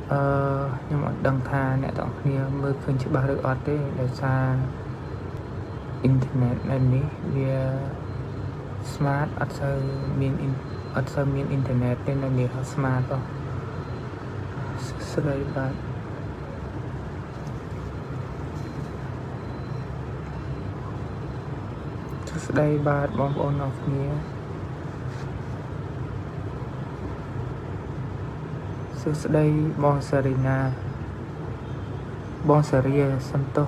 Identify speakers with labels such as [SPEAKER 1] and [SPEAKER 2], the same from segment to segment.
[SPEAKER 1] nhưng mà đăng tha nè tặng kia mới khơi cho ba được ở thế để xa internet này ní vì smart ở sau miền internet nên là nhiều smart đó sợi bạn đây ba bom ôn học nghĩa đây bon Serena bon Seria Santo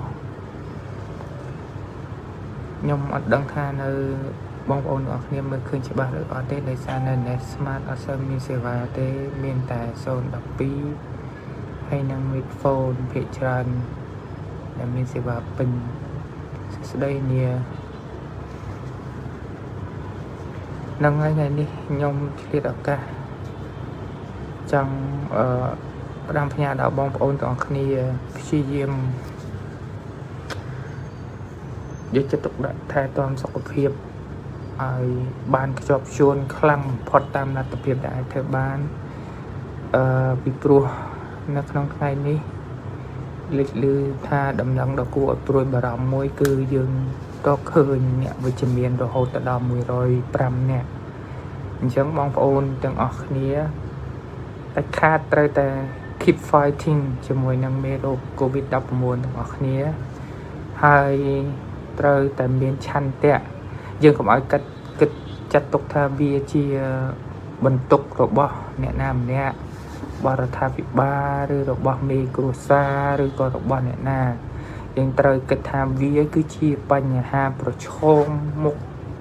[SPEAKER 1] nhom ở đăng tha nơi bom ôn học nghĩa mới khơi cho ba được ở tết để xa nên smart ở sau miền sài gòn tết miền tài zone đặc bí hay năng mic phone phía trên là miền sài gòn bình đây nè nâng ngay này đi nhom liệt ở cả trong đang nhà đạo bom ôn toàn khi chi diêm để cho tục đại thay toàn sọc hiệp ban chọc chuồn khăn phật tam là tập hiệp đại theo ban bị pro nó không khai ní lịch lư tha đầm nắng đỏ của pro bà rộng môi cư dương có khơi nhẹ với chìm miền đồ hồ tận đầm 10 pram nè chẳng mong ôn từng ở khíaแต่ขาดแต่ keep fighting ជាមួយនឹងមេរោគ COVID-19 ទាំងអស់គ្នាហើយត្រូវតែមានឆន្ទៈយើងកុំឲ្យគិតចាត់ទុកថាវាជាបន្ទុករបស់អ្នកណាម្នាក់បរដ្ឋាភិបាលឬរបស់មេគ្រួសារឬក៏របស់អ្នកណាយើងត្រូវគិតថាវាគឺជាបញ្ហាប្រឈមមុខ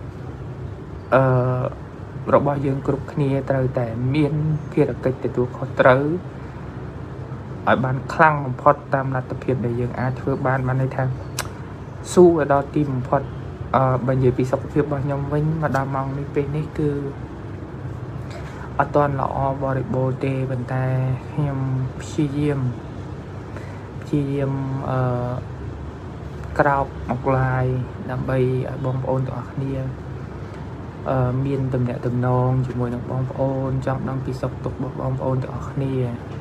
[SPEAKER 1] របស់យើងគ្រប់គ្នាត្រូវតែមានភារកិច្ចទទួលខុសត្រូវឲ្យបានខ្លាំងបំផុតតាមលទ្ធភាពដែលយើងអាចធ្វើបានន័យថាស៊ូឲ្យដល់ទីបំផុតបើនិយាយពីសុខភាពរបស់ខ្ញុំវិញមកដល់ម៉ោងនេះពេលនេះគឺអត់ទាន់ល្អបរិបូរណ៍ទេប៉ុន្តែខ្ញុំព្យាយាមក្រោបមកឡាយដើម្បីឲ្យបងប្អូនទាំងអស់គ្នាមានតំណែងតំណងជាមួយនឹងបងប្អូនចង់ដឹងពីសុខទុក្ខរបស់បងប្អូនទាំងអស់គ្នា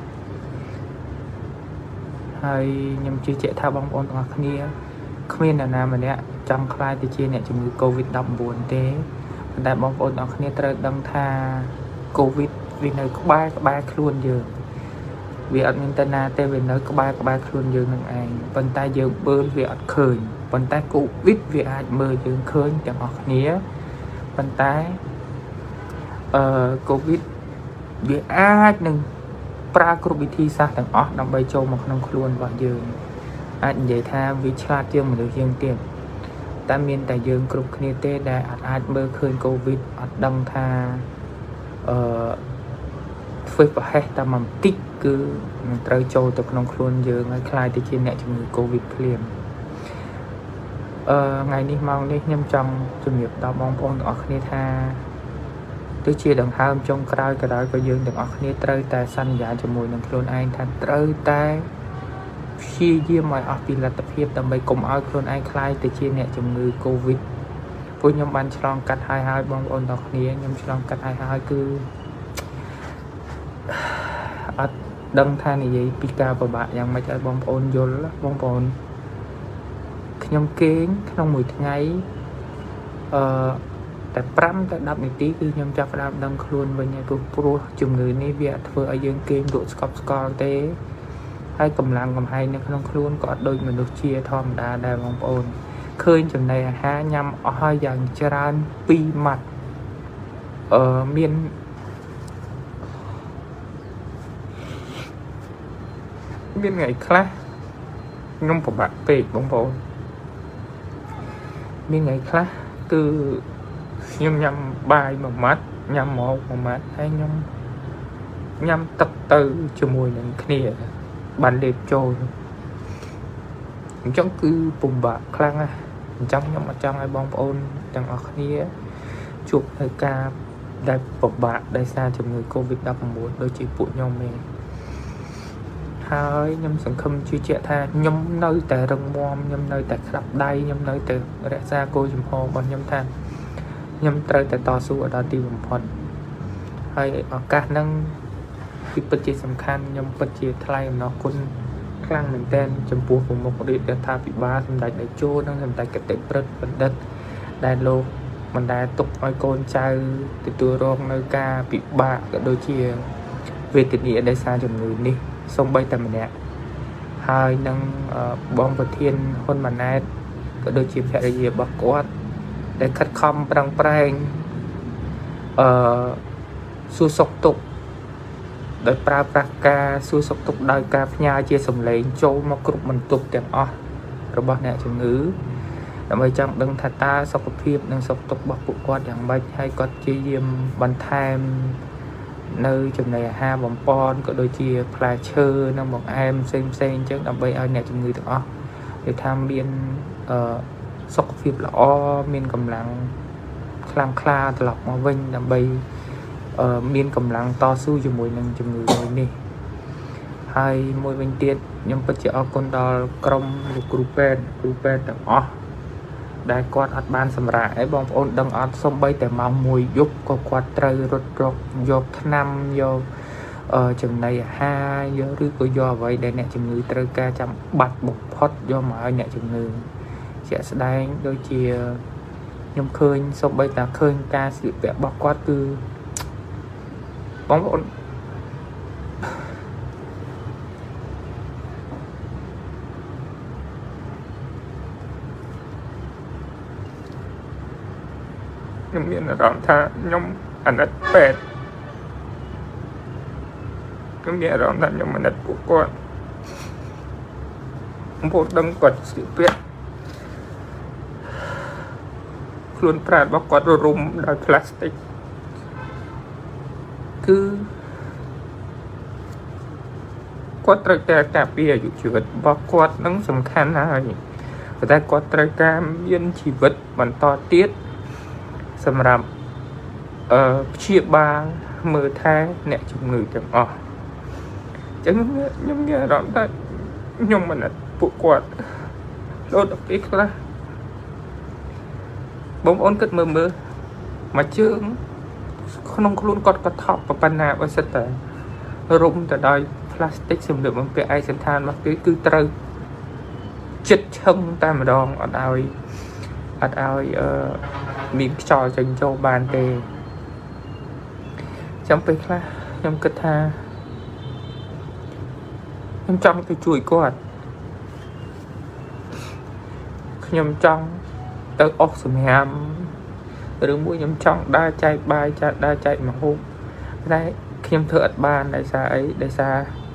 [SPEAKER 1] ហើយខ្ញុំជឿជាក់ថាបងប្អូនទាំងអស់គ្នាគ្មានអ្នកណាម្នាក់ចង់ខ្លាចទៅជាអ្នកជំងឺ COVID-19 ទេប៉ុន្តែបងប្អូនទាំងអស់គ្នាត្រូវដឹងថា COVID វានៅក្បែរខ្លួនយើងវាអត់មានទៅណាទេវានៅក្បែរខ្លួនយើងនឹងឯងប៉ុន្តែយើងមើលវាអត់ឃើញប៉ុន្តែ COVID វាអាចមើលយើងឃើញទាំងអស់គ្នាប៉ុន្តែCOVID វាអាចនឹងប្រើគ្រប់វិធីសាស្ត្រទាំងអស់ដើម្បីចូលមកក្នុងខ្លួនរបស់យើងអាចនិយាយថាវាឆ្លាតជាងមនុស្សយើងទៀតតែមានតែយើងគ្រប់គ្នាទេដែលអាចមើលឃើញ COVID អត់ដឹងថាធ្វើប្រហែសតែមួយបន្តិចគឺនឹងត្រូវចូលទៅក្នុងខ្លួនយើងហើយคล้ายទៅជាអ្នកជំងឺ COVID ភ្លាមថ្ងៃនេះម៉ោងនេះខ្ញុំចង់ជំរាបដល់បងប្អូនទាំងអស់គ្នាថាទៅជាដង្ហើមចុងក្រោយក៏ដោយក៏យើងទាំងអស់គ្នាត្រូវតែសន្យាជាមួយនឹងខ្លួនឯងថាត្រូវតែព្យាយាមឲ្យអស់ពីលទ្ធភាពដើម្បីកុំឲ្យខ្លួនឯងคล้ายទៅជាអ្នកជំងឺ COVID ព្រោះខ្ញុំបានឆ្លងកាត់ហើយបងប្អូនទាំងគ្នាខ្ញុំឆ្លងកាត់ហើយគឺអត់ដឹងថានិយាយពីការពិបាកយ៉ាងម៉េចឲ្យបងប្អូនយល់បងប្អូនខ្ញុំគេងក្នុងមួយថ្ងៃតែ5ទៅ10នាទីគឺខ្ញុំចាប់ផ្ដើមដឹងខ្លួនវិញហើយព្រោះជំងឺនេះវាធ្វើឲ្យយើងគេងលក់ស្កប់ស្កល់ទេហើយកម្លាំងកំហែងនៅក្នុងខ្លួនក៏អត់ដូចមនុស្សជាធម្មតាដែរបងប្អូនឃើញចំណីអាហារញ៉ាំអស់ហើយយ៉ាងច្រើន2ម៉ាត់មានថ្ងៃខ្លះខ្ញុំពិបាកពេកបងប្អូនមានថ្ងៃខ្លះគឺខ្ញុំញ៉ាំបាយមួយម៉ាត់ញ៉ាំម៉ោកមួយម៉ាត់ហើយខ្ញុំញ៉ាំទឹកទៅជាមួយនឹងគ្នាបានលេបចូលអញ្ចឹងគឺពិបាកខ្លាំងណាស់អញ្ចឹងខ្ញុំអត់ចង់ឲ្យបងប្អូនទាំងអស់គ្នាជួបនៅការដែលពិបាកដោយសារជំងឺ COVID-19 ដូចជាពួកខ្ញុំឯងហើយខ្ញុំសង្ឃឹមជឿជាក់ថាខ្ញុំនៅតែរឹងមាំខ្ញុំនៅតែក្តាប់ដៃខ្ញុំនៅតែរក្សាគោលជំហររបស់ខ្ញុំថាខ្ញុំត្រូវតែតស៊ូដល់ទីបំផុតហើយឱកាសហ្នឹងពីពិតជាសំខាន់ខ្ញុំពិតជាថ្លៃអំណរគុណខ្លាំងមែនទែនចំពោះប្រមុខរាជរដ្ឋាភិបាលសម្ដេចតេជោនិងសម្ដេចកតេព្រឹទ្ធបណ្ឌិតដែលលោកមិនដែលទុកឲ្យកូនចៅទទួលរងនៅការពិបាកក៏ដូចជាវេទនាដោយសារជំងឺនេះសូម្បីតែម្នាក់ហើយនឹងបងប្រធានហ៊ុនម៉ាណែតក៏ដូចជាភរិយារបស់គាត់ដែលខិតខំប្រឹងប្រែងសួរសុខទុក្ខដោយប្រើប្រាស់ការសួរសុខទុក្ខដោយការផ្ញើជាសម្លេងចូលមកគ្រប់បន្ទប់ទាំងអស់របស់អ្នកជំងឺដើម្បីចង់ដឹងថាតើសុខភាពនិងសុខទុក្ខរបស់ពួកគាត់យ៉ាងម៉េចហើយគាត់ព្យាយាមបន្ថែមនៅចំណីអាហារបំពន់ក៏ដូចជាផ្លែឈើនិងបង្អែមផ្សេងៗអញ្ចឹងដើម្បីឲ្យអ្នកជំងឺទាំងអស់និយាយថាមានសុខភាពល្អមានកម្លាំងខ្លាំងក្លាត្រឡប់មកវិញដើម្បីមានកម្លាំងតស៊ូជាមួយនឹងជំងឺមួយនេះហើយមួយវិញទៀតខ្ញុំពិតជាអរគុណដល់ក្រុមលោកគ្រូពេទ្យទាំងអស់ដែលគាត់អត់បានសម្រាកឯងបងប្អូនដឹងអត់សំបីតែម៉ោង1យប់ក៏គាត់ត្រូវរត់រកយកថ្នាំយកចំណីអាហារយកឬក៏យកអ្វីដែលអ្នកជំងឺត្រូវការចាំបាច់បំផុតយកមកឲ្យអ្នកជំងឺជាក់ស្ដែងដូចជាខ្ញុំឃើញសូម្បីតែឃើញការស្លៀកពាក់របស់គាត់គឺបងប្អូនខ្ញុំមានអារម្មណ៍ថាខ្ញុំអាណិតពេទ្យខ្ញុំមានអារម្មណ៍ថាខ្ញុំអាណិតពួកគាត់បងប្អូនដឹងគាត់ស្លៀកពាក់ខ្លួនប្រាណរបស់គាត់រុំដោយផ្លាស្ទិកគឺគាត់ត្រូវការការពារអាយុជីវិតរបស់គាត់នឹងសំខាន់ហើយប៉ុន្តែគាត់ត្រូវការមានជីវិតបន្តទៀតសម្រាប់ព្យាបាលមើលថែអ្នកជំងឺទាំងអស់អញ្ចឹងខ្ញុំមានអារម្មណ៍ថាខ្ញុំមិនពួកគាត់លោតទៅពេលខ្លះបងប្អូនគិតមើលមួយជើងក្នុងខ្លួនគាត់ក៏ថប់ប៉ុណ្ណាបើសិនតែរុំទៅដោយផ្លាស្ទិកសម្លៀកបំពាក់ឯកសណ្ឋានរបស់គេគឺត្រូវចិត្តឈឹងតែម្ដងអត់ឲ្យមានខ្យល់ចេញចូលបានទេចាំពេលខ្លះខ្ញុំគិតថាខ្ញុំចង់ទៅជួយគាត់ខ្ញុំចង់ទៅអុសសម្រាមឬមួយខ្ញុំចង់ដើរចែកបាយដើរចែកម្ហូបតែខ្ញុំធ្វើអត់បានដោយសារអីដោយសារ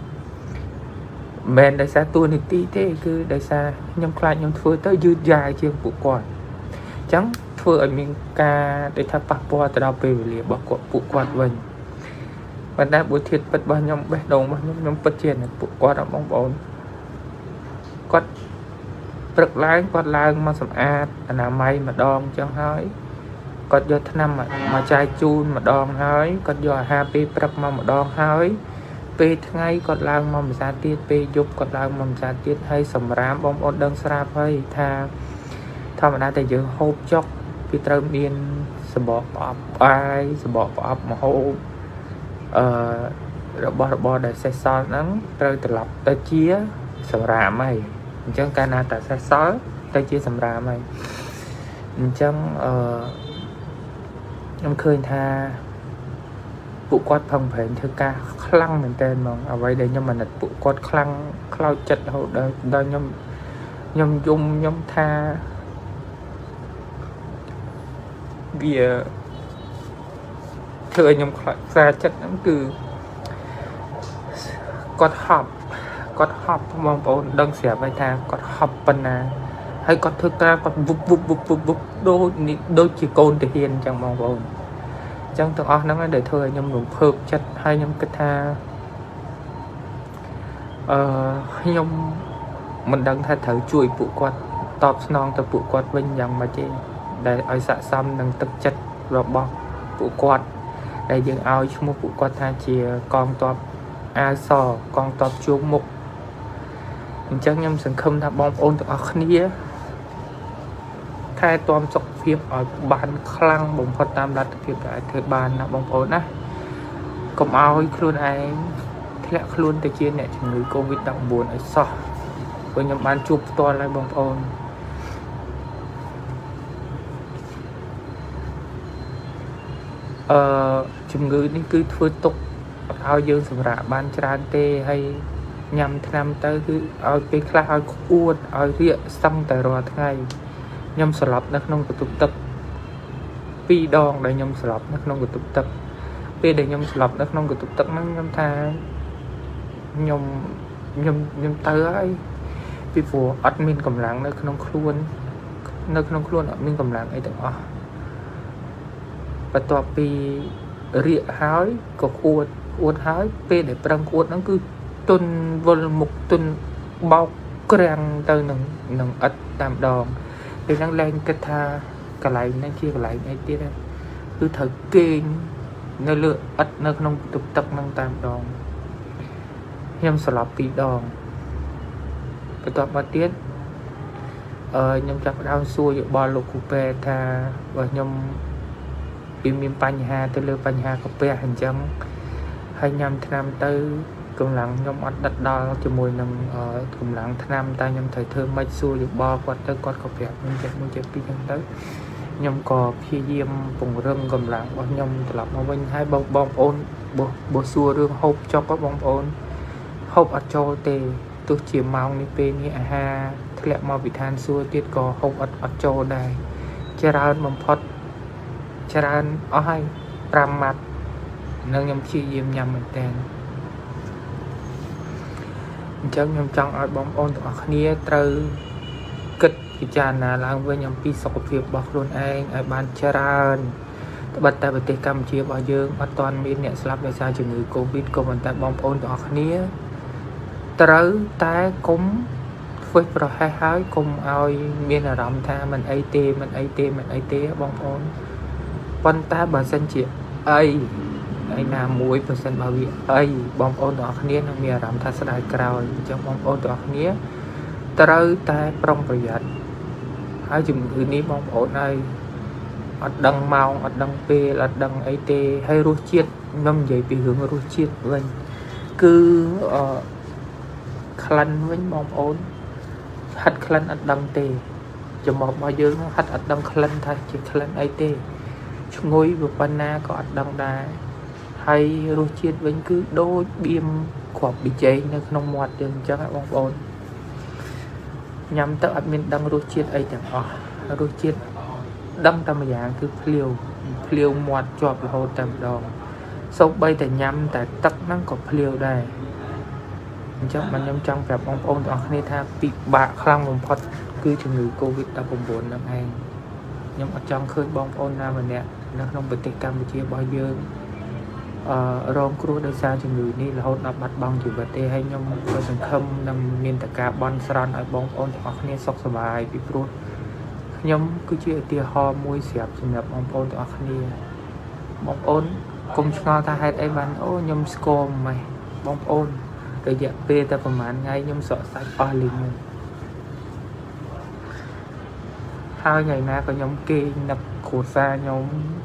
[SPEAKER 1] មិនដោយសារតួនាទីទេគឺដោយសារខ្ញុំខ្លាចខ្ញុំធ្វើទៅយឺតយ៉ាវជាងពួកគាត់អញ្ចឹងធ្វើឲ្យមានការដូចថាប៉ះពាល់ទៅដល់ពេលវេលារបស់ពួកគាត់វិញប៉ុន្តែបុធាតពិតរបស់ខ្ញុំបេះដូងរបស់ខ្ញុំពិតជាពួកគាត់បងប្អូនគាត់ព្រឹកឡើងគាត់ឡើងមកសម្អាតអនាម័យម្ដងអញ្ចឹងហើយគាត់យកថ្នាំមកចាយជូនម្ដងហើយគាត់យកអាហារពេលព្រឹកមកម្ដងហើយពេលថ្ងៃគាត់ឡើងមកម្សាទៀតពេលយប់គាត់ឡើងមកម្សាទៀតហើយសម្រាមបងប្អូនដឹងស្រាប់ហើយថាធម្មតាតែយើងហូបចុកវាត្រូវមានសម្បកប្រអប់បាយសម្បកប្រអប់ម្ហូបរបស់របរដែលសេសសល់ហ្នឹងត្រូវត្រឡប់ទៅជាសម្រាមហើយអញ្ចឹងកាលណាតែសេសសល់ទៅជាសម្រាមហើយអញ្ចឹងខ្ញុំឃើញថាពួកគាត់ផឹងប្រែងធ្វើការខ្លាំងមែនទែនហ្មងអ្វីដែលខ្ញុំអាណិតពួកគាត់ខ្លាំងខ្លោចចិត្តរហូតដល់ខ្ញុំថាវាធ្វើឲ្យខ្ញុំខ្លាចខ្លាចចិត្តហ្នឹងគឺគាត់ហប់បងប្អូនដឹងស្រាប់ហើយថាគាត់ហប់ប៉ុណ្ណាហើយគាត់ធ្វើការគាត់វុបដូចជាកូនទាហានអញ្ចឹងបងប្អូនអញ្ចឹងទាំងអស់ហ្នឹងដែលធ្វើឲ្យខ្ញុំរំភើបចិត្តហើយខ្ញុំគិតថាខ្ញុំមិនដឹងថាត្រូវជួយពួកគាត់តបស្នងទៅពួកគាត់វិញយ៉ាងម៉េចទេដែលឲ្យស័ក្តិសមនឹងទឹកចិត្តរបស់ពួកគាត់ដែលយើងឲ្យឈ្មោះពួកគាត់ថាជាកងទ័ពអាសកងទ័ពជួងមុខអញ្ចឹងខ្ញុំសង្ឃឹមថាបងប្អូនទាំងអស់គ្នាថែទាំសុខភាពឲ្យបានខ្លាំងបំផុតតាមលទ្ធភាពដែលអាចធ្វើបានណាបងប្អូនណាកុំឲ្យខ្លួនឯងធ្លាក់ខ្លួនទៅជាអ្នកជំងឺ COVID-19 ឲ្យសោះព្រោះខ្ញុំបានជួបផ្ទាល់ហើយបងប្អូនជំងឺនេះគឺធ្វើទុកឲ្យយើងសម្រាប់បានច្រើនទេហើយញ៉ាំថ្នាំទៅគឺឲ្យពេលខ្លះឲ្យក្អួតឲ្យរាកស្ទឹងតែរាល់ថ្ងៃខ្ញុំស្លាប់នៅក្នុងបន្ទប់ទឹក2 ដងដែលខ្ញុំស្លាប់នៅក្នុងបន្ទប់ទឹកពេលដែលខ្ញុំស្លាប់នៅក្នុងបន្ទប់ទឹកហ្នឹងខ្ញុំថាខ្ញុំទៅហើយពីព្រោះអត់មានកម្លាំងនៅក្នុងខ្លួនអត់មានកម្លាំងអីទាំងអស់បន្ទាប់ពីរាកហើយក៏ក្អួតហើយពេលដែលប្រឹងក្អួតហ្នឹងគឺទុនវល់មុខទុនបោកក្រាំងទៅនឹងឥតតាមដងពេលហ្នឹងលែងគិតថាកន្លែងហ្នឹងជាកន្លែងអីទៀតគឺត្រូវគេងនៅលើឥតនៅក្នុងបន្ទប់ទឹកហ្នឹងតាមដងខ្ញុំស្លាប់2 ដងបន្ទាប់មកទៀតខ្ញុំចាប់ផ្ដើមសួរយោបល់លោកគ្រូពេទ្យថាបើខ្ញុំមានបញ្ហាទៅលើបញ្ហាកាពះអញ្ចឹងហើយញ៉ាំថ្នាំទៅកម្លាំងខ្ញុំអត់ដិតដល់ជាមួយនឹងកម្លាំងថ្នាំតែខ្ញុំត្រូវធ្វើម៉េចសួរយោបល់គាត់ទៅគាត់ក៏ប្រាប់ខ្ញុំចិត្តមួយចិត្តពីរអញ្ចឹងទៅខ្ញុំក៏ព្យាយាមពង្រឹងកម្លាំងរបស់ខ្ញុំត្រឡប់មកវិញហើយបងប្អូនបើសួររឿងហូបចុកក៏បងប្អូនហូបអត់ចូលទេទោះជាម៉ោងនេះពេលនេះអាហារធ្លាក់មកពីឋានសួគ៌ទៀតក៏ហូបអត់ចូលដែរច្រើនបំផុតច្រើនអស់ហើយ5 ម៉ាត់នឹងខ្ញុំព្យាយាមញ៉ាំមែនតើអញ្ចឹងខ្ញុំចង់ឲ្យបងប្អូនទាំងអស់គ្នាត្រូវគិតពិចារណាឡើងវិញអំពីសុខភាពរបស់ខ្លួនឯងឲ្យបានច្រើនត្បិតតែប្រទេសកម្ពុជារបស់យើងអត់ទាន់មានអ្នកស្លាប់ដោយសារជំងឺ Covid ក៏ប៉ុន្តែបងប្អូនទាំងអស់គ្នាត្រូវតែកុំធ្វើប្រហែសហើយកុំឲ្យមានអារម្មណ៍ថាមិនអីទេបងប្អូនប៉ុន្តែបើសិនជាអីណាមួយ% បើវាអីបងប្អូនទាំងអស់គ្នានឹងមានអារម្មណ៍ថាស្ដាយក្រោយអញ្ចឹងបងប្អូនទាំងអស់គ្នាត្រូវតែប្រុងប្រយ័ត្នហើយជំងឺនេះបងប្អូនហើយអត់ដឹងម៉ោងអត់ដឹងពេលអត់ដឹងអីទេហើយរសជាតិខ្ញុំនិយាយពីរឿងរសជាតិវិញគឺក្លិនវិញបងប្អូនហាត់ក្លិនអត់ដឹងទេចំពោះរបស់យើងហាត់អត់ដឹងក្លិនថាជាក្លិនអីទេឈ្ងុយប៉ុណ្ណាក៏អត់ដឹងដែរហើយរសជាតិវិញគឺដូចបៀមគ្រាប់ប៊ីចេងនៅក្នុងមាត់យើងអញ្ចឹងបងប្អូនញ៉ាំទៅអត់មានដឹងរសជាតិអីទាំងអស់រសជាតិដឹងតែម្យ៉ាងគឺភ្លាវមាត់ជាប់រហូតតែម្ដងសូម្បីតែញ៉ាំតែទឹកហ្នឹងក៏ភ្លាវដែរអញ្ចឹងខ្ញុំចង់ប្រាប់បងប្អូនទាំងអស់គ្នាថាពិបាកខ្លាំងបំផុតគឺជំងឺ COVID-19 ហ្នឹងឯងខ្ញុំអត់ចង់ឃើញបងប្អូនណាម្នាក់នៅក្នុងប្រទេសកម្ពុជារបស់យើងរងគ្រោះដោយសារជំងឺនេះរហូតដល់បាត់បង់ជីវិតទេហើយខ្ញុំក៏សង្ឃឹមនឹងមានតការបន់ស្រន់ឲ្យបងប្អូនទាំងអស់គ្នាសុខសប្បាយពីព្រោះខ្ញុំគឺជាឧទាហរណ៍មួយសម្រាប់បងប្អូនទាំងអស់គ្នាបងប្អូនកុំឆ្ងល់ថាហេតុអីបានខ្ញុំស្គមម៉េះបងប្អូនរយៈពេលតែប្រហែលថ្ងៃខ្ញុំសក់សាច់អស់លីងហើយថ្ងៃណាក៏ខ្ញុំគេងនឹកគ្រួសារខ្ញុំ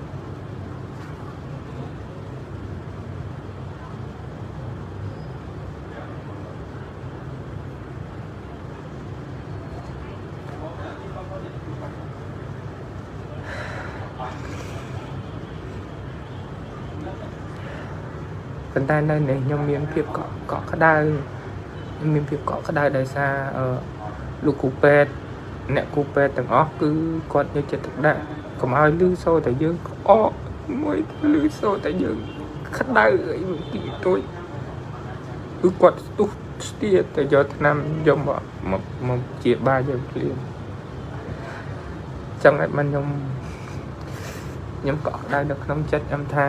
[SPEAKER 1] ប៉ុន្តែនៅនេះខ្ញុំមានភាពកក់ក្ដៅដោយសារលោកគ្រូពេទ្យអ្នកគ្រូពេទ្យទាំងអស់គឺគាត់យកចិត្តទុកដាក់កុំឲ្យលឺសូរតែយើងក្អកមួយលឺសូរតែយើងក្ដៅអីមួយទីទួយគឺគាត់ស្ទុះស្ទាទៅយកថ្នាំយកមកជាបាយយើងភ្លាមចឹងហើយខ្ញុំកក់ក្ដៅនៅក្នុងចិត្តខ្ញុំថា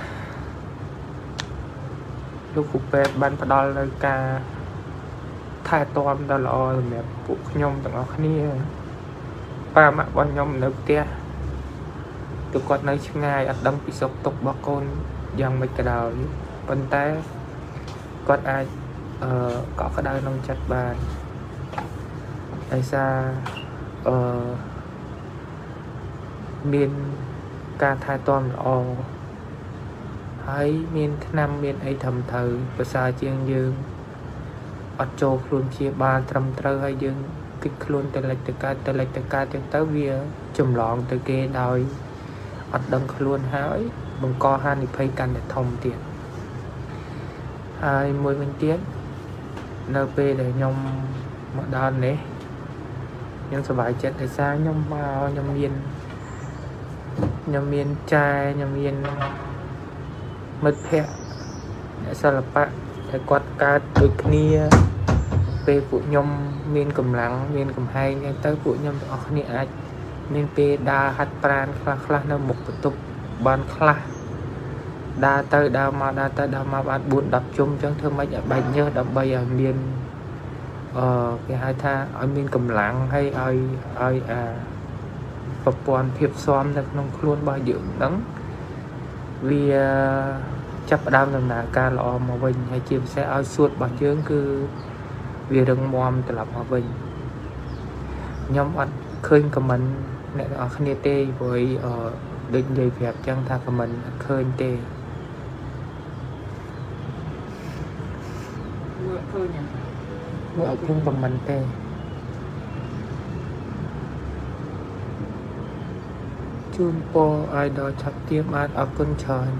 [SPEAKER 1] លោកគ្រូពេទ្យបានផ្ដល់នៅការថែទាំដ៏ល្អសម្រាប់ពួកខ្ញុំទាំងអស់គ្នាប៉ាម៉ាក់របស់ខ្ញុំនៅផ្ទះទោះគាត់នៅឆ្ងាយអត់ដឹងពីសុខទុក្ខរបស់កូនយ៉ាងម៉េចក៏ដោយប៉ុន្តែគាត់អាចកក់ក្ដៅក្នុងចិត្តបានដោយសារមានការថែទាំល្អហហើយមានថ្នាំមានអីត្រឹមត្រូវប្រសើរជាងយើងអត់ចូលខ្លួនព្យាបាលត្រឹមត្រូវហើយយើងគិតខ្លួនទៅលិចទៅកើតទាំងទៅវាចម្លងទៅគេដោយអត់ដឹងខ្លួនហើយបង្កហានិភ័យកាន់តែធំទៀតហើយមួយវិញទៀតនៅពេលដែលខ្ញុំមកដល់នេះខ្ញុំសប្បាយចិត្តដោយសារខ្ញុំមកខ្ញុំមានចែខ្ញុំមានមិត្តភ័ក្តិអ្នកសិល្បៈដែលគាត់កើតដូចគ្នាពេលពួកខ្ញុំមានកម្លាំងមានកំហែងទៅពួកខ្ញុំទាំងអស់គ្នាអាចមានពេលដើរហាត់ប្រាណខ្លះនៅមុខបន្ទប់បានខ្លះដើរទៅដើរមកបាន4 10ជុំអញ្ចឹងធ្វើម៉េចឲ្យបែកញើសដើម្បីឲ្យមានគេហៅថាឲ្យមានកម្លាំងហើយឲ្យប្រព័ន្ធភាពស៊ាំនៅក្នុងខ្លួនរបស់យើងហ្នឹងវាចាប់ផ្ដើមដំណើរការល្អមកវិញហើយជាពិសេសឲ្យសួតរបស់យើងគឺវារឹងមាំត្រឡប់មកវិញខ្ញុំអត់ឃើញខមមិនអ្នកទាំងអស់គ្នាទេព្រោះដូចនិយាយប្រាប់ចឹងថាខមមិនអត់ឃើញទេមើលឃើញអត់ឃើញខមមិនទេជូនពរឲ្យដល់ឆាប់ទៀមបានអរគុណច្រើន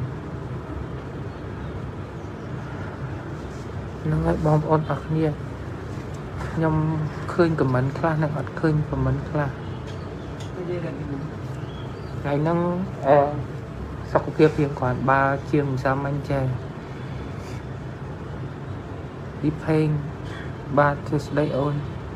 [SPEAKER 1] នឹងឲ្យបងប្អូនអរគ្នាខ្ញុំឃើញខមមិនខ្លះនិងអត់ឃើញខមមិនខ្លះថ្ងៃហ្នឹងសុខភាពរៀងគ្រាន់បើជាមិនសាមញ្ញចេះឌីផេងបាទទស្សដីអូន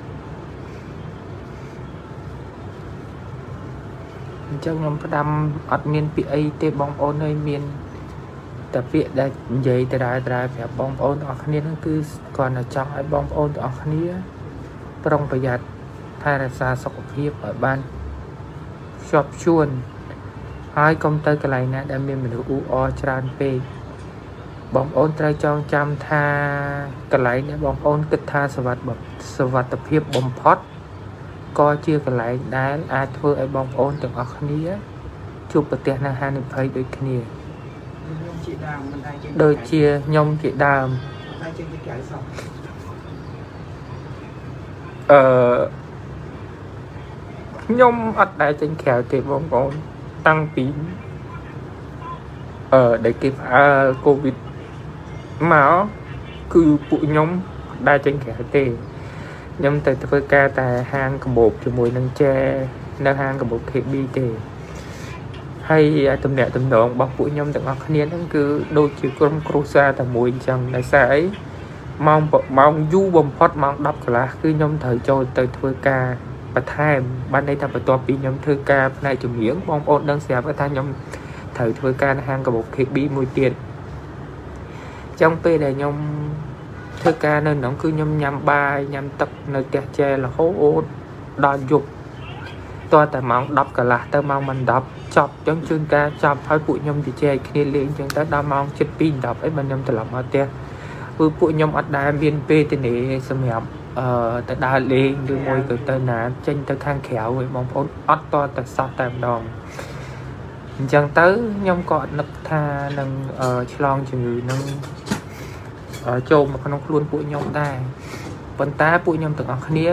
[SPEAKER 1] អញ្ចឹងខ្ញុំផ្ដាំអត់មានពាក្យអីទេបងប្អូនហើយមានតែពាក្យដែលនិយាយដដែលប្រាប់បងប្អូនទាំងអស់គ្នាហ្នឹងគឺគ្រាន់តែចង់ឲ្យបងប្អូនទាំងអស់គ្នាប្រុងប្រយ័ត្នថែរក្សាសុខភាពឲ្យបានខ្ជាប់ខ្ជួនហើយកុំទៅកន្លែងណាដែលមានមនុស្សអ៊ូអរច្រើនពេកបងប្អូនត្រូវចងចាំថាកន្លែងដែលបងប្អូនគិតថាសុវត្ថិភាពបំផុតក៏ជាកន្លែងដែលអាចធ្វើឲ្យបងប្អូនទាំងអស់គ្នាជួបប្រទះនឹងហានិភ័យដូចគ្នាដូចជាខ្ញុំជាដើមខ្ញុំអត់ដែលចេញក្រៅទេបងប្អូនតាំងពីដែលគេផ្អើលកូវីដមកគឺពួកខ្ញុំដែលចេញក្រៅទេខ្ញុំទៅធ្វើការតែហាងកាបូបជាមួយនឹងចែនៅហាងកាបូប KB ទេហើយតំណែងរបស់ពួកខ្ញុំទាំងអស់គ្នាហ្នឹងគឺដូចជាក្រុមគ្រួសារតែមួយអញ្ចឹងដោយសារអីម៉ោងយូរបំផុតម៉ោង 10 កន្លះគឺខ្ញុំត្រូវចូលទៅធ្វើការបន្ថែមបានន័យថាបន្ទាប់ពីខ្ញុំធ្វើការផ្នែកចម្រៀងបងប្អូនដឹងស្រាប់ថាខ្ញុំត្រូវធ្វើការនៅហាងកាបូប KB មួយទៀតអញ្ចឹងពេលដែលខ្ញុំធ្វើការនៅក្នុងគឺខ្ញុំញ៉ាំបាយញ៉ាំទឹកនៅផ្ទះចែរហូតដល់យប់តើតែម៉ោង 10 កន្លះទៅម៉ោង 10 ចប់អញ្ចឹងជួនកាលចប់ហើយពួកខ្ញុំទៅចែកគ្នាលេងអញ្ចឹងទៅដល់ម៉ោង 7:10 អីបានខ្ញុំត្រឡប់មកផ្ទះគឺពួកខ្ញុំអត់ដែលមានពេលទៅនេះសម្រាប់ទៅដើរលេងឬមួយក៏ទៅណាចេញទៅខាងក្រៅឲ្យបងប្អូនអត់តតែសោះតែម្ដងអញ្ចឹងទៅខ្ញុំក៏អត់នឹកថានឹងឆ្លងជំងឺនឹងចូលមកក្នុងខ្លួនពួកខ្ញុំដែរប៉ុន្តែពួកខ្ញុំទាំងអស់គ្នា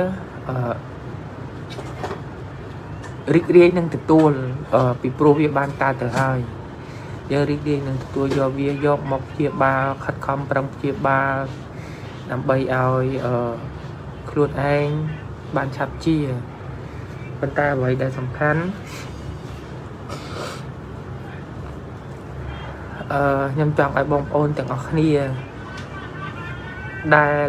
[SPEAKER 1] រីករាយនឹងទទួលពីព្រោះវាបានកើតទៅហើយយើងរីករាយនឹងទទួលយកវាយកមកព្យាបាលខិតខំប្រឹងព្យាបាលដើម្បីឲ្យខ្លួនឯងបានឆាប់ជាប៉ុន្តែអ្វីដែលសំខាន់ខ្ញុំចង់ឲ្យបងប្អូនទាំងអស់គ្នាដែល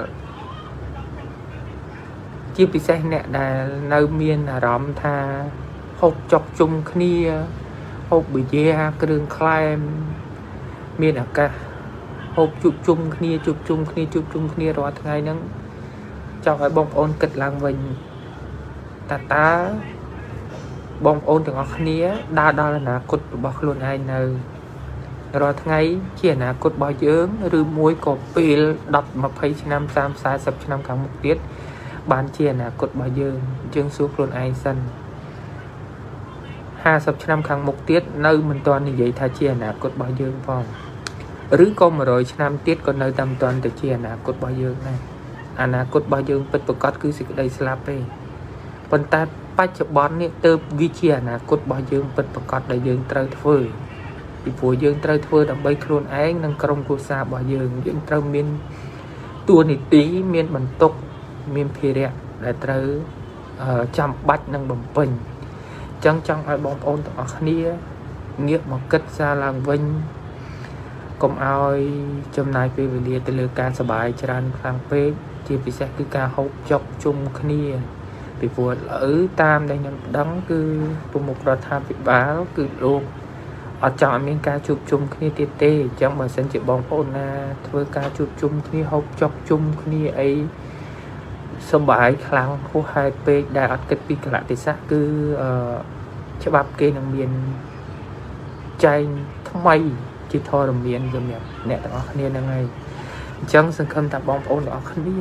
[SPEAKER 1] ជាពិសេសអ្នកដែលនៅមានអារម្មណ៍ថាហូបចុកជុំគ្នាហូបប៊ីយ៉ាគ្រឿងក្លែមមានឱកាសហូបជួបជុំគ្នារាល់ថ្ងៃហ្នឹងចង់ឲ្យបងប្អូនគិតឡើងវិញតើបងប្អូនទាំងអស់គ្នាដើរដល់អនាគតរបស់ខ្លួនឯងនៅរាល់ថ្ងៃជាអនាគតរបស់យើងឬមួយក៏ពេល10 20ឆ្នាំ30 40ឆ្នាំខាងមុខទៀតបានជាអនាគតរបស់យើងសួរខ្លួនឯងសិនហ 50 ឆ្នាំខាងមុខទៀតនៅមិនទាន់និយាយថាជាអនាគតរបស់យើងផងឬក៏100 ឆ្នាំទៀតក៏នៅតែមិនទាន់ទៅជាអនាគតរបស់យើងដែរអនាគតរបស់យើងពិតប្រាកដគឺសេចក្តីស្លាប់ទេប៉ុន្តែបច្ចុប្បន្ននេះទើបវាជាអនាគតរបស់យើងពិតប្រាកដដែលយើងត្រូវធ្វើពីព្រោះយើងត្រូវធ្វើដើម្បីខ្លួនឯងនិងក្រុមគ្រួសាររបស់យើងត្រូវមានតួនាទីមានបន្ទុកមានភារៈដែលត្រូវចាំបាច់និងបំពេញអញ្ចឹងចង់ឲ្យបងប្អូនទាំងអស់គ្នាងាកមកគិតសារឡើងវិញកុំឲ្យចំណាយពេលវេលាទៅលើការសប្បាយច្រើនខ្លាំងពេកជាពិសេសគឺការហូបចុកជុំគ្នាពីព្រោះតាមដែលខ្ញុំដឹងគឺប្រមុខរដ្ឋាភិបាលគឺលោកអត់ចង់ឲ្យមានការជួបជុំគ្នាទៀតទេអញ្ចឹងបើសិនជាបងប្អូនណាធ្វើការជួបជុំគ្នាហូបចុកជុំគ្នាអីសប្បាយខ្លាំងហួសហេតុពេកដែលអត់គិតពីកលៈទេសៈគឺច្បាប់គេនឹងមានចែងថ្មីជាធរមានសម្រាប់អ្នកទាំងអស់គ្នាហ្នឹងហើយអញ្ចឹងសង្ឃឹមថាបងប្អូនទាំងអស់គ្នា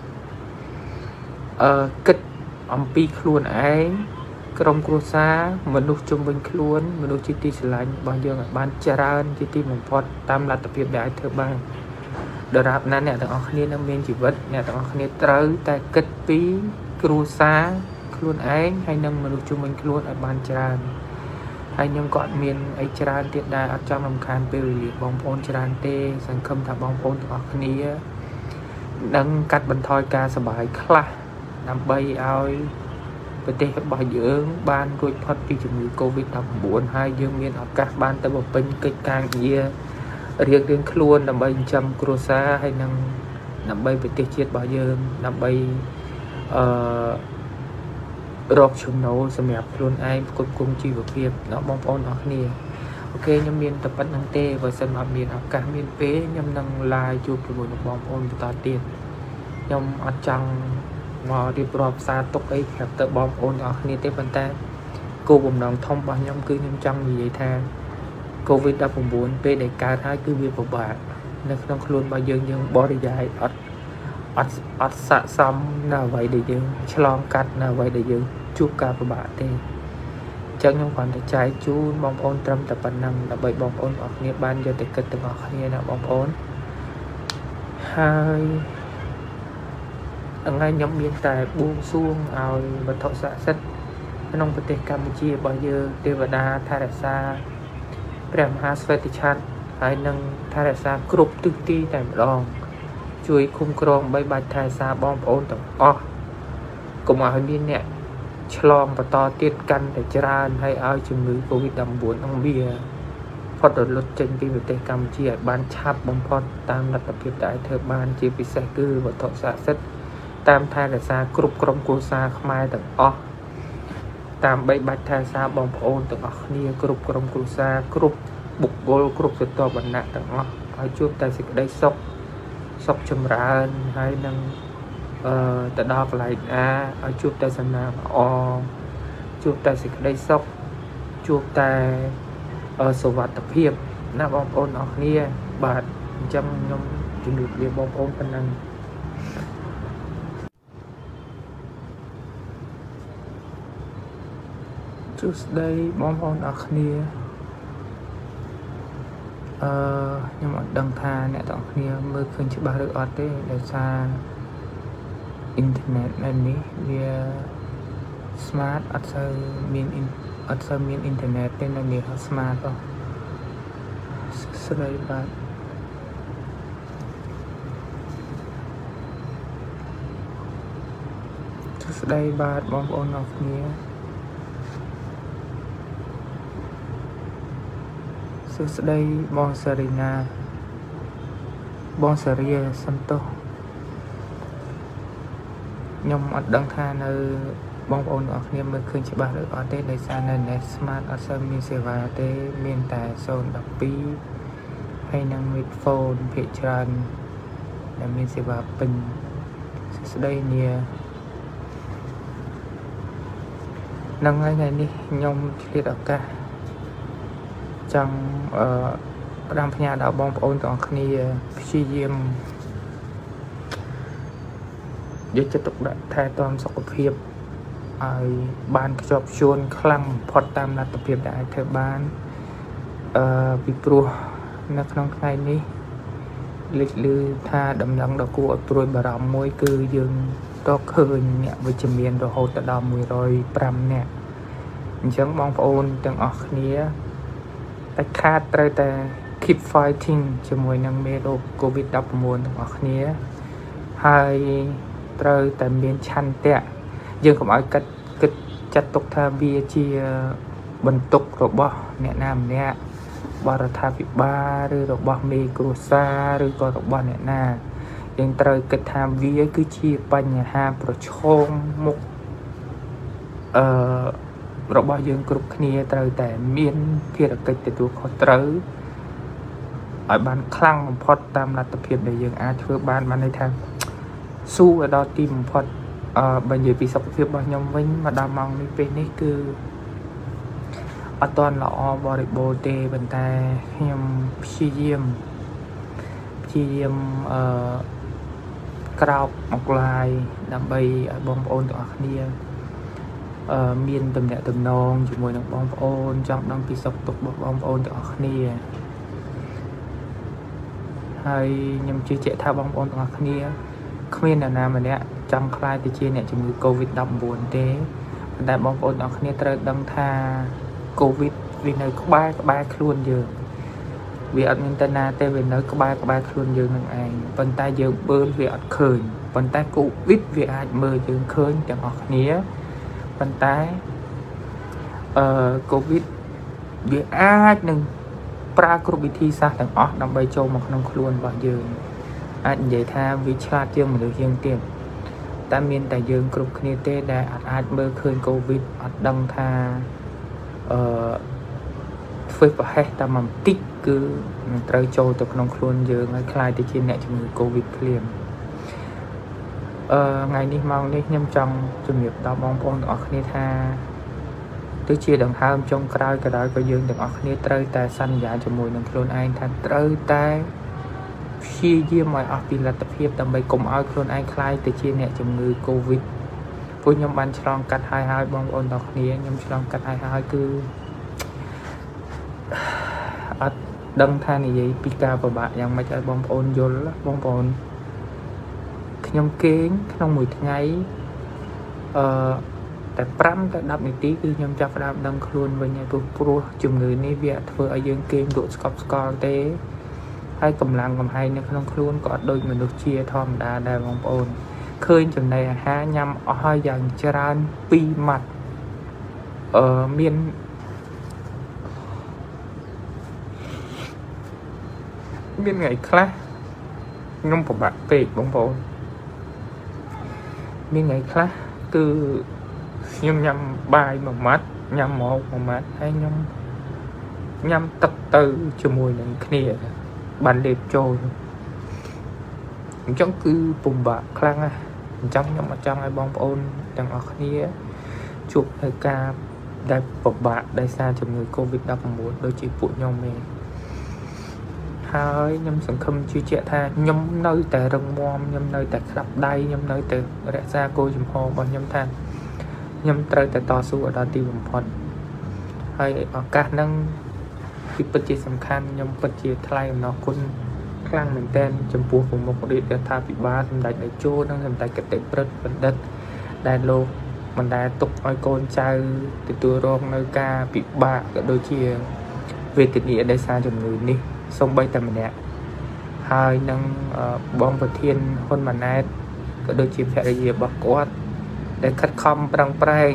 [SPEAKER 1] គិតអំពីខ្លួនឯងក្រុមគ្រួសារមនុស្សជុំវិញខ្លួនមនុស្សជាទីស្រឡាញ់របស់យើងឲ្យបានច្រើនជាទីបំផុតតាមលទ្ធភាពដែលអាចធ្វើបានដរាបណាអ្នកទាំងអស់គ្នានៅមានជីវិតអ្នកទាំងអស់គ្នាត្រូវតែគិតពីគ្រួសារខ្លួនឯងហើយនិងមនុស្សជុំវិញខ្លួនឲ្យបានច្រើនហើយខ្ញុំក៏អត់មានអីច្រើនទៀតដែរអត់ចង់រំខានពេលវេលាបងប្អូនច្រើនទេសង្ឃឹមថាបងប្អូនទាំងអស់គ្នានឹងកាត់បន្ថយការសប្បាយខ្លះដើម្បីឲ្យប្រទេសរបស់យើងបានរួចផុតពីជំងឺ Covid-19 ហើយយើងមានឱកាសបានទៅបំពេញកិច្ចការងាររៀងខ្លួនដើម្បីចិញ្ចឹមគ្រួសារហើយនិងដើម្បីប្រទេសជាតិរបស់យើងដើម្បីរកចំណូលសម្រាប់ខ្លួនឯងគ្រប់គ្រងជីវភាពដល់បងប្អូនអរគ្នាអូខេខ្ញុំមានតែប៉ុណ្្នឹងទេបើសិនមកមានឱកាសមានពេលខ្ញុំនឹង live ជួបជាមួយនឹងបងប្អូនបន្តទៀតខ្ញុំអត់ចង់មករៀបរាប់សារទុកអីប្រាប់ទៅបងប្អូនអរគ្នាទេប៉ុន្តែគោលបំណងធំរបស់ខ្ញុំគឺខ្ញុំចង់និយាយថា COVID-19 ពេលដែលកើតហើយគឺវាពិបាកនៅក្នុងខ្លួនរបស់យើងបរិយាយអត់ស័ក្តិសមនៅអ្វីដែលយើងឆ្លងកាត់នៅអ្វីដែលយើងជួបការពិបាកទេអញ្ចឹងខ្ញុំគ្រាន់តែចែកជូនបងប្អូនត្រឹមតែប៉ុណ្្នឹងដើម្បីបងប្អូនអរគ្នាបានយកទៅគិតទាំងអស់គ្នាណាបងប្អូនហើយថ្ងៃខ្ញុំមានតែបួងសួងឲ្យវត្ថុស័ក្តិសិទ្ធិក្នុងប្រទេសកម្ពុជារបស់យើងទេវតាថែរក្សាព្រះមហាស្វេតឆ័ត្រហើយនឹងថែរក្សាគ្រប់ទិសទីតែម្ដងជួយคุ้មគ្រងបីបាច់ថែរក្សាបងប្អូនទាំងអស់កុំឲ្យមានអ្នកឆ្លងបន្តទៀតកាន់តែច្រើនហើយឲ្យជំងឺ Covid-19 នឹងវាផុតរលត់ចេញពីប្រទេសកម្ពុជាឲ្យបានឆាប់បំផុតតាមលទ្ធភាពដែលធ្វើបានជាពិសេសគឺវត្ថុស័ក្តិសិទ្ធិតាមថែរក្សាគ្រប់ក្រុមគ្រួសារខ្មែរទាំងអស់តាមបីបាច់ថែរក្សាបងប្អូនទាំងអស់គ្នាគ្រប់ក្រុមគ្រួសារគ្រប់បុគ្គលគ្រប់ស្រទាប់វណ្ណៈទាំងអស់ឲ្យជួបតែសេចក្តីសុខចម្រើនហើយនឹងទៅដល់កន្លែងណាឲ្យជួបតែសំណាងល្អជួបតែសេចក្តីសុខជួបតែសុវត្ថិភាពណាបងប្អូនអរគ្នាបាទអញ្ចឹងខ្ញុំជម្រាបលាបងប្អូនប៉ុណ្ណឹងសួស្តីបងប្អូនអរគ្នាខ្ញុំអត់ដឹងថាអ្នកទាំងគ្នាមើលឃើញច្បាស់ឬអត់ទេដោយសារអ៊ីនធឺណិតនៅនេះវា smart អត់សូវមានអ៊ីនធឺណិតទេនៅនេះ smart អស់ស្រីបាទស្ដីបាទបងប្អូនអរគ្នាសួស្ដីបងសារីណាបងសារីសំទោសខ្ញុំអត់ដឹងថានៅបងប្អូនអរគ្នាមើលឃើញច្បាស់ឬអត់ទេដោយសារនៅ Net Smart អត់សូវមានសេវាទេមានតែ012ហើយនឹង Midphone ភាគច្រើនដែលមានសេវាពេញសួស្ដីនានឹងថ្ងៃនេះខ្ញុំឆ្លៀតឱកាសចង់ផ្ដាំផ្ញើដល់បងប្អូនទាំងអស់គ្នាព្យាយាមយកចិត្តទុកដាក់ថែទាំសុខភាពឲ្យបានខ្ជាប់ខ្ជួនខ្លាំងបំផុតតាមលទ្ធភាពដែលអាចធ្វើបានពីព្រោះនៅក្នុងថ្ងៃនេះលេចឮថាដំណឹងដ៏គួរឲ្យព្រួយបារម្ភមួយគឺយើងតឃើញអ្នកវិជ្ជមានរហូតដល់105នាក់អញ្ចឹងបងប្អូនទាំងអស់គ្នាតែខាតត្រូវតែ keep fighting ជាមួយនឹងមេរោគ COVID-19 ទាំងអស់គ្នាហើយត្រូវតែមានឆន្ទៈយើងកុំឲ្យគិតចាត់ទុកថាវាជាបន្ទុករបស់អ្នកណាម្នាក់បរដ្ឋាភិបាលឬរបស់មេគ្រួសារឬក៏របស់អ្នកណាយើងត្រូវគិតថាវាគឺជាបញ្ហាប្រឈមមុខរបស់យើងគ្រប់គ្នាត្រូវតែមានភារកិច្ចទទួលខុសត្រូវឲ្យបានខ្លាំងបំផុតតាមលទ្ធភាពដែលយើងអាចធ្វើបានន័យថាស៊ូឲ្យដល់ទីបំផុតបើនិយាយពីសុខភាពរបស់ខ្ញុំវិញមកដល់ម៉ោងនេះពេលនេះគឺអត់ទាន់ល្អបរិបូរណ៍ទេប៉ុន្តែខ្ញុំព្យាយាមក្រោកមកឡាយដើម្បីឲ្យបងប្អូនទាំងអស់គ្នាមានទំនាក់ទំនងជាមួយនឹងបងប្អូនចង់ដឹងពីសុខទុក្ខរបស់បងប្អូនទាំងអស់គ្នាហើយខ្ញុំជឿជាក់ថាបងប្អូនទាំងអស់គ្នាគ្មានអ្នកណាម្នាក់ចង់ខ្លាយទៅជាអ្នកជំងឺ COVID-19 ទេប៉ុន្តែបងប្អូនទាំងអស់គ្នាត្រូវដឹងថា COVID វានៅក្បែរខ្លួនយើងវាអត់មានទៅណាទេវានៅក្បែរខ្លួនយើងនឹងឯងប៉ុន្តែយើងមើលវាអត់ឃើញប៉ុន្តែ COVID វាអាចមើលយើងឃើញទាំងអស់គ្នាប៉ុន្តែCOVID វាអាចនឹងប្រើគ្រប់វិធីសាស្ត្រទាំងអស់ដើម្បីចូលមកក្នុងខ្លួនរបស់យើងអាចនិយាយថាវាឆ្លាតជាងមនុស្សយើងទៀតតែមានតែយើងគ្រប់គ្នាទេដែលអាចមើលឃើញ COVID អត់ដឹងថាធ្វើប្រហែសតែមួយបន្តិចគឺនឹងត្រូវចូលទៅក្នុងខ្លួនយើងហើយខ្លាយទៅជាអ្នកជំងឺ COVID ភ្លាមថ្ងៃនេះម៉ោងនេះខ្ញុំចង់ជំរាបដល់បងប្អូនទាំងអស់គ្នាថាទោះជាដង្ហើមចុងក្រោយក៏ដោយក៏យើងទាំងអស់គ្នាត្រូវតែសន្យាជាមួយនឹងខ្លួនឯងថាត្រូវតែព្យាយាមឲ្យអស់ពីលទ្ធភាពដើម្បីកុំឲ្យខ្លួនឯងខ្លាយទៅជាអ្នកជំងឺ COVID ព្រោះខ្ញុំបានឆ្លងកាត់ហើយបងប្អូនទាំងគ្នាខ្ញុំឆ្លងកាត់ហើយគឺអត់ដឹងថានិយាយពីការពិបាកយ៉ាងម៉េចឲ្យបងប្អូនយល់បងប្អូនខ្ញុំគេងក្នុងមួយថ្ងៃតែ5ទៅ10នាទីគឺខ្ញុំចាប់ផ្ដើមដឹងខ្លួនវិញហើយព្រោះជំងឺនេះវាធ្វើឲ្យយើងគេងលក់ស្កប់ស្កល់ទេហើយកម្លាំងកំហែងនៅក្នុងខ្លួនក៏អត់ដូចមនុស្សជាធម្មតាដែរបងប្អូនឃើញចំណីអាហារញ៉ាំអស់ហើយយ៉ាងច្រើន2ម៉ាត់មានថ្ងៃខ្លះខ្ញុំពិបាកពេកបងប្អូនមានថ្ងៃខ្លះគឺខ្ញុំញ៉ាំបាយមួយម៉ាត់ញ៉ាំម៉ោកមួយម៉ាត់ហើយខ្ញុំញ៉ាំទឹកទៅជាមួយនឹងគ្នាបានលេបចូលអញ្ចឹងគឺពិបាកខ្លាំងណាស់អញ្ចឹងខ្ញុំអត់ចង់ឲ្យបងប្អូនទាំងអស់គ្នាជួបនៅការដែលពិបាកដោយសារជំងឺ COVID-19 ដូចជាពួកខ្ញុំទេហើយខ្ញុំសង្ឃឹមជឿជាក់ថាខ្ញុំនៅតែរឹងមាំខ្ញុំនៅតែក្តាប់ដៃខ្ញុំនៅតែរក្សាគោលចំហរបស់ខ្ញុំថាខ្ញុំត្រូវតែតស៊ូដល់ទីបំផុតហើយឱកាសហ្នឹងគឺពិតជាសំខាន់ខ្ញុំពិតជាថ្លែងអំណរគុណខ្លាំងមែនទែនចំពោះប្រមុខរដ្ឋាភិបាលសម្ដេចតេជោនិងសម្ដេចគតិព្រឹទ្ធបណ្ឌិតដែលលោកមិនដែលទុកឲ្យកូនចៅទទួលរងនៅការពិបាកក៏ដូចជាវេទនាដោយសារជំងឺនេះសូម្បីតែម្នាក់ហើយនឹងបងប្រធានហ៊ុនម៉ាណែតក៏ដូចជាភរិយារបស់គាត់ដែលខិតខំប្រឹងប្រែង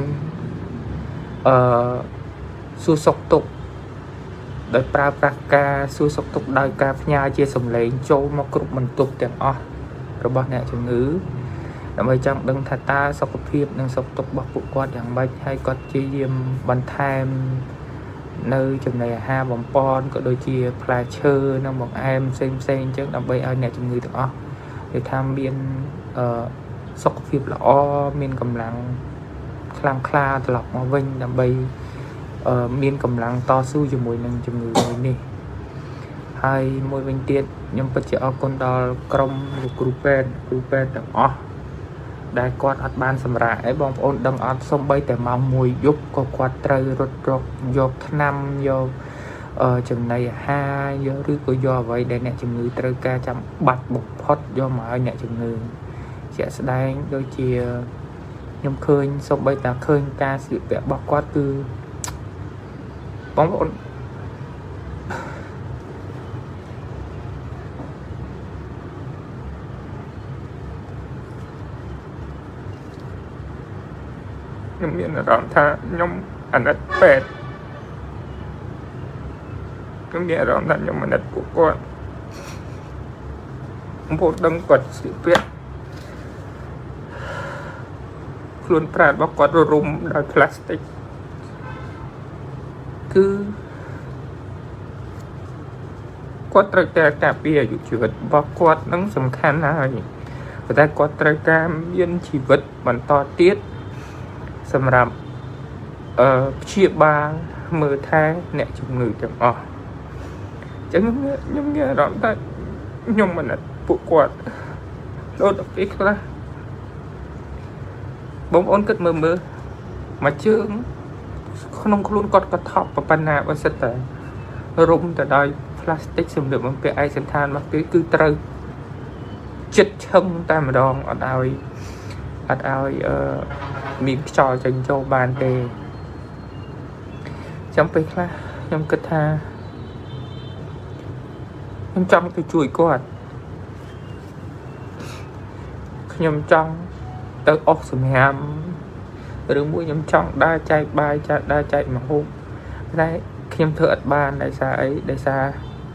[SPEAKER 1] សួរសុខទុក្ខដោយប្រើប្រាស់ការសួរសុខទុក្ខដោយការផ្ញើជាសម្លេងចូលមកគ្រប់បន្ទប់ទាំងអស់របស់អ្នកជំងឺដើម្បីចង់ដឹងថាតើសុខភាពនិងសុខទុក្ខរបស់ពួកគាត់យ៉ាងម៉េចហើយគាត់ព្យាយាមបន្ថែមនៅចំណីអាហារបំពន់ក៏ដូចជាផ្លែឈើនិងបង្អែមផ្សេងអញ្ចឹងដើម្បីឲ្យអ្នកជំងឺទាំងអស់គេថាមានសុខភាពល្អមានកម្លាំងខ្លាំងក្លាត្រឡប់មកវិញដើម្បីមានកម្លាំងតស៊ូជាមួយនឹងជំងឺមួយនេះហើយមួយវិញទៀតខ្ញុំពិតជាអរគុណដល់ក្រុមលោកគ្រូពេទ្យទាំងអស់ដែលគាត់អត់បានសម្រាប់អីបងប្អូនដឹងអត់សំបីតែម៉ោង1យប់ក៏គាត់ត្រូវរត់រកយកថ្នាំយកចំណីអាហារយកឬក៏យកអ្វីដែលអ្នកជំងឺត្រូវការចាំបាច់បំផុតយកមកឲ្យអ្នកជំងឺជាក់ស្ដែងដូចជាខ្ញុំឃើញសំបីតែឃើញការស្លៀកពាក់របស់គាត់គឺបងប្អូនខ្ញុំមានអារម្មណ៍ថាខ្ញុំអាណិតពេទ្យខ្ញុំមានអារម្មណ៍ថាខ្ញុំអាណិតពួកគាត់បងប្អូនដឹងគាត់ស្លៀកពាក់ខ្លួនប្រាណរបស់គាត់រុំដោយផ្លាស្ទិកគឺគាត់ត្រូវតែការពារអាយុជីវិតរបស់គាត់នឹងសំខាន់ណាស់ហើយប៉ុន្តែគាត់ត្រូវការមានជីវិតបន្តទៀតសម្រាប់ព្យាបាលមើលថែអ្នកជំងឺទាំងអស់អញ្ចឹងខ្ញុំមានអារម្មណ៍ថាខ្ញុំមិនអត់ពួកគាត់ដូចដល់ពេលខ្លះបងប្អូនគិតមើលមួយជើងក្នុងខ្លួនគាត់ក៏ថប់ប៉ុណ្ណាបើសិនតែរុំទៅដោយផ្លាស្ទិកសម្លៀកបំពាក់ឯកសណ្ឋានរបស់គេគឺត្រូវចិត្តឈឹងតែម្ដងអត់ឲ្យមានខ្យល់ចេញចូលបានទេចាំពេលខ្លះខ្ញុំគិតថាខ្ញុំចង់ទៅជួយគាត់ខ្ញុំចង់ទៅអស់សម្រាប់ឬមួយខ្ញុំចង់ដើរចែកបាយដើរចែកម្ហូបតែខ្ញុំធ្វើអត់បានដោយសារអីដោយសារ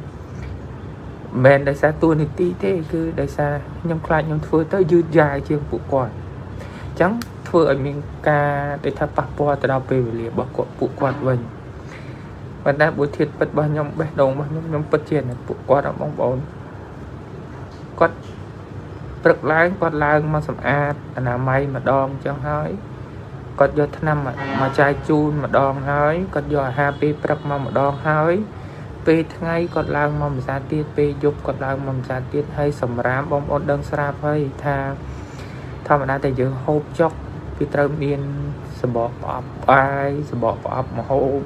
[SPEAKER 1] មិនដោយសារតួនាទីទេគឺដោយសារខ្ញុំខ្លាចខ្ញុំធ្វើទៅយឺតយ៉ាវជាងពួកគាត់អញ្ចឹងធ្វើឲ្យមានការដែលថាប៉ះពាល់ទៅដល់ពេលវេលារបស់ពួកគាត់វិញប៉ុន្តែបុធាតពិតរបស់ខ្ញុំបេះដូងរបស់ខ្ញុំពិតជាអ្នកពួកគាត់បងប្អូនគាត់ព្រឹកឡើងគាត់ឡើងមកសម្អាតអនាម័យម្ដងអញ្ចឹងហើយគាត់យកថ្នាំមកចាយជូនម្ដងហើយគាត់យកអាហារពេលព្រឹកមកម្ដងហើយពេលថ្ងៃគាត់ឡើងមកម្សាទៀតពេលយប់គាត់ឡើងមកម្សាទៀតហើយសម្រាមបងប្អូនដឹងស្រាប់ហើយថាធម្មតាតែយើងហូបចុកវាត្រូវមានសម្បកប្រអប់បាយសម្បកប្រអប់ម្ហូប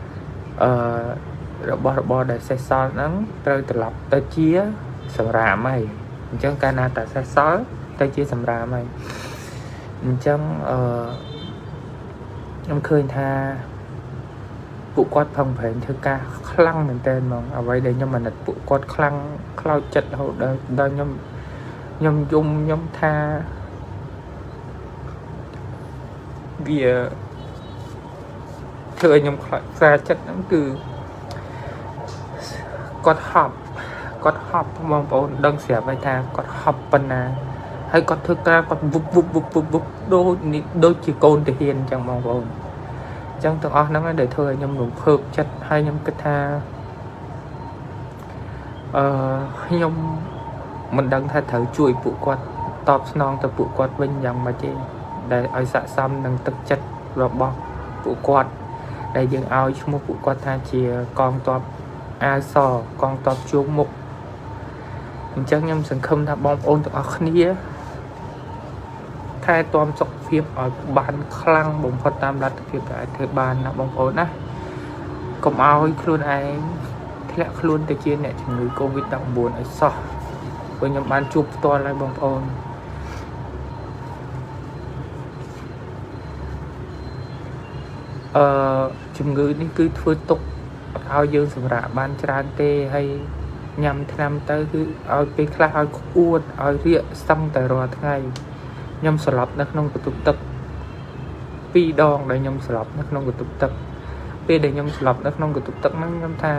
[SPEAKER 1] របស់របរដែលសេសសល់ហ្នឹងត្រូវត្រឡប់ទៅជាសម្រាមហើយអញ្ចឹងកាលណាតែសេសសល់ទៅជាសម្រាមហើយអញ្ចឹងខ្ញុំឃើញថាពួកគាត់ផឹងប្រែងធ្វើការខ្លាំងមែនតើហ្មងអ្វីដែលខ្ញុំអាណិតពួកគាត់ខ្លាំងខ្លោចចិត្តរហូតដល់ខ្ញុំថាវាធ្វើឲ្យខ្ញុំខ្លាចខ្លាចចិត្តហ្នឹងគឺគាត់ហប់បងប្អូនដឹងស្រាប់ហើយថាគាត់ហប់ប៉ុណ្ណាហើយគាត់ធ្វើការគាត់វុបដូចជាកូនទាហានអញ្ចឹងបងប្អូនអញ្ចឹងទាំងអស់ហ្នឹងដែលធ្វើឲ្យខ្ញុំរំភើបចិត្តហើយខ្ញុំគិតថាខ្ញុំមិនដឹងថាត្រូវជួយពួកគាត់តបស្នងទៅពួកគាត់វិញយ៉ាងម៉េចទេដែលឲ្យស័ក្តិសមនឹងទឹកចិត្តរបស់ពួកគាត់ដែលយើងឲ្យឈ្មោះពួកគាត់ថាជាកងទ័ពអាវសកងទ័ពជួងមុខអញ្ចឹងខ្ញុំសង្ឃឹមថាបងប្អូនទាំងអស់គ្នាថែទាំសុខភាពឲ្យបានខ្លាំងបំផុតតាមលទ្ធភាពដែលអាចធ្វើបានណាបងប្អូនណាកុំឲ្យខ្លួនឯងធ្លាក់ខ្លួនទៅជាអ្នកជំងឺ COVID-19 ឲ្យសោះព្រោះខ្ញុំបានជួបផ្ទាល់ហើយបងប្អូនជំងឺនេះគឺធ្វើទុកអត់ឲ្យយើងសម្រាកបានច្រើនទេហើយញ៉ាំថ្នាំទៅគឺឲ្យពេលខ្លះឲ្យក្អួតឲ្យរាកស្ទឹងតែរាល់ថ្ងៃខ្ញុំស្លាប់នៅក្នុងកន្ទប់ទឹក2ដងដែលខ្ញុំស្លាប់នៅក្នុងកន្ទប់ទឹកពេលដែលខ្ញុំស្លាប់នៅក្នុងកន្ទប់ទឹកហ្នឹងខ្ញុំថា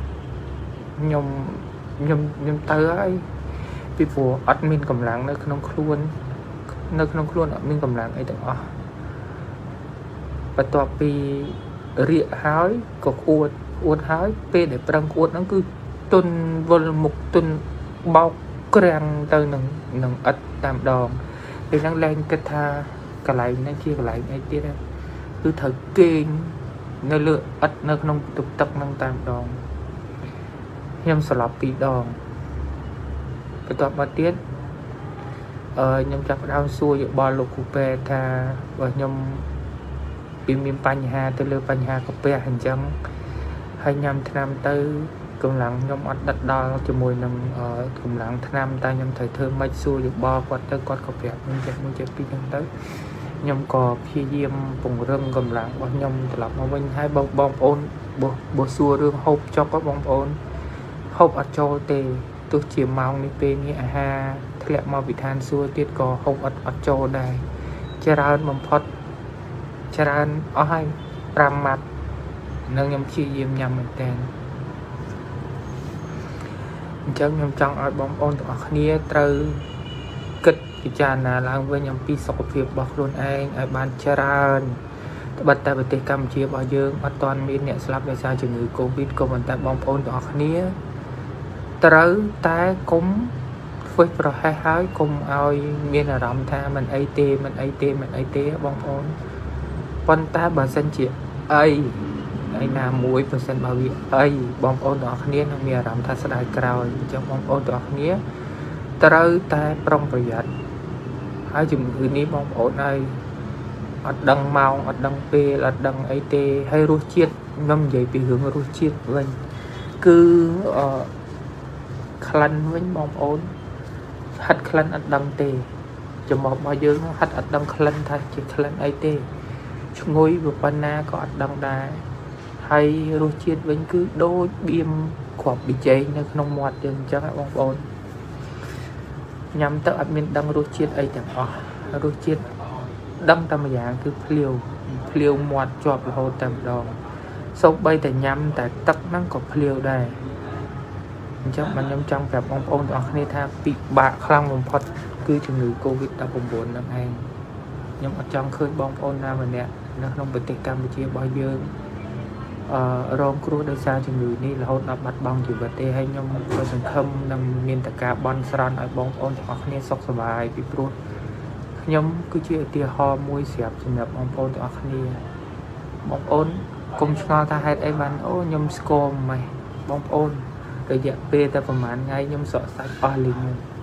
[SPEAKER 1] ខ្ញុំទៅហើយពីព្រោះអត់មានកម្លាំងនៅក្នុងខ្លួនអត់មានកម្លាំងអីទាំងអស់បន្ទាប់ពីរាកហើយក៏ក្អួតហើយពេលដែលប្រឹងក្អួតហ្នឹងគឺទុនវល់មុខទុនបោកក្រាំងទៅនឹងឥតតាមដងពេលហ្នឹងឡើងគិតថាកន្លែងនេះជាកន្លែងអីទៀតគឺត្រូវគេងនៅលើឥតនៅក្នុងទឹកហ្នឹងតាមដងខ្ញុំស្លាប់2ដងបន្ទាប់មកទៀត nhom chặt đau xua dự bò lục cụ bè thà và nhom bị miền Pành Hà từ lừa Pành Hà cụ bè hành trắng hay nhầm tham tới cùng lặng nhom ăn đặt đo cho mùi nằm cùng lặng tham ta nhom thời thương mấy xua dự bò quạt tới quạt cụ bè mình chạy đi nhom tới nhom cò phi diêm vùng rừng cùng lặng và nhom tập mà bên hai bông ôn bộ xua rương hộp cho các bông ôn hộp ở châu tề tôi chỉ mong đi bên nghĩa ha thế lẽ mà bị than xua tiết có hộp ở châu này chả ra mầm phật chả ra ở hai ram mặt nâng nhom chi diêm nhầm mình tên chẳng nhom trong ở bông ôn ở khía từ kịch cái chàn là làm với nhom pi sọc việc bọc luôn anh ở ban chả ra bật tại bật cam chia bao dương ở toàn miền nhẹ slap để sao chừng người covid của mình tại bông ôn ở khía tới ta cũng với pro hai hái cùng ai miền là rộng tha mình it bông ôn con ta bản thân chị ai là mũi phần sân bảo vệ ai bông ôn đỏ khía nó miền rộng tha sẽ đại cao trong bông ôn đỏ khía tới ta prongประหยัดhai chừng người ní bông ôn ai ở đằng màu ở đằng p là đằng it hay rú chiết ngâm dậy bị hướng rú chiết vậy cứ khăn với bông ôn hạt khăn ở đằng tề cho một bao dương hạt ở đằng khăn thay chỉ khăn it ngồi vừa pan na có ở đằng đà hay rú chiết vẫn cứ đôi biêm khoạp bị cháy nó không ngoặt được cho các bông ôn nhằm tới ở miền đằng rú chiết ấy chẳng rú chiết đâm tâm dạng cứ phiêu ngoặt chọp là hồ tầm đòn sâu bay tại nhắm tại tắc năng có phiêu đây chắc mình trong gặp ông ôn ở đây tha bị bạc khăn một phật cứ cho người covid đã bùng buồn năm hai nhưng ở trong khơi bông ôn nam và nè nó không bị tịch Campuchia bao giờ rong cua đời xa cho người đi là hôn đã bắt băng chỉ vật tê hay nhom có thành khâm nằm miền tất cả bon sran ở bông ôn ở đây sọc sờ bài bị pro nhóm cứ chia tia ho môi xẹp trên nhập bông ôn ở đây bông ôn cùng cho ta hai em bạn ô nhóm scom mày bông ôn cái dạng p ta phần màn ngay nhóm sợ sạch ba liền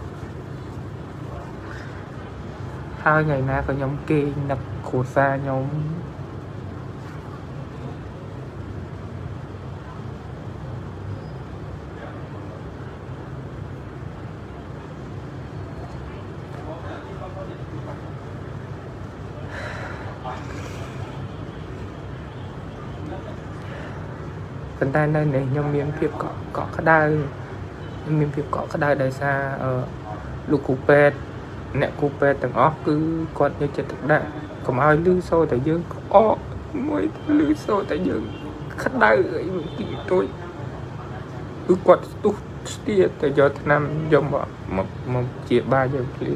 [SPEAKER 1] hai ngày nay có nhóm kê nập khổ xa nhóm phần tay này này nhóm miếng phiệp cọ cái đai miếng phiệp cọ cái đai đời xa lục cụ pet nè cụ pet từng óc cứ còn như chết thực đại còn ai lưu sâu tại dương ó mới lưu sâu tại dương khách đai ấy kỳ tôi cứ quạt tu tia tại giờ năm dòng bỏ một chia 3 giờ liền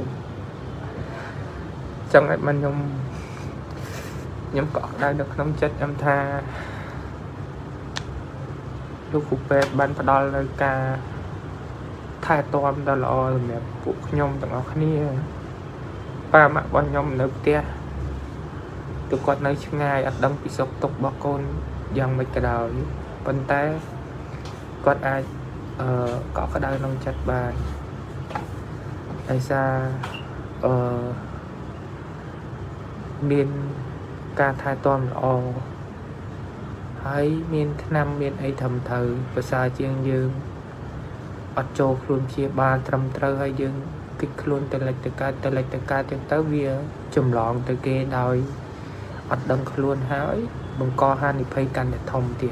[SPEAKER 1] trong ngày mình nhóm cọ đai được nắm chết em tha lúc cụ pet ban phải đo lời ca thay toam đó là mẹ phụ nhom từng ở khía ba mẹ bọn nhom nấu tia từ quạt nơi ngay ở đông bị sốc tục bao con dòng mấy cái đầu bên tay quạt ai có cái đai nông chặt bàn tại sao miền ca thay toam là hay miền nam miền ấy thầm thờ và xa chiên dương ở châu luôn chia 3 trăm trâu hay dương kích luôn từ lệch từ ca cho tới vía chùm lọn từ kia đòi ở đông luôn hái bằng co hai thì phải cần để thông tiền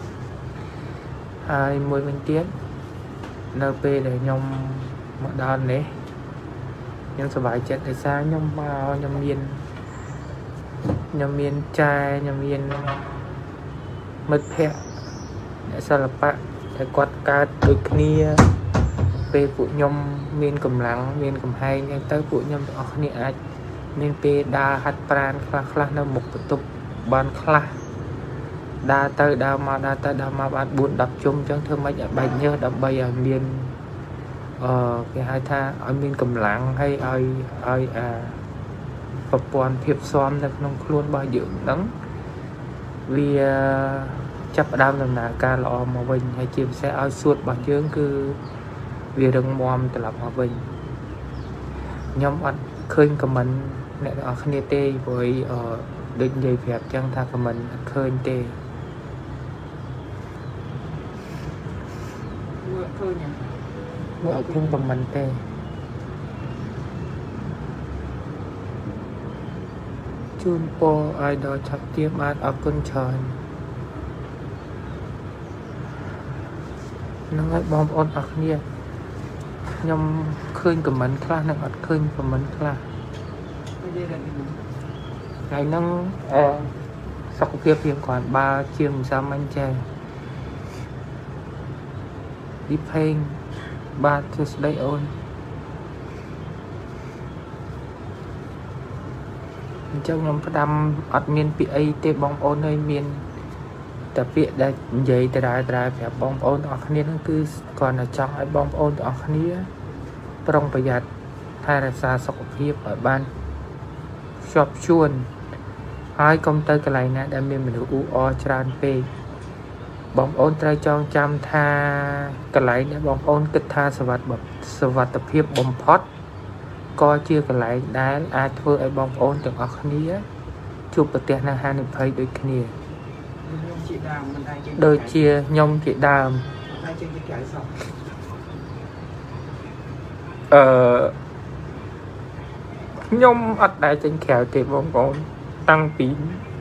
[SPEAKER 1] 20 bên tiết NP để nhom một đòn đấy nhưng số bài chết tại sao nhom miên trai nhom miên mất phe để sao là bạn để quạt ca từ kia về phụ nhom miên cầm lắng miên cầm hay nhưng tới phụ nhom ở này ai miên pe đa hạt pran khla nó một tục ban khla đa tới đa mà bạn buồn đập chung chẳng thương mấy bài nhớ đập bây ở miên cái hai tha ở miên cầm lắng hay ai tập quan thiệp xóm là không luôn bao dưỡng đắng vì chấp đam làm nào ca lọ mà mình hay chìm xe ao suốt bằng chương cứ vì đừng mòm từ lập hòa bình nhóm ăn khơi comment nè ở khné tê với định dây phép chẳng tha comment khơi tê vợ khơi comment tê chun po ai đó chặt tiêm ăn ở con trời nó ngay bom ôn ở khné nhóm khơi comment class nè ở khơi comment class ngày nâng sau kia phiên còn 3 chiêng sao anh trai đi phênh 3 thứ đây ôn trong nhóm phát đâm ọt miên bị ấy tê bóng ôn hơi miên tập viện đây giấy từ đài phải bóng ôn ở khăn nó cứ còn là trong ai bóng ôn ở khăn ní trong bây giờ hay là xa sọc phiếp ở ban shop chuồn hai công tơ cái này nè đem miên mình được u tràn về bóng ôn trai trong trăm tha cái này nè bóng ôn kích tha sờ vật tập hiệp bóng pot coi chưa cái này đá ai thưa ai bóng ôn từng ở khăn ní chụp bật tiền là hai được thấy đôi kia đôi chia nhông chị đàm nhông ắt đại trên khéo thì bóng ôn tăng phí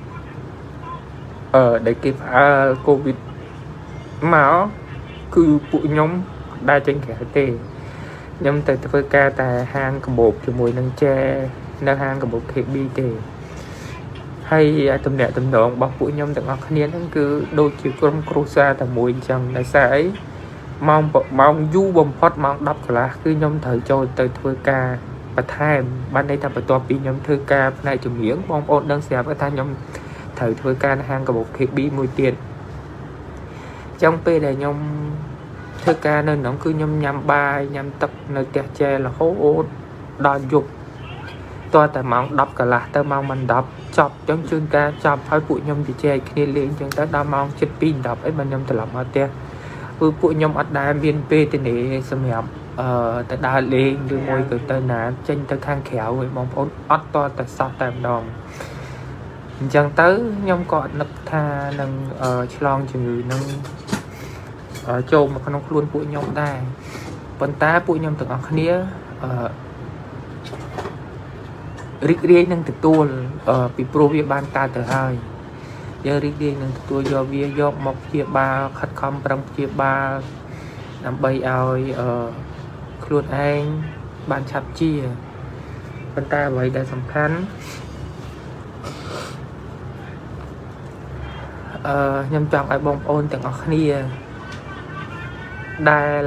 [SPEAKER 1] để kịp covid máu cứ bụi nhóm đa trên kẻ tê nhóm từ phơi ca tại hang cầm bột cho mùi nâng tre nâng hang cầm bột khép bi tê hay tầm nẹ tầm nộn bọc bụi nhóm từng ngọc niên cứ đôi chiều con cruza tại mùi chẳng đại xã ấy mong du bồng phót mong đọc là cứ nhóm thời cho từ phơi ca và thay ban đây tập to bị nhóm thư ca này chủ miếng bong ôn đang xẹp với ta nhóm thời thôi ca hang cả một khi bị mùi tiền trong p này nhóm thư ca nên nó cứ nhóm nhằm bài nhằm tập nơi tè che là hố ôn đo dục to tại mong đọc cả là tao mong mình đọc chọc trong chương ca chọc phải bụi nhóm thì che khi lên chúng ta đã mong chết pin đọc ấy mà nhóm tự làm ở tè bụi nhóm ở đài viên p tên này xâm nhập tại đa lên đưa môi từ tên nã trên tới khang khéo với mong ôn ót to tại sao tạm đòn chẳng tới nhông cọt nấp tha nâng chlong chừng nâng châu mà con luôn bụi nhông đa vẫn ta bụi nhông từng ở khía rít riêng nâng từ tua bị pro vi ban ta từ hai giờ rít riêng nâng từ tua do vi do một chia ba khát không trong chia ba làm bay ơi luôn anh ban chặt chia bên ta vậy đã sầm khăn nhằm chọn ai bông ôn từng ở khnia đài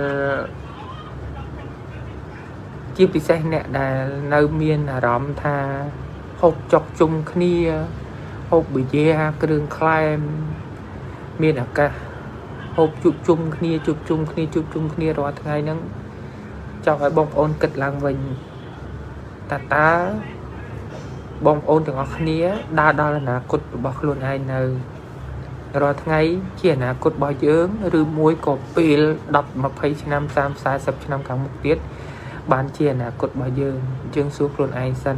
[SPEAKER 1] chiếc bị xe nè đài nơi miên là rõm tha hộp chọc chung khnia hộp bị dê cái đường climb miên ở cả hộp chụp chung khnia rồi ngày nắng cho cái bông ôn kịch làng mình ta bông ôn từng ở khnia đa là nà cột bọc luôn ai nơi rồi ngày chỉ là cột bao dưỡng rồi muối cột pil đập mà phải năm sam sai sập năm tháng một tiết bán chia là cột bao dưỡng chương xuống luôn ai sân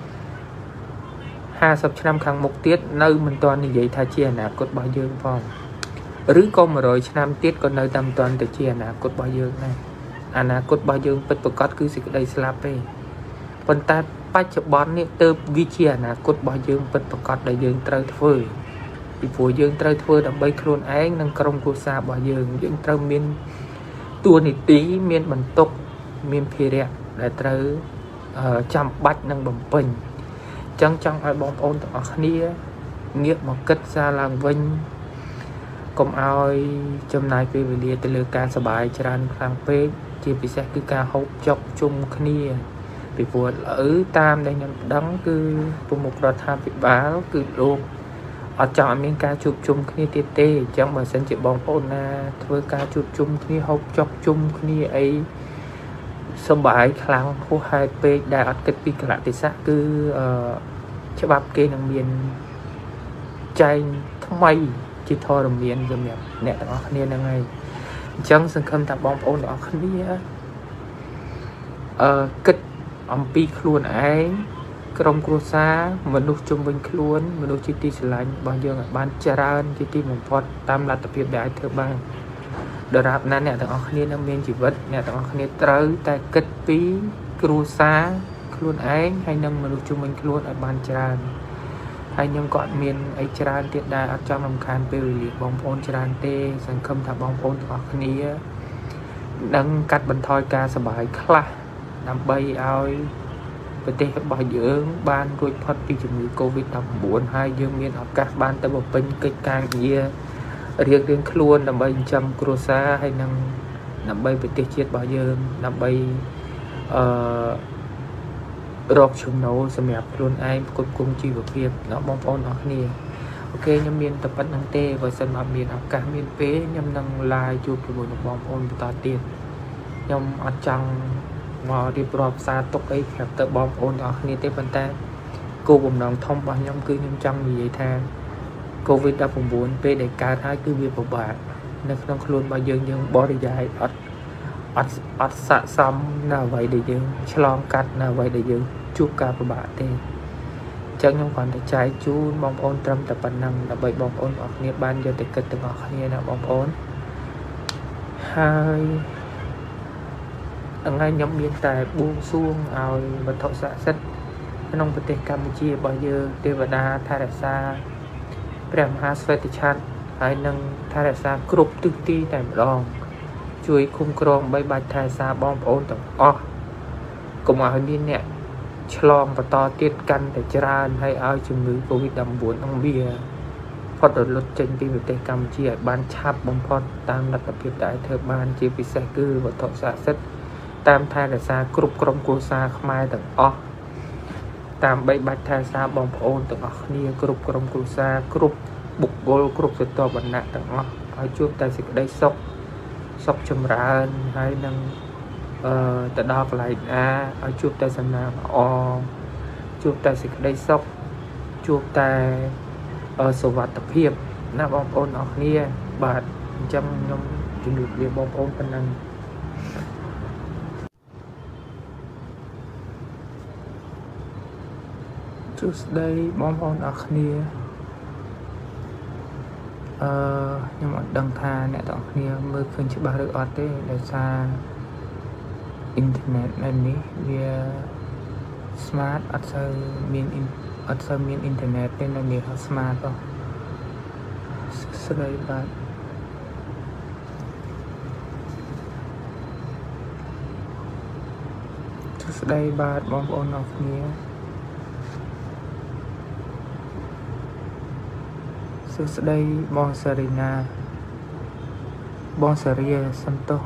[SPEAKER 1] 50 ឆ្នាំខាងមុខទៀតនៅមិនទាន់និយាយថាជាអនាគតរបស់យើងផងឬក៏100ឆ្នាំទៀតក៏នៅតែមិនទាន់ទៅជាអនាគតរបស់យើងដែរអនាគតរបស់យើងពិតប្រាកដគឺសេចក្តីស្លាប់ទេប៉ុន្តែបច្ចុប្បន្ននេះទើបវាជាអនាគតរបស់យើងពិតប្រាកដដែលយើងត្រូវធ្វើពីព្រោះយើងត្រូវធ្វើដើម្បីខ្លួនឯងនិងក្រុមគ្រួសាររបស់យើងត្រូវមានតួនាទីមានបន្ទុកមានភារៈដែលត្រូវចាំបាច់និងបំពេញចឹងចង់ឲ្យបងប្អូនទាំងអស់គ្នាងាកមកគិតសារឡើងវិញកុំឲ្យចំណាយពេលវេលាទៅលើការសប្បាយច្រើនខ្លាំងពេកជាពិសេសគឺការហូបចុកជុំគ្នាពីព្រោះតាមដែលខ្ញុំដឹងគឺប្រមុខរដ្ឋាភិបាលគឺលោកអត់ចង់ឲ្យមានការជួបជុំគ្នាទៀតទេអញ្ចឹងបើសិនជាបងប្អូនណាធ្វើការជួបជុំគ្នាហូបចុកជុំគ្នាអីសប្បាយខ្លាំងហួសហេតុពេកដែលអត់គិតពីកលៈទេសៈគឺច្បាប់គេនឹងមានចែងថ្មីជាធរមានសម្រាប់អ្នកទាំងអស់គ្នាហ្នឹងហើយអញ្ចឹងសង្ឃឹមថាបងប្អូនទាំងអស់គ្នាគិតអំពីខ្លួនឯងក្រុមគ្រួសារមនុស្សជុំវិញខ្លួនមនុស្សជាទីស្រឡាញ់របស់យើងឲ្យបានច្រើនជាទីបំផុតតាមលទ្ធភាពដែលអាចធ្វើបានដរាបណាអ្នកទាំងអស់គ្នានៅមានជីវិតអ្នកទាំងអស់គ្នាត្រូវតែគិតពីគ្រួសារខ្លួនឯងហើយនឹងមនុស្សជុំវិញខ្លួនឲ្យបានច្រើនហើយខ្ញុំក៏អត់មានអីច្រើនទៀតដែរអត់ចង់រំខានពេលវេលាបងប្អូនច្រើនទេសង្ឃឹមថាបងប្អូនទាំងអស់គ្នានឹងកាត់បន្ថយការសប្បាយខ្លះដើម្បីឲ្យប្រទេសរបស់យើងបានរួចផុតពីជំងឺ Covid-19 ហើយយើងមានឱកាសបានទៅបំពេញកិច្ចការងាររៀងៗខ្លួនដើម្បីចិញ្ចឹមគ្រួសារហើយនឹងដើម្បីប្រទេសជាតិរបស់យើងដើម្បីរកចំណូលសម្រាប់ខ្លួនឯងផ្គត់ផ្គង់ជីវភាពដល់បងប្អូនអរគ្នាអូខេខ្ញុំមានតែប៉ុណ្្នឹងទេបើសិនមកមានឱកាសមានពេលខ្ញុំនឹង live ជួបជាមួយនឹងបងប្អូនបន្តទៀតខ្ញុំអត់ចង់មករៀបរាប់សារទុកអីប្រាប់ទៅបងប្អូនទាំងអស់គ្នាទេប៉ុន្តែគោលបំណងធំរបស់ខ្ញុំគឺខ្ញុំចង់និយាយថា COVID-19 ពេលដែលកើតហើយគឺវាពិបាកនៅក្នុងខ្លួនរបស់យើងបរិយាយអត់ស័ក្តិសមនៅអ្វីដែលយើងឆ្លងកាត់នៅអ្វីដែលយើងជួបការពិបាកទេអញ្ចឹងខ្ញុំគ្រាន់តែចែកជូនបងប្អូនត្រឹមតែប៉ុណ្ណឹងដើម្បីបងប្អូនទាំងអស់គ្នាបានយកទៅគិតទាំងអស់គ្នាណាបងប្អូនហើយថ្ងៃខ្ញុំមានតែបួងសួងឲ្យវត្ថុស័ក្តិសិទ្ធិក្នុងប្រទេសកម្ពុជារបស់យើងទេវតាថែរក្សាព្រះមហាស្វេតឆ័ត្រហើយនឹងថែរក្សាគ្រប់ទិសទីតែម្ដងជួយคุ้មគ្រងបីបាច់ថែរក្សាបងប្អូនទាំងអស់កុំឲ្យមានអ្នកឆ្លងបន្តទៀតកាន់តែច្រើនហើយឲ្យជំងឺ Covid-19 នឹងវាផុតរលត់ចេញពីប្រទេសកម្ពុជាឲ្យបានឆាប់បំផុតតាមលទ្ធភាពដែលធ្វើបានជាពិសេសគឺវត្ថុស័ក្តិសិទ្ធិតាមថែរក្សាគ្រប់ក្រុមគ្រួសារខ្មែរទាំងអស់តាមបីបាច់ថែរក្សាបងប្អូនទាំងអស់គ្នាគ្រប់ក្រុមគ្រួសារគ្រប់បុគ្គលគ្រប់ស្រទាប់វណ្ណៈទាំងអស់ឲ្យជួបតែសេចក្តីសុខចម្រើនហើយនឹងទៅដល់កន្លែងណាឲ្យជួបតែសំណាងល្អជួបតែសេចក្តីសុខជួបតែសុវត្ថិភាពណាបងប្អូនអរគ្នាបាទអញ្ចឹងខ្ញុំជំរាបលាបងប្អូនប៉ុណ្ណឹងសួស្តីបងប្អូនអរគ្នាខ្ញុំអត់ដឹងថាអ្នកទាំងគ្នាមើលឃើញច្បាស់ឬអត់ទេដោយសារអ៊ីនធឺណិតនៅនេះវា smart អត់សូវមានអ៊ីនធឺណិតទេនៅនេះ smart អស់ស្ដីបាទស្ដីបាទបងប្អូនអរគ្នាសួស្ដីបងសារីណាបងសារីសន្ទុះ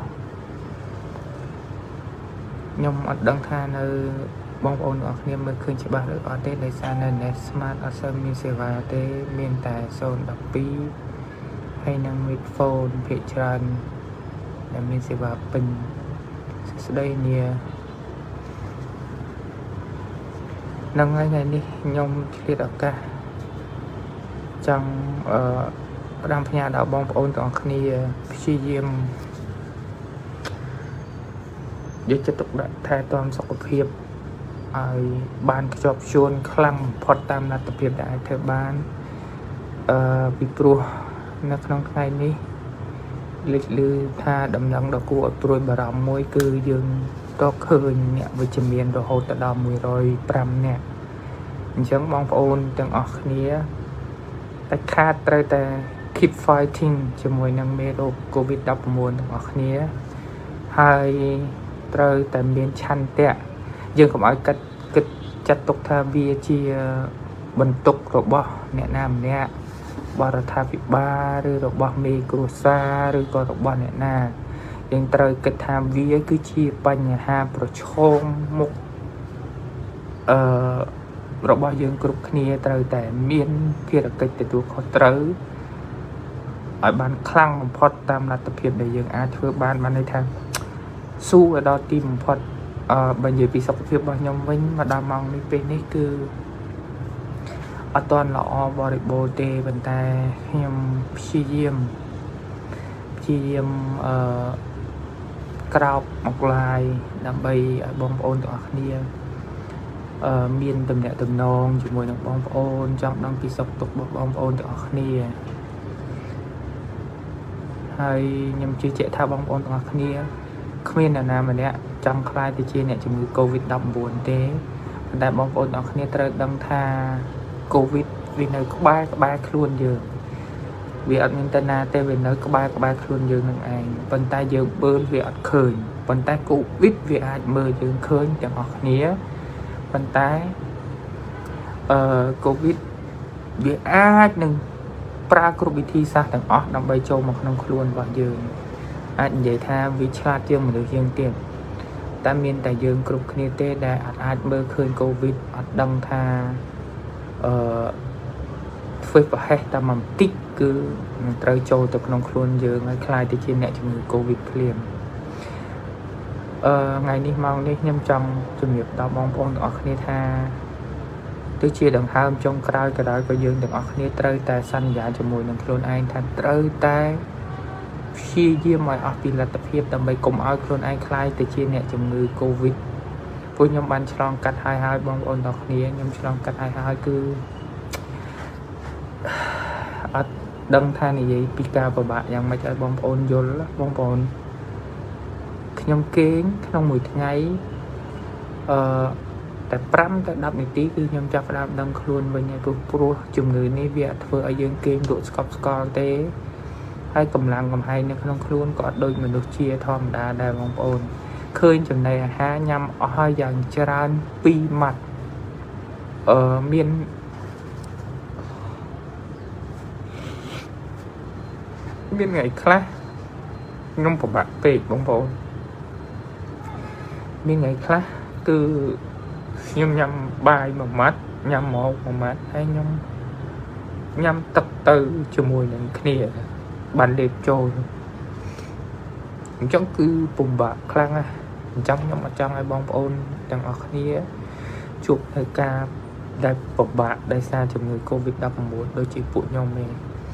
[SPEAKER 1] ខ្ញុំអត់ដឹងថានៅបងប្អូនទាំងអស់គ្នាមើលឃើញច្បាស់ឬអត់ទេដោយសារនៅ Net Smart អត់សូវមានសេវាទេមានតែ012ហើយនឹង Midphone ភាគច្រើនដែលមានសេវាពេញសួស្ដីនានឹងថ្ងៃនេះខ្ញុំឆ្លៀតឱកាសចង់ផ្ដាំផ្ញើដល់បងប្អូនទាំងអស់គ្នាព្យាយាមយកចិត្តទុកដាក់ថែទាំសុខភាពឲ្យបានខ្ជាប់ខ្ជួនខ្លាំងបំផុតតាមលទ្ធភាពដែលអាចធ្វើបានពីព្រោះនៅក្នុងថ្ងៃនេះលេចឮថាដំណឹងដ៏គួរឲ្យព្រួយបារម្ភមួយគឺយើងក៏ឃើញអ្នកវិជ្ជមានរហូតដល់105នាក់អញ្ចឹងបងប្អូនទាំងអស់គ្នាតែខាតត្រូវតែ keep fighting ជាមួយនឹងមេរោគ COVID-19 ទាំងអស់គ្នាហើយត្រូវតែមានឆន្ទៈយើងកុំឲ្យគិតចាត់ទុកថាវាជាបន្ទុករបស់អ្នកណាម្នាក់បរដ្ឋាភិបាលឬរបស់មេគ្រួសារឬក៏របស់អ្នកណាយើងត្រូវគិតថាវាគឺជាបញ្ហាប្រឈមមុខរបស់យើងគ្រប់គ្នាត្រូវតែមានភារកិច្ចទទួលខុសត្រូវឲ្យបានខ្លាំងបំផុតតាមលទ្ធភាពដែលយើងអាចធ្វើបានន័យថាស៊ូឲ្យដល់ទីបំផុតបើនិយាយពីសុខភាពរបស់ខ្ញុំវិញមកដល់ម៉ោងនេះពេលនេះគឺអត់ទាន់ល្អបរិបូរណ៍ទេប៉ុន្តែខ្ញុំព្យាយាមក្រោបមកឡាយដើម្បីឲ្យបងប្អូនទាំងអស់គ្នាមានតំណែងតំណងជាមួយនឹងបងប្អូនចង់ដឹងពីសុខទុក្ខរបស់បងប្អូនទាំងអស់គ្នាហើយខ្ញុំជឿជាក់ថាបងប្អូនទាំងអស់គ្នាគ្មានអ្នកណាម្នាក់ចង់ខ្លាចទៅជាអ្នកជំងឺ COVID-19 ទេប៉ុន្តែបងប្អូនទាំងអស់គ្នាត្រូវដឹងថា COVID វានៅក្បែរខ្លួនយើងវាអត់មានទៅណាទេវានៅក្បែរខ្លួនយើងនឹងឯងប៉ុន្តែយើងមើលវាអត់ឃើញប៉ុន្តែ COVID វាអាចមើលយើងឃើញទាំងអស់គ្នាប៉ុន្តែCOVID វាអាចនឹងប្រើគ្រប់វិធីសាស្ត្រទាំងអស់ដើម្បីចូលមកក្នុងខ្លួនរបស់យើងអាចនិយាយថាវាឆ្លាតជាងមនុស្សយើងទៀតតែមានតែយើងគ្រប់គ្នាទេដែលអាចមើលឃើញ COVID អត់ដឹងថាធ្វើប្រហែសតែមួយបន្តិចគឺនឹងត្រូវចូលទៅក្នុងខ្លួនយើងហើយខ្លាយទៅជាអ្នកជំងឺ COVID ភ្លាមថ្ងៃនេះម៉ោងនេះខ្ញុំចង់ជំរាបដល់បងប្អូនទាំងអស់គ្នាថាទោះជាដង្ហើមចុងក្រោយក៏ដោយក៏យើងទាំងអស់គ្នាត្រូវតែសន្យាជាមួយនឹងខ្លួនឯងថាត្រូវតែព្យាយាមឲ្យអស់ពីលទ្ធភាពដើម្បីកុំឲ្យខ្លួនឯងខ្លាយទៅជាអ្នកជំងឺ COVID ព្រោះខ្ញុំបានឆ្លងកាត់ហើយបងប្អូនទាំងគ្នាខ្ញុំឆ្លងកាត់ហើយគឺអត់ដឹងថានិយាយពីការពិបាកយ៉ាងម៉េចឲ្យបងប្អូនយល់បងប្អូនខ្ញុំគេងក្នុងមួយថ្ងៃតែ5ទៅ10នាទីគឺខ្ញុំចាប់ផ្ដើមដឹងខ្លួនវិញហើយព្រោះជំងឺនេះវាធ្វើឲ្យយើងគេងលក់ស្កប់ស្កល់ទេហើយកម្លាំងកំហែងនៅក្នុងខ្លួនក៏អត់ដូចមនុស្សជាធម្មតាដែរបងប្អូនឃើញចំណីអាហារញ៉ាំអស់ហើយយ៉ាងច្រើន2ម៉ាត់មានថ្ងៃខ្លះខ្ញុំពិបាកពេកបងប្អូនមានថ្ងៃខ្លះគឺខ្ញុំញ៉ាំបាយមួយម៉ាត់ញ៉ាំម៉ោកមួយម៉ាត់ហើយខ្ញុំញ៉ាំទឹកទៅជាមួយនឹងគ្នាបានលេបចូលអញ្ចឹងគឺពិបាកខ្លាំងណាស់អញ្ចឹងខ្ញុំអត់ចង់ឲ្យបងប្អូនទាំងអស់គ្នាជួបនៅការដែលពិបាកដោយសារជំងឺ COVID-19 ដូចជាពួកខ្ញុំឯង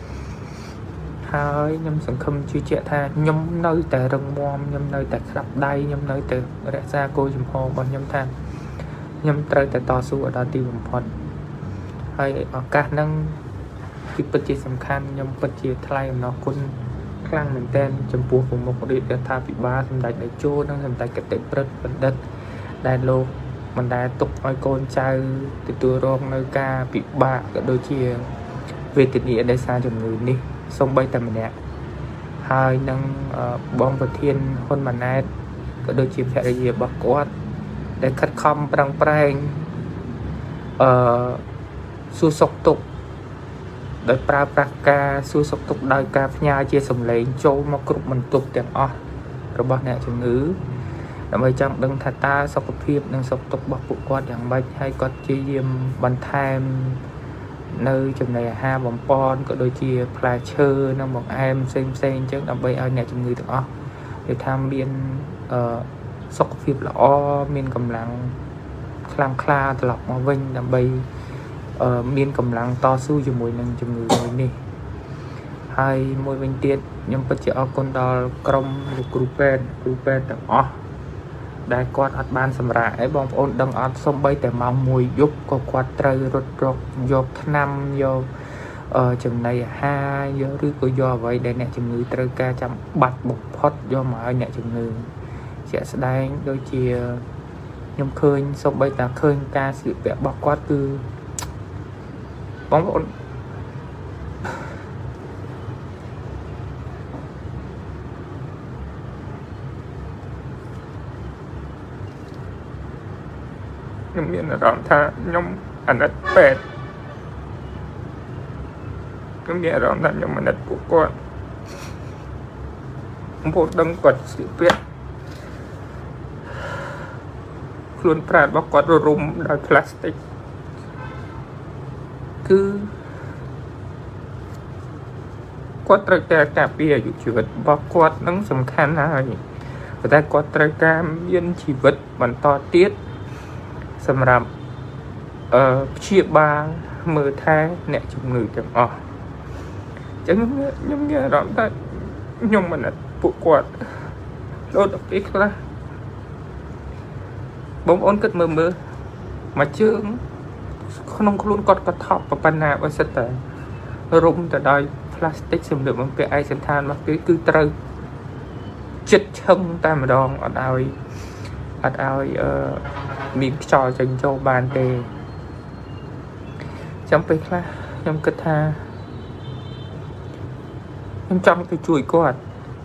[SPEAKER 1] ហើយខ្ញុំសង្ឃឹមជឿជាក់ថាខ្ញុំនៅតែរឹងមាំខ្ញុំនៅតែក្តាប់ដៃខ្ញុំនៅតែរក្សាគោលជំហររបស់ខ្ញុំថាខ្ញុំត្រូវតែតស៊ូដល់ទីបំផុតហើយឱកាសហ្នឹងគឺពិតជាសំខាន់ខ្ញុំពិតជាថ្លែងអំណរគុណខ្លាំងមែនទែនចំពោះប្រមុខរាជរដ្ឋាភិបាលសម្ដេចតេជោនិងសម្ដេចកតេព្រឹទ្ធបណ្ឌិតដែលលោកមិនដែលទុកឲ្យកូនចៅទទួលរងនៅការពិបាកក៏ដូចជាវេទនាដោយសារជំងឺនេះសូម្បីតែម្នាក់ហើយនឹងបងប្រធានហ៊ុនម៉ាណែតក៏ដូចជាភរិយារបស់គាត់ដែលខិតខំប្រឹងប្រែងសួរសុខទុក្ខដោយប្រើប្រាស់ការសួរសុខទុក្ខដោយការផ្ញើជាសម្លេងចូលមកគ្រប់បន្ទប់ទាំងអស់របស់អ្នកជំងឺដើម្បីចង់ដឹងថាតើសុខភាពនិងសុខទុក្ខរបស់ពួកគាត់យ៉ាងម៉េចហើយគាត់ព្យាយាមបន្ថែមនៅចំណីអាហារបំពន់ក៏ដូចជាផ្លែឈើនិងបង្អែមផ្សេងអញ្ចឹងដើម្បីឲ្យអ្នកជំងឺទាំងអស់និយាយថាមានសុខភាពល្អមានកម្លាំងខ្លាំងក្លាត្រឡប់មកវិញដើម្បីមានកម្លាំងតស៊ូជាមួយនឹងជំងឺមួយនេះហើយមួយវិញទៀតខ្ញុំពិតជាអរគុណដល់ក្រុមលោកគ្រូពេទ្យទាំងអស់ដែលគាត់អត់បានសម្រាកឯងបងប្អូនដឹងអត់សំបីតែម៉ោង1យប់ក៏គាត់ត្រូវរត់រកយកថ្នាំយកចំណីអាហារយកឬក៏យកអ្វីដែលអ្នកជំងឺត្រូវការចាំបាច់បំផុតយកមកឲ្យអ្នកជំងឺជាក់ស្ដែងដូចជាខ្ញុំឃើញសំបីតែឃើញការស្លៀកពាក់របស់គាត់គឺបងប្អូនខ្ញុំមានអារម្មណ៍ថាខ្ញុំអាណិតពេទ្យខ្ញុំមានអារម្មណ៍ថាខ្ញុំអាណិតពួកគាត់បងប្អូនដឹងគាត់ស្លៀកពាក់ខ្លួនប្រាណរបស់គាត់រុំដោយផ្លាស្ទិកគឺគាត់ត្រូវការការពារអាយុជីវិតរបស់គាត់នឹងសំខាន់ហើយប៉ុន្តែគាត់ត្រូវការមានជីវិតបន្តទៀតសម្រាប់ព្យាបាលមើលថែអ្នកជំងឺទាំងអស់អញ្ចឹងខ្ញុំមានអារម្មណ៍ថាខ្ញុំមិនពួកគាត់លោតទៅពេលខ្លះបងប្អូនគិតមើល mà chương không luôn còn có thọp và pan nào với sét rung từ đây plastic xâm lược bằng cái ai sinh than mà cái cứ trâu chết chân ta mà đòn ở đôi miếng trò dành cho bàn tề trong cái là trong cái tha trong cái chuỗi quạt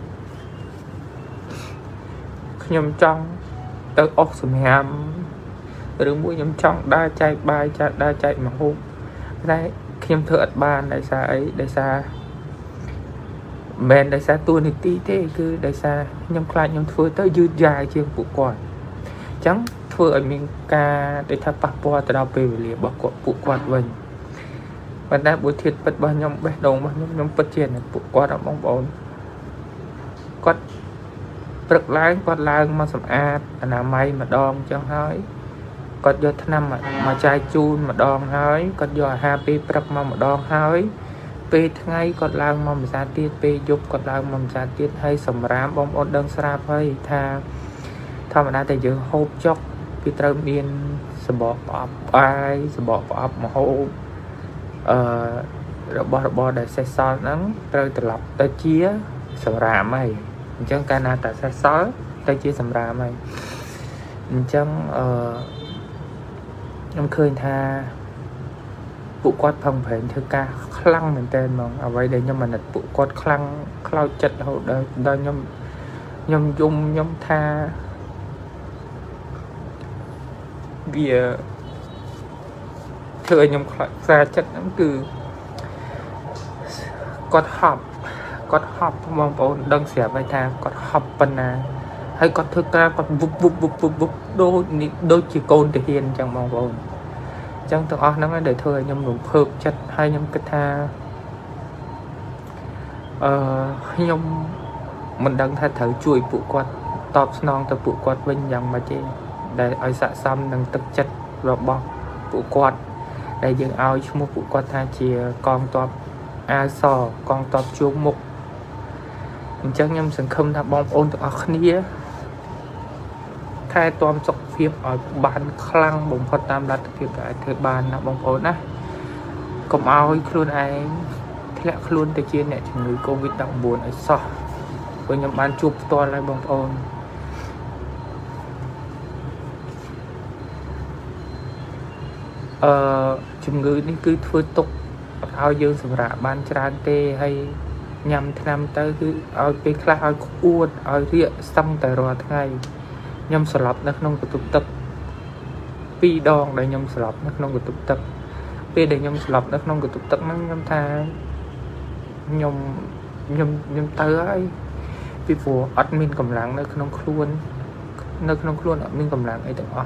[SPEAKER 1] nhầm trong tới ốc sầm hàm rồi mũi nhầm trong đa chạy mà hôm đây nhầm thợ bàn đại xa ấy đại xa men đại xa tuôn thì tí thế cứ đại xa nhầm khai nhầm thưa tới dư dài trên bộ quạt trắng thưa ở miền ca để thay bạc qua từ đâu về liền bạc quạt bộ quạt mình và đã buổi thiệt bật bao nhom bét đầu bao nhom bật trên bộ quạt ở bóng bóng quạt bật lái quạt lang mà sầm ạt là may mà đòn cho hỏi quạt do năm mà chai chun mà đòn hỏi quạt do happy bật mà đòn hỏi pe ngay quạt lang mà ra tiết pe dục quạt lang mà ra tiết hay sầm rám bóng ôn đơn srap hay tha thà mà đã tại giờ hộp chóc cái trâu miên sờ bỏ ai sờ bỏ mà hộp bỏ để xe son nắng trâu từ lọc tới chia sầm rám mày chẳng cana tại xe sói tới chia sầm rám mày chẳng em khơi tha vụ quát phong phèn theo ca khăng mình tên mà ở vậy để nhưng mà là vụ quát khăng khlau chật hậu đời nhom dung nhom tha vì thưa nhom ra chất nó cứ quát họp mong bố đang xẻ vai tha quát họp bên nào hay quát thưa ca quát vụp đôi chỉ côn thể hiện chẳng mong bố chẳng tự nó để thưa nhom nụ phượt chất hay nhom cái tha nhom mình đang thay thử chui phụ quạt top non từ phụ quạt bên dòng mà chị để ở xã xăm đang thực chất rồi bọc phụ quạt để dừng ao cho một phụ quạt thay chia con top a sò con top chuông mục chẳng nhầm sừng không là bom ôn từ ở khía thay toàn sọc phim ở bàn khăn bùng phật tam đặt việc cái thời bàn là bom ôn á cầm ao luôn ai thế lại luôn từ chia này cho người covid đặc buồn ở sò với nhóm ban chụp toàn lại bom ôn chung ngữ ní cứ thưa tục ao dương sầm rạ ban tràn tê hay nhằm tham tới cứ ao cái khác ao uốn ao rịa xong tại rồi ngày nhâm sờ lọc nó không có tụ tập pi đòn để nhâm sờ lọc nó không có tụ tập pi để nhâm sờ lọc nó không có tụ tập nó nhâm tha nhâm tới pi phù admin cầm lặng nó không luôn admin cầm lặng ấy được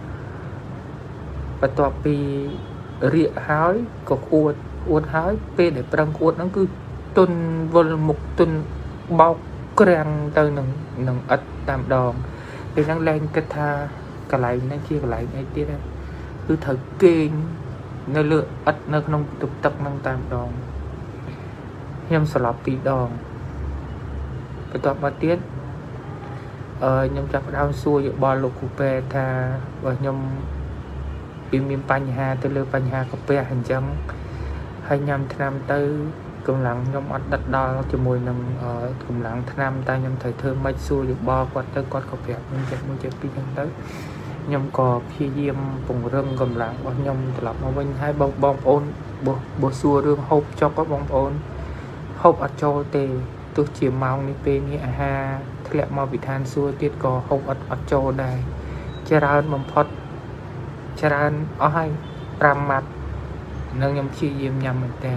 [SPEAKER 1] và tọa pi rịa hói có uốn hói pi để prang uốn nó cứ tuần vô một tuần bao krang tới nằng ắt tam đòn để năng lên cái tha cả lại năng chia cả lại ngay tiếp cứ thật kinh nơi lựa ắt nơi không tục tập năng tam đòn nhâm sờ lọc tí đòn cái tọa ba tiết nhâm chặt đau xuôi giữa bò lục coupe tha và nhâm miền Pành Hà từ lừa Pành Hà coupe hành trắng hay nhâm tham tư cùng lặng nhom ăn đặt đo cho mùi nằm cùng lặng tham ta nhom thời thơ mấy xuôi được bo quạt tới quạt cà phê nhưng chắc muốn chơi pin tới nhom cò phi diêm vùng rừng cầm lặng bao nhom lập mà bên hai bông ôn bộ xua rương hộp cho có bông ôn hộp ở cho tê tôi chỉ mong đi pe ni ha thế lẽ mà bị than xua tiết cò hộp ở cho đây chả ra mầm phật chả ra ở hai ram mặt nâng nhom chi diêm nhầm mình tên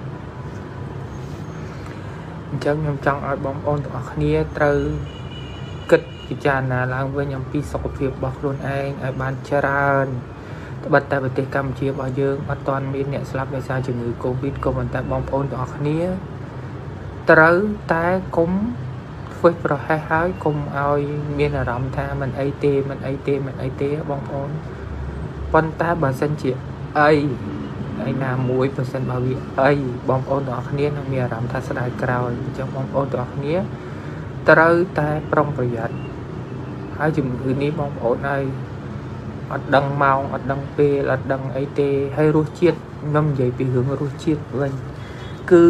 [SPEAKER 1] chẳng nhom trong ở bóng ôn ở khía từ kịch cái chàn là lang với nhom pi sọc phiệp bọc luôn anh ở ban charan bật tại bật cam chia bao dương bắt toàn miền nhẹ slap về xa chừng người covid của mình tại bóng ôn ở khía từ ta cũng với pro hai hái cùng ai miền là rộng tha mình it bóng ôn quan ta bản thân chị ai ai làm muối % bảo vệ ai bom ôn đỏ khné nó mía làm thay sợi cào trong bom ôn đỏ khné từ ta prongประหยัดhai chừng người ní bom ôn này អត់ដឹងម៉ោងអត់ដឹងពេលអត់ដឹងអីទេហើយរសជាតិខ្ញុំនិយាយពីរឿងរសជាតិវិញគឺ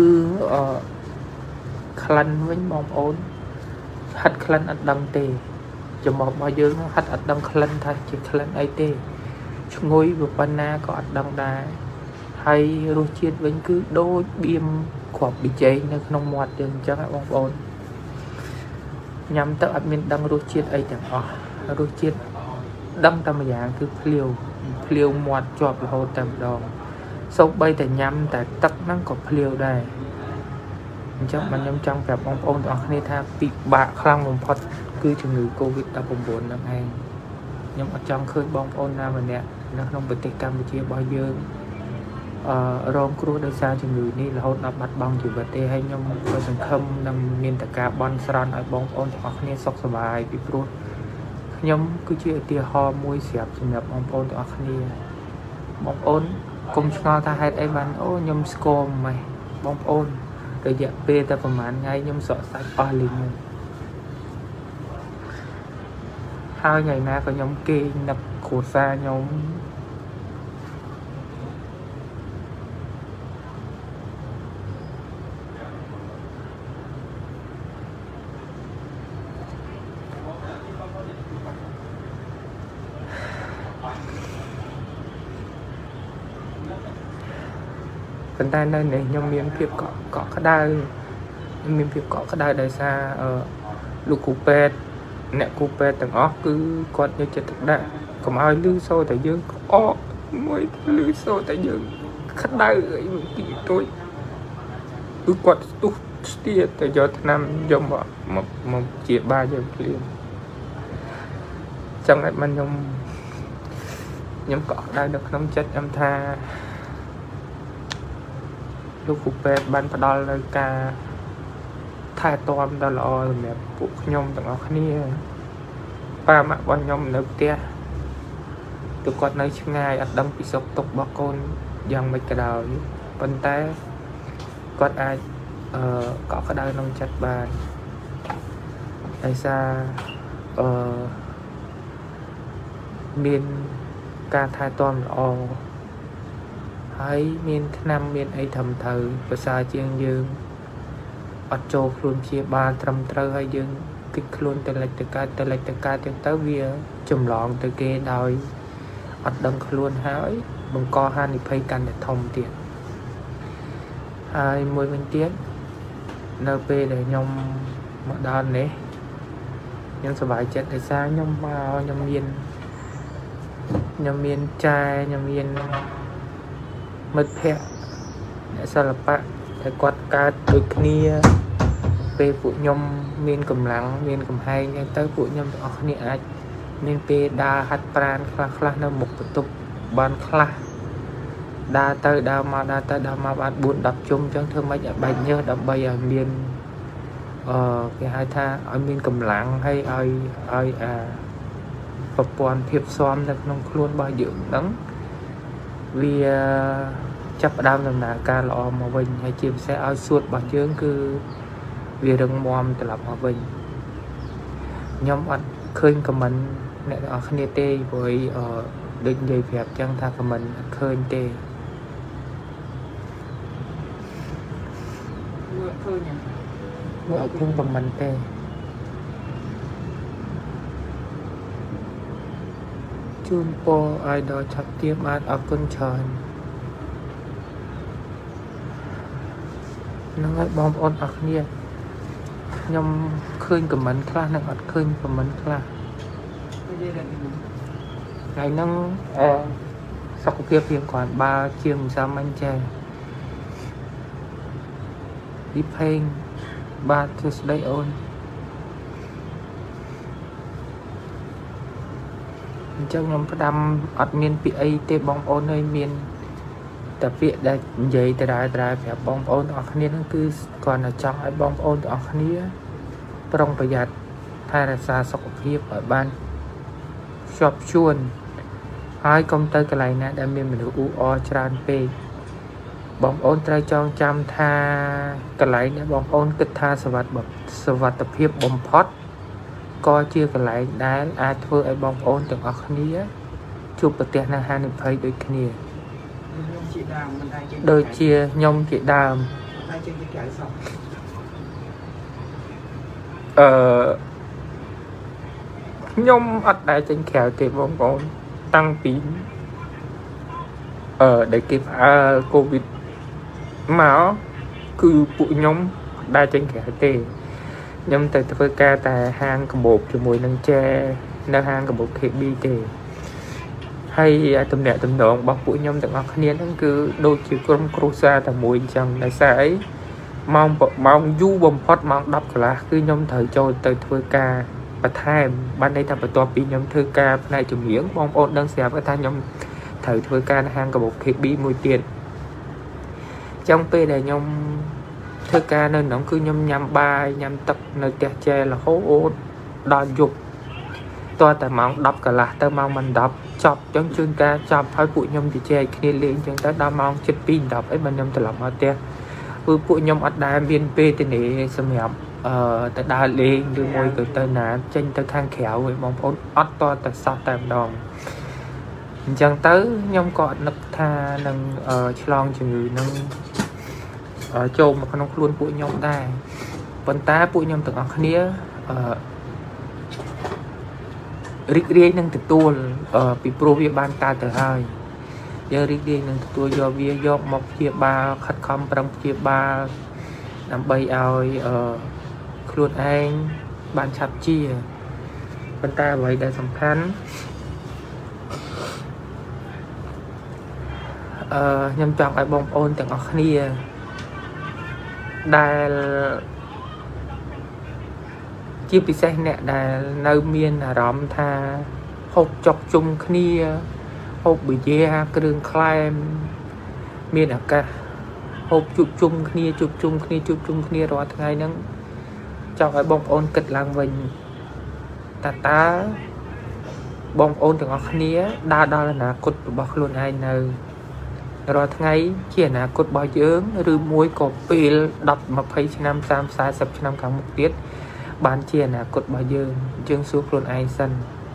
[SPEAKER 1] ក្លិនវិញបងប្អូនហាត់ក្លិនអត់ដឹងទេចំពោះរបស់យើងហាត់អត់ដឹងក្លិនថាជាក្លិនអីទេឈ្ងុយប៉ុណ្ណាក៏អត់ដឹងដែរហើយរសជាតិវិញគឺដូចបៀមគ្រាប់ប៊ីចេងនៅក្នុងមាត់យើងអញ្ចឹងបងប្អូនញ៉ាំទៅអត់មានដឹងរសជាតិអីទាំងអស់រសជាតិដឹងតែម្យ៉ាងគឺភ្លាវមាត់ជាប់រហូតតែម្ដងសូម្បីតែញ៉ាំតែទឹកហ្នឹងក៏ភ្លាវដែរអញ្ចឹងខ្ញុំចង់ប្រាប់បងប្អូនទាំងអស់គ្នាថាពិបាកខ្លាំងបំផុតគឺជំងឺ Covid-19 ហ្នឹងឯងខ្ញុំអត់ចង់ឃើញបងប្អូនណាម្នាក់នៅក្នុងប្រទេសកម្ពុជារបស់យើងរងគ្រោះដោយសារជំងឺនេះរហូតដល់បាត់បង់ជីវិតទេហើយខ្ញុំក៏សង្ឃឹមនឹងមានតកាបន់ស្រន់ឲ្យបងប្អូនទាំងអស់គ្នាសុខសប្បាយពីព្រោះខ្ញុំគឺជាឧទាហរណ៍មួយស្រាប់សម្រាប់បងប្អូនទាំងអស់គ្នាបងប្អូនកុំឆ្ងល់ថាហេតុអីបានអូខ្ញុំស្គមម៉េះបងប្អូនរយៈពេលតែប្រហែលថ្ងៃខ្ញុំសក់សាច់អស់លីងហើយថ្ងៃណាក៏ខ្ញុំគេងនឹកគ្រួសារខ្ញុំប៉ុន្តែនៅនេះខ្ញុំមានភាពកក់ក្ដៅមានភាពកក់ក្ដៅដោយសារលោកគ្រូពេទ្យអ្នកគ្រូពេទ្យទាំងអស់គឺគាត់យកចិត្តទុកដាក់កុំឲ្យលឺសូរតែយើងក្អកមួយលឺសូរតែយើងក្ដៅអីមួយទីតូចគឺគាត់ស្ទុះស្ទាតែយកថ្នាំយកមកជាបាលយើងភ្លាមចឹងហើយខ្ញុំកក់ក្ដៅនៅក្នុងចិត្តខ្ញុំថាលោកគ្រូពេទ្យបានផ្ដល់នៅការថែទាំដ៏ល្អសម្រាប់ពួកខ្ញុំទាំងអស់គ្នាប៉ាម៉ាក់របស់ខ្ញុំនៅផ្ទះទោះគាត់នៅឆ្ងាយអត់ដឹងពីសុខទុក្ខរបស់កូនយ៉ាងម៉េចក៏ដោយប៉ុន្តែគាត់អាចកក់ក្ដៅក្នុងចិត្តបានដោយសារមានការថែទាំល្អហើយមានថ្នាំមានអីត្រឹមត្រូវប្រសើរជាងយើងអត់ចូលខ្លួនព្យាបាលត្រឹមត្រូវហើយយើងគិតខ្លួនទៅលិចទៅកើតទាំងទៅវាចម្លងទៅគេដោយអត់ដឹងខ្លួនហើយបង្កហានិភ័យកាន់តែធំទៀតហើយមួយវិញទៀតនៅពេលដែលខ្ញុំមកដល់នេះខ្ញុំសប្បាយចិត្តដោយសារខ្ញុំមកខ្ញុំមានចែខ្ញុំមានមិត្តភ័ក្តិអ្នកសិល្បៈតែគាត់កើតដូចគ្នាពេលពួកខ្ញុំមានកម្លាំងមានកំហែងទៅពួកខ្ញុំទាំងអស់គ្នាអាចមានពេលដើរហាត់ប្រាណខ្លះនៅមុខបន្ទប់បានខ្លះដើរទៅដើរមកបាន 4-10 ជុំអញ្ចឹងធ្វើម៉េចឲ្យបែកញើសដើម្បីឲ្យមានគេហៅថាឲ្យមានកម្លាំងហើយឲ្យប្រព័ន្ធភាពស៊ាំនៅក្នុងខ្លួនរបស់យើងហ្នឹងវាចាប់ផ្ដើមដំណើរការល្អមកវិញហើយជាពិសេសឲ្យសួតរបស់យើងគឺវារឹងមាំត្រឡប់មកវិញខ្ញុំអត់ឃើញខមមិនអ្នកទាំងអស់គ្នាទេព្រោះដូចនិយាយប្រាប់ចឹងថាខមមិនអត់ឃើញទេមើលឃើញខមមិនទេជូនពរឲ្យដល់ឆាប់ទៀមបានអរគុណច្រើននឹងឲ្យបងប្អូនអរគ្នាខ្ញុំឃើញខមមិនខ្លះនិងអត់ឃើញខមមិនខ្លះថ្ងៃហ្នឹងសុខភាពរៀងគ្រាន់បើជាងមិនសាមញ្ញចេះឌីផេងបាទទស្សដីអូនអញ្ចឹងខ្ញុំផ្ដាំអត់មានពាក្យអីទេបងប្អូនហើយមានតែពាក្យដែលនិយាយដដែលប្រាប់បងប្អូនទាំងអស់គ្នាហ្នឹងគឺគ្រាន់តែចង់ឲ្យបងប្អូនទាំងអស់គ្នាប្រុងប្រយ័ត្នថែរក្សាសុខភាពឲ្យបានខ្ជាប់ខ្ជួនហើយកុំទៅកន្លែងណាដែលមានមនុស្សអ៊ូអរច្រើនពេកបងប្អូនត្រូវចងចាំថាកន្លែងដែលបងប្អូនគិតថាសុវត្ថិភាពបំផុតក៏ជាកន្លែងដែលអាចធ្វើឲ្យបងប្អូនទាំងអស់គ្នា chụp bật tiền là hai được thấy đôi kia đôi chia nhông chị đàm nhông ở đây trên kẹo thì bóng bóng tăng phí để kịp covid máu cứ bụi nhông đai trên kẹo thì nhông từ với ca tại hang cầm bột cho mùi nâng tre nơi hang cầm bột khi bi thì hay tầm nẹ tầm đoạn bọc bụi nhông từng ngọt niên cứ đôi chiều con cruza tại mùi chẳng đại xã ấy mong du bầm phót mong đọc là cứ nhông thời cho tới thưa ca và thay ban đây thằng bà to bị nhông thưa ca này chủ miếng mong ôn đang xẹp với thay nhông thời thưa ca hang cầm bột khi bi mùi tiền trong p để nhông thưa ca nên nó cứ nhâm nhâm bài nhâm tập nơi tè che là hố ô đo dục tôi tại mong đọc cả là tôi mong mình đọc chọc trong chương ca chọc hai bụi nhâm thì che kia liền chúng ta đã mong chết pin đọc ấy mình nhâm từ lòng ở tè vừa bụi nhâm ở đài biên p thì này xem nhầm tại đài liền đưa môi từ tên là trên tới khang khéo với mong ôn ót to tại sao tạm đòn chẳng tới nhâm còn nực tha nâng chlong chừng nâng châu mà con luôn bụi nhông ta vẫn ta bụi nhông từng ở khía rít riêng nâng từ tua bị pro việt ban ta từ hai giờ rít riêng nâng từ tua do vía do một chia ba khách không trong chia ba làm bay ơi luôn anh ban chặt chia vẫn ta vậy để sòng khăn nhâm chọn ai bông ôn từng ở khía đài chia bị xe nè đài nơi miền là rõm tha hộp chọc chung khnia hộp bị da cái đường climb miền ở cả hộp chụp chung khnia rồi ngày nắng cho phải bông ôn kịch làng mình ta bông ôn từng ở khnia đa đa là cột bọc luôn ai nơi rồi ngày chỉ là cột bao dưỡng rồi muối cột pil đập mà phải năm sam sai sập năm càng một tiết bán chia là cột bao dưỡng xuống luôn ai sân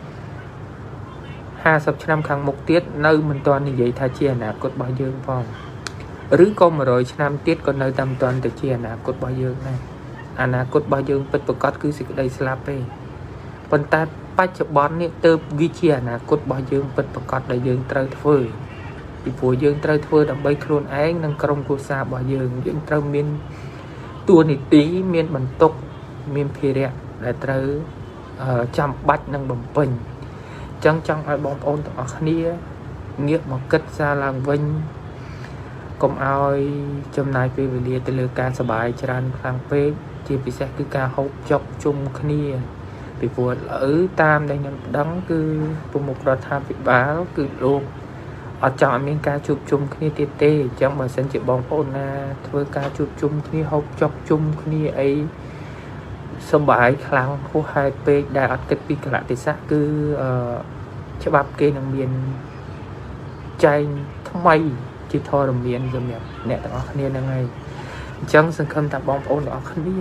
[SPEAKER 1] 50 ឆ្នាំខាងមុខទៀតនៅមិនទាន់និយាយថាជាអនាគតរបស់យើងផងឬក៏100ឆ្នាំទៀតក៏នៅតែមិនទាន់ទៅជាអនាគតរបស់យើងដែរអនាគតរបស់យើងពិតប្រាកដគឺសេចក្តីស្លាប់ទេប៉ុន្តែបច្ចុប្បន្ននេះទៅវាជាអនាគតរបស់យើងពិតប្រាកដដែលយើងត្រូវធ្វើពីព្រោះយើងត្រូវធ្វើដើម្បីខ្លួនឯងនិងក្រុមគ្រួសាររបស់យើងត្រូវមានតួនាទីមានបន្ទុកមានភារៈដែលត្រូវចាំបាច់និងបំពេញចឹងចង់ឲ្យបងប្អូនទាំងអស់គ្នាងាកមកគិតសារឡើងវិញកុំឲ្យចំណាយពេលវេលាទៅលើការសប្បាយច្រើនខ្លាំងពេកជាពិសេសគឺការហូបចុកជុំគ្នាពីព្រោះតាមដែលខ្ញុំដឹងគឺប្រមុខរដ្ឋាភិបាលគឺលោកអត់ចង់ឲ្យមានការជួបជុំគ្នាទៀតទេអញ្ចឹងបើសិនជាបងប្អូនណាធ្វើការជួបជុំគ្នាហូបចុកជុំគ្នាអីសប្បាយខ្លាំងហួសហេតុពេកដែលអត់គិតពីកលៈទេសៈគឺច្បាប់គេនឹងមានចែងថ្មីជាធរមានសម្រាប់អ្នកទាំងអស់គ្នាហ្នឹងហើយអញ្ចឹងសង្ឃឹមថាបងប្អូនទាំងអស់គ្នា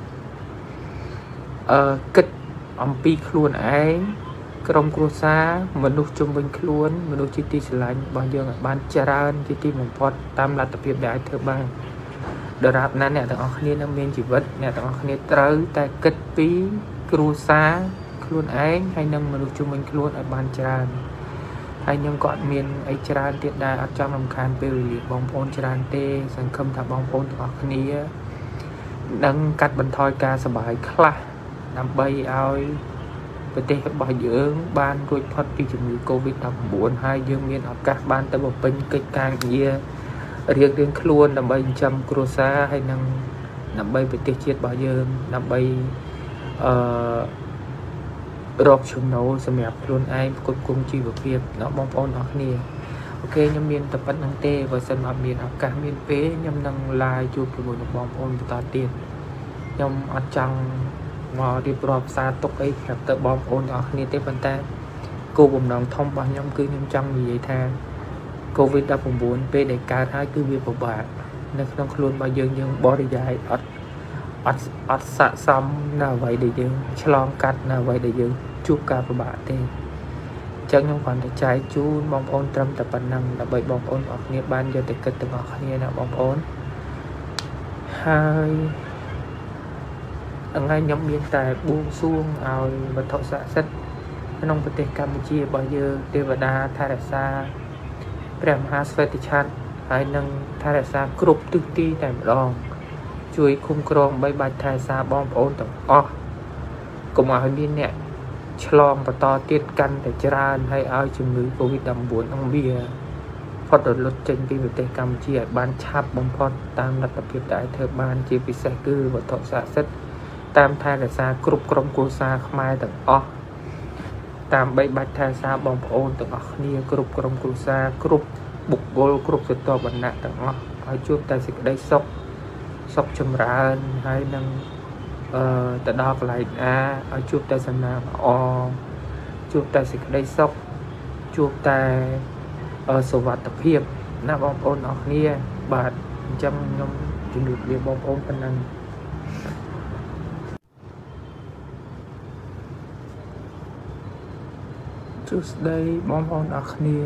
[SPEAKER 1] គិតអំពីខ្លួនឯងក្រុមគ្រួសារមនុស្សជុំវិញខ្លួនមនុស្សជាទីស្រឡាញ់របស់យើងឲ្យបានច្រើនជាទីបំផុតតាមលទ្ធភាពដែលអាចធ្វើបានដរាបណាអ្នកទាំងអស់គ្នានៅមានជីវិតអ្នកទាំងអស់គ្នាត្រូវតែគិតពីគ្រួសារខ្លួនឯងហើយនឹងមនុស្សជុំវិញខ្លួនឲ្យបានច្រើនហើយខ្ញុំក៏អត់មានអីច្រើនទៀតដែរអត់ចង់រំខានពេលវេលាបងប្អូនច្រើនទេសង្ឃឹមថាបងប្អូនទាំងអស់គ្នានឹងកាត់បន្ថយការសប្បាយខ្លះដើម្បីឲ្យប្រទេសរបស់យើងបានរួចផុតពីជំងឺ Covid-19 ហើយយើងមានឱកាសបានទៅបំពេញកិច្ចការងាររៀងខ្លួនដើម្បីចិញ្ចឹមគ្រួសារហើយនឹងដើម្បីប្រទេសជាតិរបស់យើងដើម្បីរកចំណូលសម្រាប់ខ្លួនឯងផ្គត់ផ្គង់ជីវភាពដល់បងប្អូនអរគ្នាអូខេខ្ញុំមានតែប៉ុណ្្នឹងទេបើសិនមកមានឱកាសមានពេលខ្ញុំនឹង live ជួបជាមួយនឹងបងប្អូនបន្តទៀតខ្ញុំអត់ចង់មករៀបរាប់សារទុកអីប្រាប់ទៅបងប្អូនអរគ្នាទេប៉ុន្តែគោលបំណងធំរបស់ខ្ញុំគឺខ្ញុំចង់និយាយថា COVID-19 ពេលដែលកើតហើយគឺវាពិបាកនៅក្នុងខ្លួនរបស់យើងបរិយាយអត់ស័ក្តិសមនៅអ្វីដែលយើងឆ្លងកាត់នៅអ្វីដែលយើងជួបការពិបាកទេចឹងខ្ញុំគ្រាន់តែចែកជូនបងប្អូនត្រឹមតែប៉ុណ្ណឹងដើម្បីបងប្អូនអរគ្នាបានយកទៅគិតទាំងអស់គ្នាណាបងប្អូនហើយថ្ងៃខ្ញុំមានតែបួងសួងឲ្យវត្ថុស័ក្តិសិទ្ធិក្នុងប្រទេសកម្ពុជារបស់យើងទេវតាថែរក្សាព្រះមហាស្វេតឆ័ត្រហើយនឹងថែរក្សាគ្រប់ទិសទីតែម្ដងជួយคุ้មគ្រងបីបាច់ថែរក្សាបងប្អូនទាំងអស់កុំឲ្យមានអ្នកឆ្លងបន្តទៀតកាន់តែច្រើនហើយឲ្យជំងឺ Covid-19 នឹងវាផុតរលត់ចេញពីប្រទេសកម្ពុជាឲ្យបានឆាប់បំផុតតាមលទ្ធភាពដែលធ្វើបានជាពិសេសគឺវត្ថុស័ក្តិសិទ្ធិតាមថែរក្សាគ្រប់ក្រុមគ្រួសារខ្មែរទាំងអស់តាមបីបាច់ថែរក្សាបងប្អូនទាំងអស់គ្នាគ្រប់ក្រុមគ្រួសារគ្រប់បុគ្គលគ្រប់ស្រទាប់វណ្ណៈទាំងអស់ឲ្យជួបតែសេចក្តីសុខចម្រើនហើយនឹងទៅដល់កន្លែងណាឲ្យជួបតែសំណាងល្អជួបតែសេចក្តីសុខជួបតែសុវត្ថិភាពណាបងប្អូនអរគ្នាបាទអញ្ចឹងខ្ញុំជម្រាបលាបងប្អូនប៉ុណ្ណឹងសួស្តីបងប្អូនអរគ្នា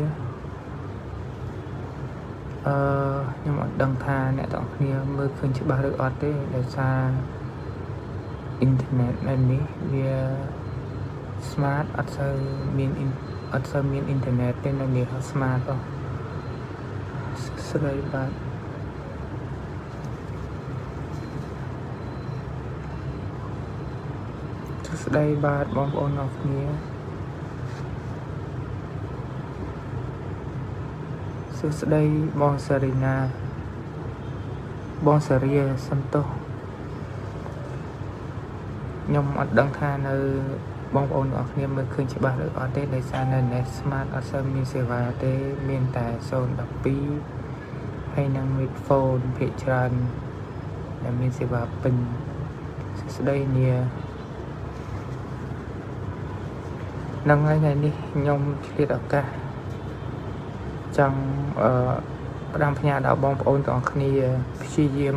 [SPEAKER 1] ខ្ញុំអត់ដឹងថាអ្នកទាំងអស់គ្នាមើលឃើញច្បាស់ឬអត់ទេដោយសារអ៊ីនធឺណិតនៅនេះវា smart អត់សូវមានអ៊ីនធឺណិតទេនៅនេះ smart អស់ស្រីបាទស្ដីបាទបងប្អូនអរគ្នាសួស្ដីបងសារីណាបងសារីសំទោសខ្ញុំអត់ដឹងថានៅបងប្អូនអរគ្នាមើលឃើញច្បាស់ឬអត់ទេដោយសារនៅ Net Smart អត់សូវមានសេវាទេមានតែ012ហើយនឹង Midphone ភាគច្រើនដែលមានសេវាពេញសួស្ដីនានឹងថ្ងៃនេះខ្ញុំឆ្លៀតឱកាសចង់ផ្ដាំផ្ញើដល់បងប្អូនទាំងអស់គ្នាព្យាយាម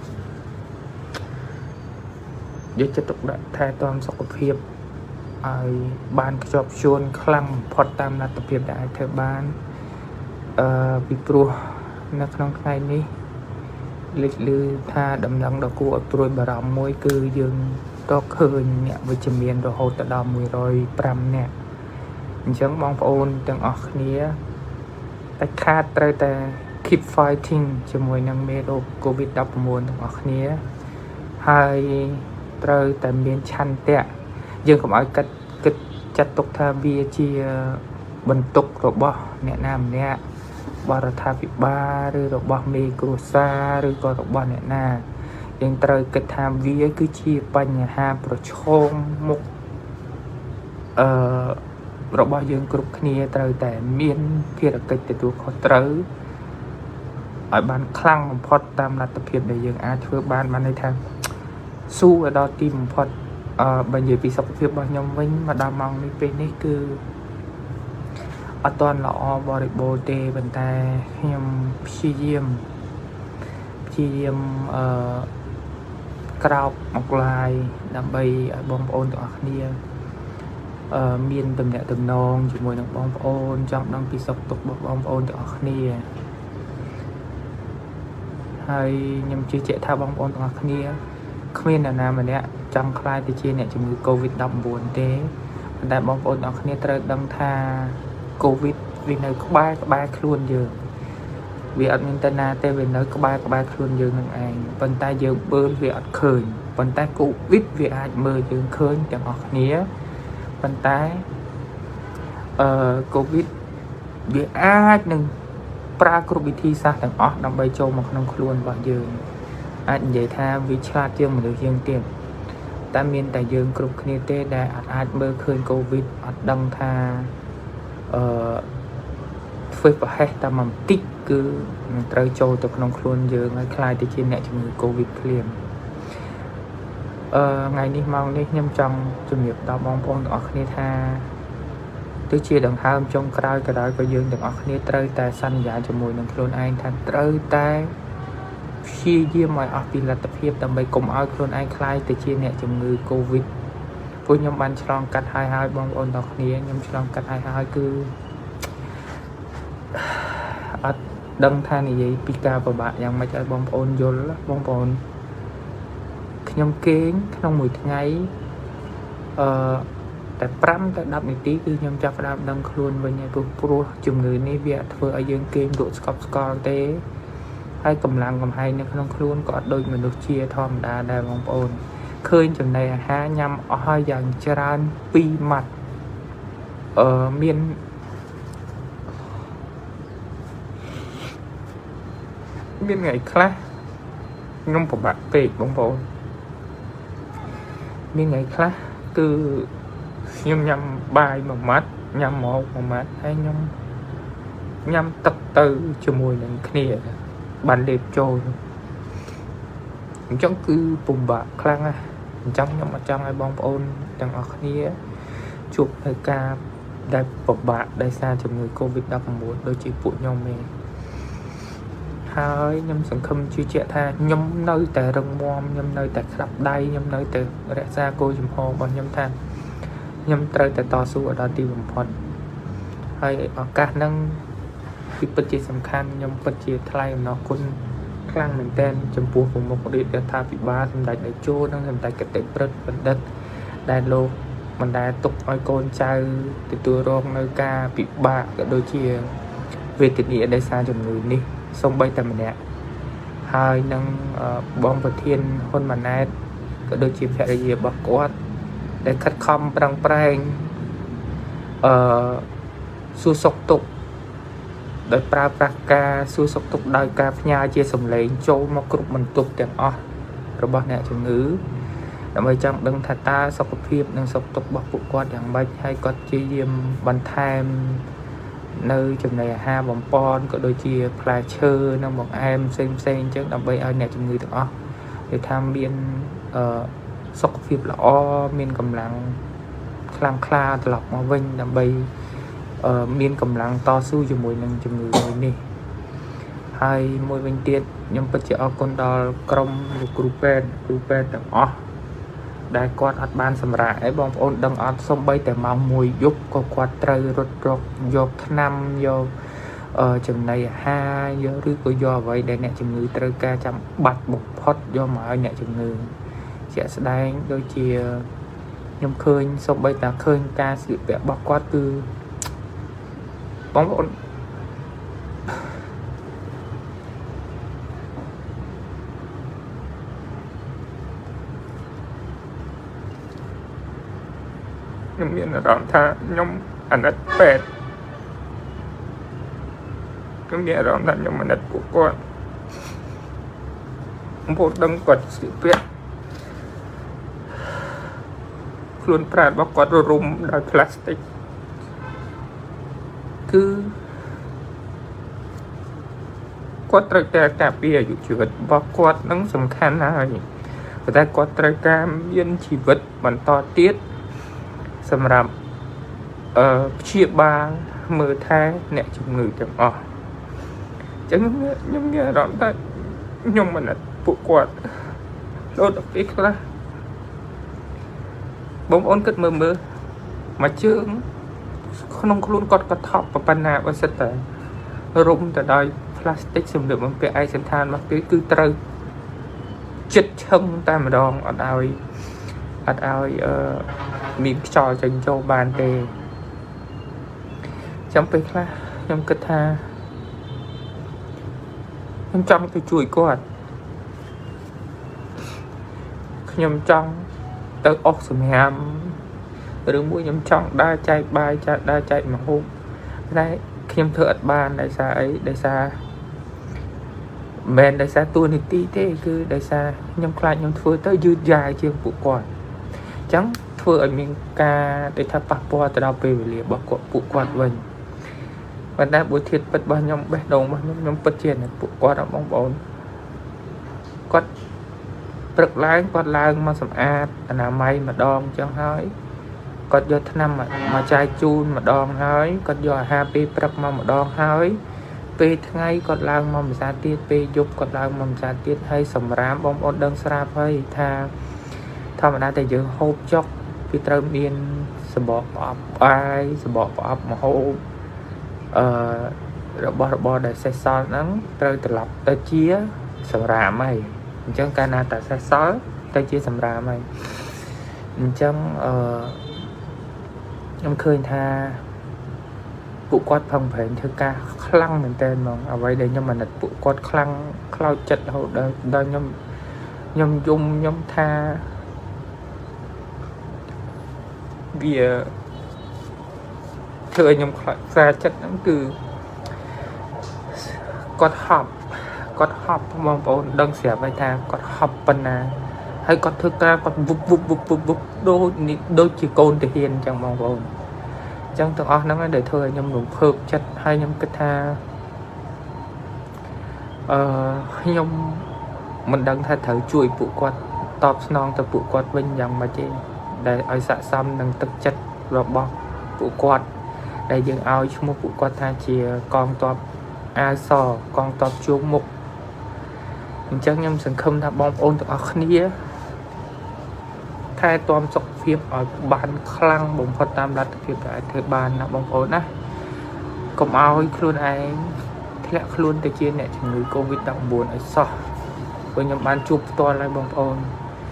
[SPEAKER 1] យកចិត្តទុកដាក់ថែទាំសុខភាពឲ្យបានខ្ជាប់ខ្ជួនខ្លាំងបំផុតតាមលទ្ធភាពដែលអាចធ្វើបានពីព្រោះនៅក្នុងថ្ងៃនេះលេចឮថាដំណឹងដ៏គួរឲ្យព្រួយបារម្ភមួយគឺយើងតឃើញអ្នកវិជ្ជមានរហូតដល់105នាក់អញ្ចឹងបងប្អូនទាំងអស់គ្នាតែខាតត្រូវតែ keep fighting ជាមួយនឹងមេរោគ COVID-19 ទាំងអស់គ្នាហើយត្រូវតែមានឆន្ទៈយើងកុំឲ្យគិតចាត់ទុកថាវាជាបន្ទុករបស់អ្នកណាម្នាក់បរដ្ឋាភិបាលឬរបស់មេគ្រួសារឬក៏របស់អ្នកណាយើងត្រូវគិតថាវាគឺជាបញ្ហាប្រឈមមុខរបស់យើងគ្រប់គ្នាត្រូវតែមានភារកិច្ចទទួលខុសត្រូវឲ្យបានខ្លាំងបំផុតតាមលទ្ធភាពដែលយើងអាចធ្វើបានន័យថាស៊ូឲ្យដល់ទីបំផុតបើនិយាយពីសុខភាពរបស់ខ្ញុំវិញមកដល់ម៉ោងនេះពេលនេះគឺអត់ទាន់ល្អបរិបូរណ៍ទេប៉ុន្តែខ្ញុំព្យាយាមក្រោកមកឡាយដើម្បីឲ្យបងប្អូនទាំងអស់គ្នាមានទំនាក់ទំនងជាមួយនឹងបងប្អូនចង់ដឹងពីសុខទុក្ខរបស់បងប្អូនទាំងអស់គ្នាហើយខ្ញុំជឿជាក់ថាបងប្អូនទាំងអស់គ្នាគ្មានអ្នកណាម្នាក់ចង់ខ្លាចទៅជាអ្នកជំងឺ COVID-19 ទេប៉ុន្តែបងប្អូនទាំងអស់គ្នាត្រូវដឹងថា COVID វានៅក្បែរខ្លួនយើងវាអត់មានទៅណាទេវានៅក្បែរខ្លួនយើងនឹងឯងប៉ុន្តែយើងមើលវាអត់ឃើញប៉ុន្តែ COVID វាអាចមើលយើងឃើញទាំងអស់គ្នាប៉ុន្តែCOVID វាអាចនឹងប្រើគ្រប់វិធីសាស្ត្រទាំងអស់ដើម្បីចូលមកក្នុងខ្លួនរបស់យើងអាចនិយាយថាវាឆ្លាតជាងមនុស្សយើងទៀតតែមានតែយើងគ្រប់គ្នាទេដែលអាចមើលឃើញ COVID អត់ដឹងថាធ្វើប្រហែសតែមួយបន្តិចគឺនឹងត្រូវចូលទៅក្នុងខ្លួនយើងហើយខ្លាយទៅជាអ្នកជំងឺ COVID ភ្លាមថ្ងៃនេះម៉ោងនេះខ្ញុំចង់ជំរាបដល់បងប្អូនទាំងអស់គ្នាថាទោះជាដង្ហើមចុងក្រោយក៏ដោយក៏យើងទាំងអស់គ្នាត្រូវតែសន្យាជាមួយនឹងខ្លួនឯងថាត្រូវតែព្យាយាមឲ្យអស់ពីលទ្ធភាពដើម្បីកុំឲ្យខ្លួនឯងខ្លាយទៅជាអ្នកជំងឺ COVID ពួកខ្ញុំបានឆ្លងកាត់ហើយបងប្អូនទាំងគ្នាខ្ញុំឆ្លងកាត់ហើយគឺអត់ដឹងថានិយាយពីការពិបាកយ៉ាងម៉េចឲ្យបងប្អូនយល់បងប្អូនខ្ញុំគេងក្នុងមួយថ្ងៃតែ5ទៅ10នាទីគឺខ្ញុំចាប់ផ្ដើមដឹងខ្លួនវិញហើយព្រោះជំងឺនេះវាធ្វើឲ្យយើងគេងលក់ស្កប់ស្កល់ទេហើយកម្លាំងកំហែងនៅក្នុងខ្លួនក៏អត់ដូចមនុស្សជាធម្មតាដែរបងប្អូនឃើញចំណីអាហារញ៉ាំអស់ហើយយ៉ាងច្រើន2ម៉ាត់មានថ្ងៃខ្លះខ្ញុំពិបាកពេកបងប្អូនមានថ្ងៃខ្លះគឺខ្ញុំញ៉ាំបាយមួយម៉ាត់ញ៉ាំម៉ោកមួយម៉ាត់ហើយខ្ញុំញ៉ាំទឹកទៅជាមួយនឹងគ្នាបានលេបចូលអញ្ចឹងគឺពិបាកខ្លាំងណាស់អញ្ចឹងខ្ញុំអត់ចង់ឲ្យបងប្អូនទាំងអស់គ្នាជួបនៅការដែលពិបាកដោយសារជំងឺ Covid-19 ដូចជាពួកខ្ញុំទេហើយខ្ញុំសង្ឃឹមជឿជាក់ថាខ្ញុំនៅតែរឹងមាំខ្ញុំនៅតែក្តាប់ដៃខ្ញុំនៅតែរក្សាគោលចំហរបស់ខ្ញុំថាខ្ញុំត្រូវតែតស៊ូដល់ទីបំផុតហើយឱកាសហ្នឹងគឺពិតជាសំខាន់ខ្ញុំពិតជាថ្លែងអំណរគុណខ្លាំងមែនទែនចំពោះប្រមុខរដ្ឋាភិបាលសម្ដេចតេជោនិងសម្ដេចគតិព្រឹទ្ធបណ្ឌិតដែលលោកមិនដែលទុកឲ្យកូនចៅទទួលរងនៅការពិបាកក៏ដូចជាវេទនាដោយសារជំងឺនេះសូម្បីតែម្នាក់ហើយនឹងបងប្រធានហ៊ុនម៉ាណែតក៏ដូចជាភរិយារបស់គាត់ដែលខិតខំប្រឹងប្រែងសួរសុខទុក្ខដោយប្រើប្រាស់ការសួរសុខទុក្ខដោយការផ្ញើជាសម្លេងចូលមកគ្រប់បន្ទប់ទាំងអស់របស់អ្នកជំងឺដើម្បីចង់ដឹងថាតើសុខភាពនិងសុខទុក្ខរបស់ពួកគាត់យ៉ាងម៉េចហើយគាត់ព្យាយាមបន្ថែមនៅចំណីអាហារបំពន់ក៏ដូចជាផ្លែឈើនិងបង្អែមផ្សេងអញ្ចឹងដើម្បីឲ្យអ្នកជំងឺទាំងអស់គេថាមានសុខភាពល្អមានកម្លាំងខ្លាំងក្លាត្រឡប់មកវិញដើម្បីមានកម្លាំងតស៊ូជាមួយនឹងជំងឺមួយនេះហើយមួយវិញទៀតខ្ញុំពិតជាអរគុណដល់ក្រុមលោកគ្រូពេទ្យទាំងអស់ដែលគាត់អត់បានសម្រាកឯងបងប្អូនដឹងអត់សំបីតែម៉ោង1យប់ក៏គាត់ត្រូវរត់យកថ្នាំយកចំណីអាហារយកឬក៏យកអ្វីដែលអ្នកជំងឺត្រូវការចាំបាច់បំផុតយកមកឲ្យអ្នកជំងឺជាក់ស្ដែងដូចជាខ្ញុំឃើញសំបីតែឃើញការស្លៀកពាក់របស់គាត់គឺបងប្អូនខ្ញុំមានអារម្មណ៍ថាខ្ញុំអាណិតពេទ្យខ្ញុំមានអារម្មណ៍ថាខ្ញុំអាណិតពួកគាត់បងប្អូនដឹងគាត់ស្លៀកពាក់ខ្លួនប្រាណរបស់គាត់រុំដោយផ្លាស្ទិកគឺគាត់ត្រូវតែការពារអាយុជីវិតរបស់គាត់នឹងសំខាន់ហើយប៉ុន្តែគាត់ត្រូវការមានជីវិតបន្តទៀតសម្រាប់ព្យាបាលមើលថែអ្នកជំងឺទាំងអស់អញ្ចឹងខ្ញុំមានអារម្មណ៍ថាខ្ញុំមិនអត់ពួកគាត់ដូចទៅពេលខ្លះបងប្អូនគិតមើលមួយជើងក្នុងខ្លួនគាត់ក៏ថប់ប៉ុណ្ណាបើសិនតែរុំទៅដោយផ្លាស្ទិកសម្លៀកបំពាក់ឯកសណ្ឋានរបស់គេគឺត្រូវចិត្តឈឹងតែម្ដងអត់ឲ្យមានខ្យល់ចេញចូលបានទេចាំពេលខ្លះខ្ញុំគិតថាខ្ញុំចង់ទៅជួយគាត់ខ្ញុំចង់ទៅអស់សម្រាមឬមួយខ្ញុំចង់ដើរចែកបាយដើរចែកម្ហូបតែខ្ញុំធ្វើអត់បានដោយសារអីដោយសារមិនដោយសារតួនាទីទេគឺដោយសារខ្ញុំខ្លាចខ្ញុំធ្វើទៅយឺតយ៉ាវជាងពួកគាត់អញ្ចឹងធ្វើឲ្យមានការដែលថាប៉ះពាល់ទៅដល់ពេលវេលារបស់ពួកគាត់វិញប៉ុន្តែបុធាតពិតរបស់ខ្ញុំបេះដូងរបស់ខ្ញុំពិតជាអ្នកពួកគាត់បងប្អូនគាត់ព្រឹកឡើងគាត់ឡើងមកសម្អាតអនាម័យម្ដងអញ្ចឹងហើយគាត់យកថ្នាំមកចាយជូនម្ដងហើយគាត់យកអាហារពេលព្រឹកមកម្ដងហើយពេលថ្ងៃគាត់ឡើងមកម្សាទៀតពេលយប់គាត់ឡើងមកម្សាទៀតហើយសម្រាមបងប្អូនដឹងស្រាប់ហើយថាធម្មតាតែយើងហូបចុកពីត្រូវមានសម្បកប្រអប់បាយសម្បកប្រអប់ម្ហូបរបស់របរដែលសេះសល់ហ្នឹងត្រូវត្រឡប់ទៅជាសម្រាមហើយអញ្ចឹងកាលណាតែសេះសល់ទៅជាសម្រាមហើយអញ្ចឹងខ្ញុំឃើញថាពួកគាត់ផឹងប្រែងធ្វើការខ្លាំងមែនតើហ្មងអ្វីដែលខ្ញុំអាណិតពួកគាត់ខ្លាំងខ្លោចចិត្តរហូតដល់ខ្ញុំថាវាធ្វើឲ្យខ្ញុំខ្លាចខ្លាចចិត្តហ្នឹងគឺគាត់ហប់បងប្អូនដឹងស្រាប់ហើយថាគាត់ហប់ប៉ុណ្ណាហើយគាត់ធ្វើការគាត់វុបដូចជាកូនទាហានអញ្ចឹងបងប្អូនអញ្ចឹងទាំងអស់ហ្នឹងដែលធ្វើឲ្យខ្ញុំរំភើបចិត្តហើយខ្ញុំគិតថាខ្ញុំមិនដឹងថាត្រូវជួយពួកគាត់តបស្នងទៅពួកគាត់វិញយ៉ាងម៉េចទេដែលឲ្យស័ក្តិសមនឹងទឹកចិត្តរបស់ពួកគាត់ដែលយើងឲ្យឈ្មោះពួកគាត់ថាជាកងទ័ពអាវសកងទ័ពជួរមុខអញ្ចឹងខ្ញុំសង្ឃឹមថាបងប្អូនទាំងអស់គ្នាថែទាំសុខភាពឲ្យបានខ្លាំងបំផុតតាមលទ្ធភាពដែលអាចធ្វើបានណាបងប្អូនណាកុំឲ្យខ្លួនឯងធ្លាក់ខ្លួនទៅជាអ្នកជំងឺ COVID-19 ឲ្យសោះព្រោះខ្ញុំបានជួបផ្ទាល់ហើយបងប្អូន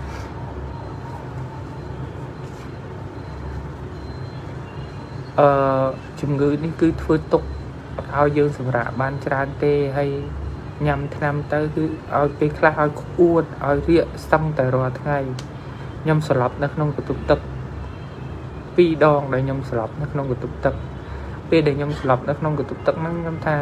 [SPEAKER 1] ជំងឺនេះគឺធ្វើទុកអត់ឲ្យយើងសម្រាកបានច្រើនទេហើយញ៉ាំថ្នាំទៅគឺឲ្យពេលខ្លះឲ្យក្អួតឲ្យរាកស្ទឹងតែរាល់ថ្ងៃខ្ញុំស្លាប់នៅក្នុងកន្ទប់ទឹក2ដងដែលខ្ញុំស្លាប់នៅក្នុងកន្ទប់ទឹកពេលដែលខ្ញុំស្លាប់នៅក្នុងកន្ទប់ទឹកហ្នឹងខ្ញុំថា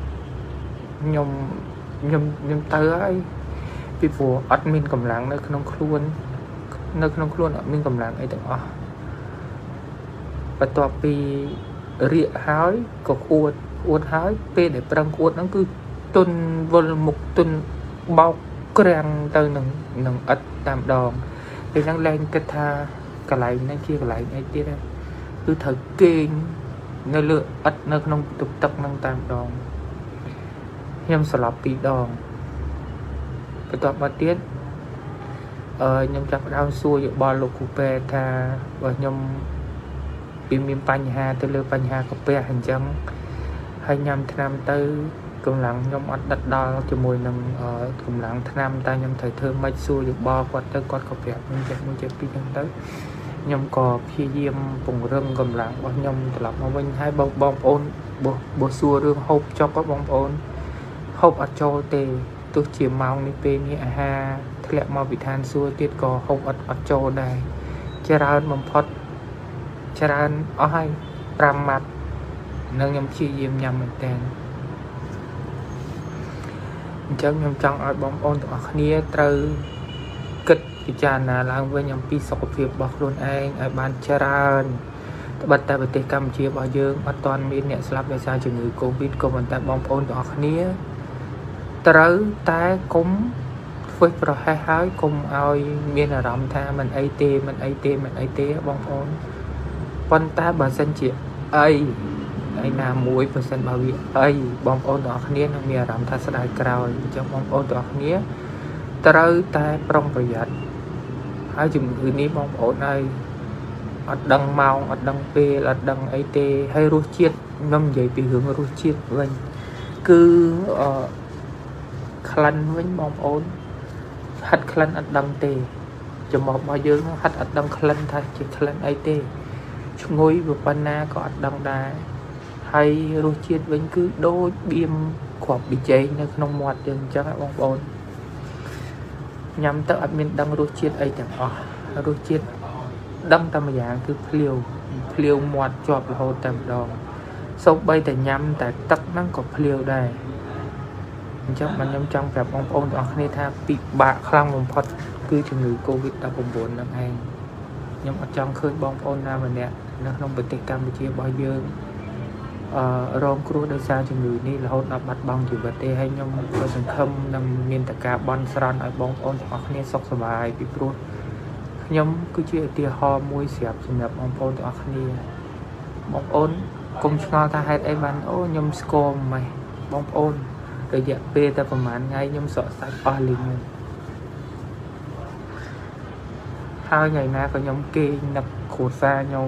[SPEAKER 1] ខ្ញុំទៅហើយពីព្រោះអត់មានកម្លាំងនៅក្នុងខ្លួនអត់មានកម្លាំងអីទាំងអស់បន្ទាប់ពីរាកហើយក៏ក្អួតហើយពេលដែលប្រឹងក្អួតហ្នឹងគឺទុនវល់មុខទុនបោកក្រាំងទៅនឹងឥតតាមដងពេលហ្នឹងលែងគិតថាកន្លែងហ្នឹងជាកន្លែងអីទៀតគឺត្រូវគេងនៅលើឥតនៅក្នុងទឹកហ្នឹងតាមដងខ្ញុំស្លាប់2ដងបន្ទាប់មកទៀតខ្ញុំចាប់ផ្ដើមសួរយោបល់លោកគ្រូពេទ្យថាបើខ្ញុំពីមានបញ្ហាទៅលើបញ្ហាកាពះអញ្ចឹងហើយញ៉ាំថ្នាំទៅកម្លាំងខ្ញុំអត់ដិតដល់ជាមួយនឹងកម្លាំងថ្នាំតែខ្ញុំត្រូវធ្វើម៉េចសួរយោបល់គាត់ទៅគាត់ក៏ប្រាប់ខ្ញុំចេះមួយចេះពីរហ្នឹងទៅខ្ញុំក៏ព្យាយាមពង្រឹងកម្លាំងរបស់ខ្ញុំត្រឡប់មកវិញហើយបងប្អូនបើសួររឿងហូបចុកបងប្អូនហូបអត់ចូលទេទោះជាម៉ោងនេះពេលនេះអាហារធ្លាក់មកពីឋានសួគ៌ទៀតក៏ហូបអត់ចូលដែរច្រើនបំផុតច្រើនអស់ហើយ5ម៉ាត់នឹងខ្ញុំព្យាយាមញ៉ាំមែនតើអញ្ចឹងខ្ញុំចង់ឲ្យបងប្អូនទាំងអស់គ្នាត្រូវគិតពិចារណាឡើងវិញអំពីសុខភាពរបស់ខ្លួនឯងឲ្យបានច្រើនត្បិតតែប្រទេសកម្ពុជារបស់យើងអត់ទាន់មានអ្នកស្លាប់ដោយសារជំងឺ Covid ក៏ប៉ុន្តែបងប្អូនទាំងអស់គ្នាត្រូវតែកុំធ្វើប្រហែសហើយកុំឲ្យមានអារម្មណ៍ថាមិនអីទេបងប្អូនប៉ុន្តែបើសិនជាអីណាមួយបើសិនបើវាអីបងប្អូនទាំងអស់គ្នានឹងមានអារម្មណ៍ថាស្ដាយក្រោយអញ្ចឹងបងប្អូនទាំងអស់គ្នាត្រូវតែប្រុងប្រយ័ត្នហើយជំងឺនេះបងប្អូនហើយអត់ដឹងម៉ោងអត់ដឹងពេលអត់ដឹងអីទេហើយរសជាតិខ្ញុំនិយាយពីរឿងរសជាតិវិញគឺក្លិនវិញបងប្អូនហាត់ក្លិនអត់ដឹងទេចំពោះរបស់យើងហាត់អត់ដឹងក្លិនថាជាក្លិនអីទេឈ្ងុយប៉ុណ្ណាក៏អត់ដឹងដែរហើយរសជាតិវិញគឺដូចបៀមគ្រាប់ប៊ីចេងនៅក្នុងមាត់យើងអញ្ចឹងបងប្អូនញ៉ាំទៅអត់មានដឹងរសជាតិអីទាំងអស់រសជាតិដឹងតែម្យ៉ាងគឺភ្លាវមាត់ជាប់រហូតតែម្ដងសូម្បីតែញ៉ាំតែទឹកហ្នឹងក៏ភ្លាវដែរអញ្ចឹងខ្ញុំចង់ប្រាប់បងប្អូនទាំងអស់គ្នាថាពិបាកខ្លាំងបំផុតគឺជំងឺ Covid-19 ហ្នឹងឯងខ្ញុំអត់ចង់ឃើញបងប្អូនណាម្នាក់នៅក្នុងប្រទេសកម្ពុជារបស់យើងរងគ្រោះដោយសារជំងឺនេះរហូតដល់បាត់បង់ជីវិតទេហើយខ្ញុំក៏សង្ឃឹមនឹងមានតការបន់ស្រន់ឲ្យបងប្អូនទាំងអស់គ្នាសុខសប្បាយពីព្រោះខ្ញុំគឺជាឧទាហរណ៍មួយស្រាប់សម្រាប់បងប្អូនទាំងអស់គ្នាបងប្អូនកុំឆ្ងល់ថាហេតុអីបានអូខ្ញុំស្គមម៉េះបងប្អូនរយៈពេលតែប្រហែលថ្ងៃខ្ញុំសក់សាច់អស់លីងហហើយថ្ងៃណាក៏ខ្ញុំគេងនឹកគ្រួសារខ្ញុំ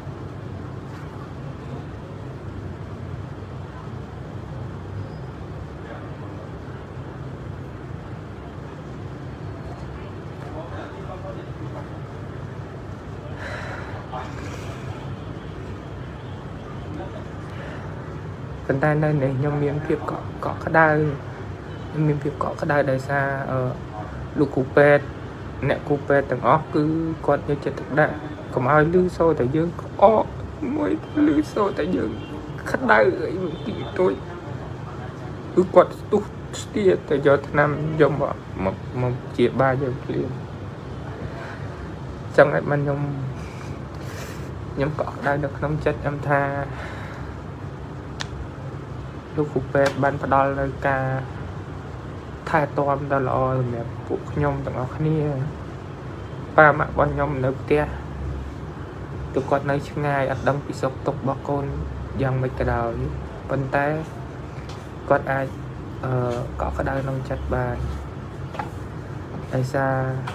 [SPEAKER 1] ប៉ុន្តែនៅនេះខ្ញុំមានភាពកក់ក្ដៅមានភាពកក់ក្ដៅដោយសារលោកគ្រូពេទ្យអ្នកគ្រូពេទ្យទាំងអស់គឺគាត់យកចិត្តទុកដាក់កុំឲ្យលឺសូរតែយើងក្អកមួយលឺសូរតែយើងក្ដៅអីមួយទីទួយគឺគាត់ស្ទុះស្ទាតែយកថ្នាំយកមកជាបាយយើងភ្លាមចឹងឯងមិនខ្ញុំកក់ក្ដៅនៅក្នុងចិត្តខ្ញុំថាលោកគ្រូពេទ្យបានផ្ដល់នៅការថែទាំដ៏ល្អសម្រាប់ពួកខ្ញុំទាំងអស់គ្នាប៉ាម៉ាក់របស់ខ្ញុំនៅផ្ទះទូគាត់នៅឆ្ងាយអត់ដឹងពីសុខទុក្ខរបស់កូនយ៉ាងម៉េចក៏ដោយប៉ុន្តែគាត់អាចកក់ក្ដៅក្នុងចិត្តបានដោយសារ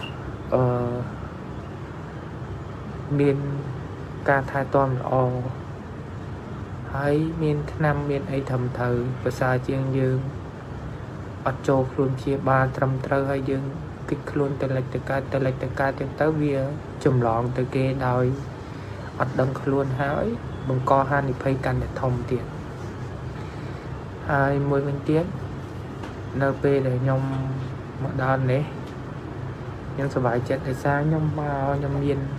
[SPEAKER 1] មានការថែទាំល្អហើយមានថ្នាំមានអីត្រឹមត្រូវប្រសើរជាងយើងអត់ចូលខ្លួនព្យាបាលត្រឹមត្រូវហើយយើងគិតខ្លួនទៅលិចទៅកើតទៅវាចម្លងទៅគេដោយអត់ដឹងខ្លួនហើយបង្កហានិភ័យកាន់តែធំទៀតហើយមួយវិញទៀតនៅពេលដែលខ្ញុំមកដល់នេះខ្ញុំសប្បាយចិត្តដោយសារខ្ញុំមកខ្ញុំ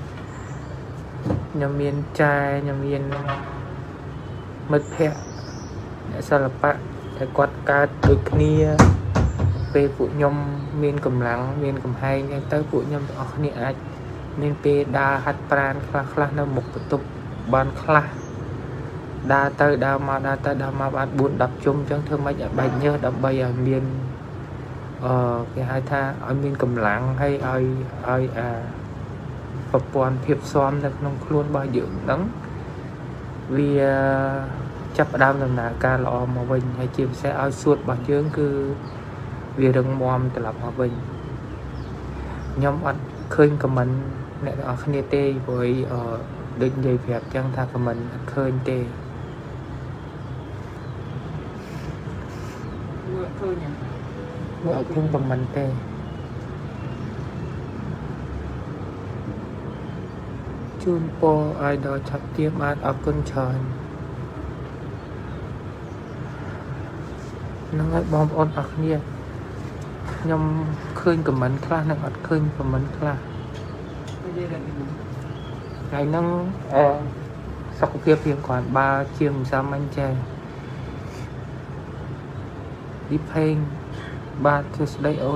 [SPEAKER 1] មានចាយខ្ញុំមានមិត្តភ័ក្តិអ្នកសិល្បៈតែគាត់កើតដូចគ្នាពេលពួកខ្ញុំមានកម្លាំងមានកំហែងអីទៅពួកខ្ញុំទាំងអស់គ្នាអាចមានពេលដើរហាត់ប្រាណខ្លះនៅមុខបន្ទប់បានខ្លះដើរទៅដើរមកបាន 4-10 ជុំអញ្ចឹងធ្វើម៉េចឲ្យបែកញើសដើម្បីឲ្យមានគេហៅថាឲ្យមានកម្លាំងហើយឲ្យប្រព័ន្ធភាពស៊ាំនៅក្នុងខ្លួនរបស់យើងហ្នឹងវាចាប់ផ្ដើមដំណើរការល្អមកវិញហើយជាពិសេសឲ្យសួតរបស់យើងគឺវារឹងមាំត្រឡប់មកវិញខ្ញុំអត់ឃើញខមមិនអ្នកទាំងអស់គ្នាទេព្រោះដូចនិយាយប្រាប់ចឹងថាខមមិនអត់ឃើញទេមើលឃើញអត់ឃើញខមមិនទេជូនពរឲ្យដល់ឆាប់ទៀមបានអរគុណច្រើននឹងឲ្យបងប្អូនអរគ្នាខ្ញុំឃើញខមមិនខ្លះនិងអត់ឃើញខមមិនខ្លះថ្ងៃហ្នឹងសុខភាពរៀងគ្រាន់បើជាមិនសាមញ្ញចេះឌីផេងបាទសួស្ដីអូន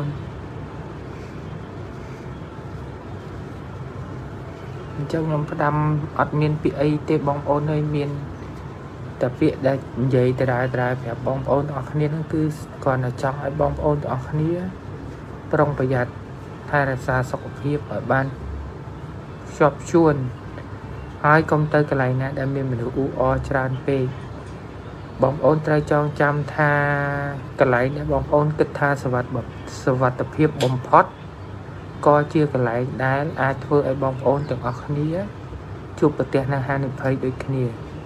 [SPEAKER 1] អញ្ចឹងខ្ញុំផ្ដាំអត់មានពាក្យអីទេបងប្អូនហើយមានតែពាក្យដែលនិយាយដដែលប្រាប់បងប្អូនទាំងអស់គ្នាហ្នឹងគឺគ្រាន់តែចង់ឲ្យបងប្អូនទាំងអស់គ្នាប្រុងប្រយ័ត្នថែរក្សាសុខភាពឲ្យបានខ្ជាប់ខ្ជួនហើយកុំទៅកន្លែងណាដែលមានមនុស្សអ៊ូអរច្រើនពេកបងប្អូនត្រូវចងចាំថាកន្លែងដែលបងប្អូនគិតថាសុវត្ថិភាពបំផុតក៏ជាកន្លែងដែលអាចធ្វើឲ្យបងប្អូនទាំងអស់គ្នាជួបប្រទះនូវហានិភ័យដូចគ្នា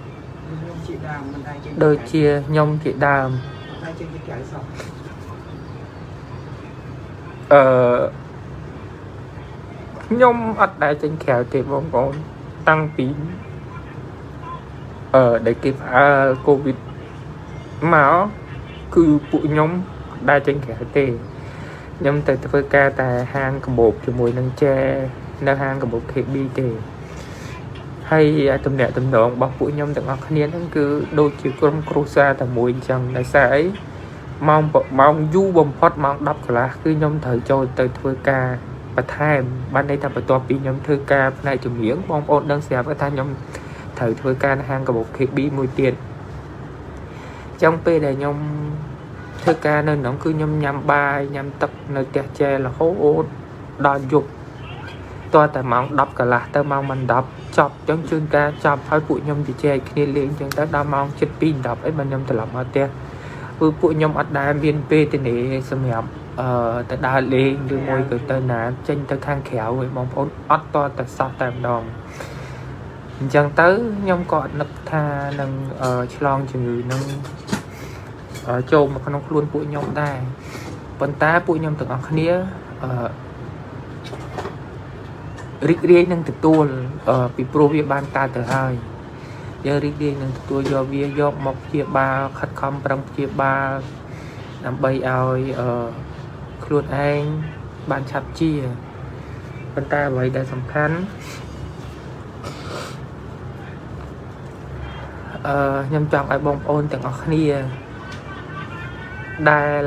[SPEAKER 1] ដូចជាខ្ញុំជាដើមខ្ញុំអត់ដែលចេញក្រៅទេបងប្អូនតាំងពីដែលគេផ្អើលកូវីដមកគឺពួកខ្ញុំដែលចេញក្រៅទេខ្ញុំទៅធ្វើការតែហាងកាបូបជាមួយនឹងចែនៅហាងកាបូប KB ទេហើយតំណែងរបស់ពួកខ្ញុំទាំងអស់គ្នាហ្នឹងគឺដូចជាក្រុមគ្រួសារតែមួយអញ្ចឹងដោយសារអីម៉ោងយូរបំផុតម៉ោង 10 កន្លះគឺខ្ញុំត្រូវចូលទៅធ្វើការបន្ថែមបានន័យថាបន្ទាប់ពីខ្ញុំធ្វើការផ្នែកចម្រៀងបងប្អូនដឹងស្រាប់ថាខ្ញុំត្រូវធ្វើការនៅហាងកាបូប KB មួយទៀតអញ្ចឹងពេលដែលខ្ញុំធ្វើការនៅក្នុងគឺខ្ញុំញ៉ាំបាយញ៉ាំទឹកនៅផ្ទះចែរហូតដល់យប់តើតែម៉ោង 10 កន្លះទៅម៉ោង 10 ចប់អញ្ចឹងជួនកាលចប់ហើយពួកខ្ញុំជជែកគ្នាលេងអញ្ចឹងទៅដល់ម៉ោង 7:10 អីបើខ្ញុំត្រឡប់មកផ្ទះព្រោះពួកខ្ញុំអត់ដែលមានពេលទៅនេះសម្រាប់แต่đa lên đưa môi cái tên là trên tới khang khéo với bóng ôn ót to tại sao tại đòn chẳng tới nhông cọt nập tha nâng chlong chừng người nâng châu mà con luôn bụi nhông đai bọn ta bụi nhông từng ọc khía rít riêng nâng từ tua bị pro vi ban ta từ hai giờ rít riêng nâng từ tua do vi do một chia ba khát không trong chia ba làm bay ơi luôn anh bạn chạp chia bọn ta vậy đã sầm khăn nhằm chọn ai bông ôn từng ọc khía đài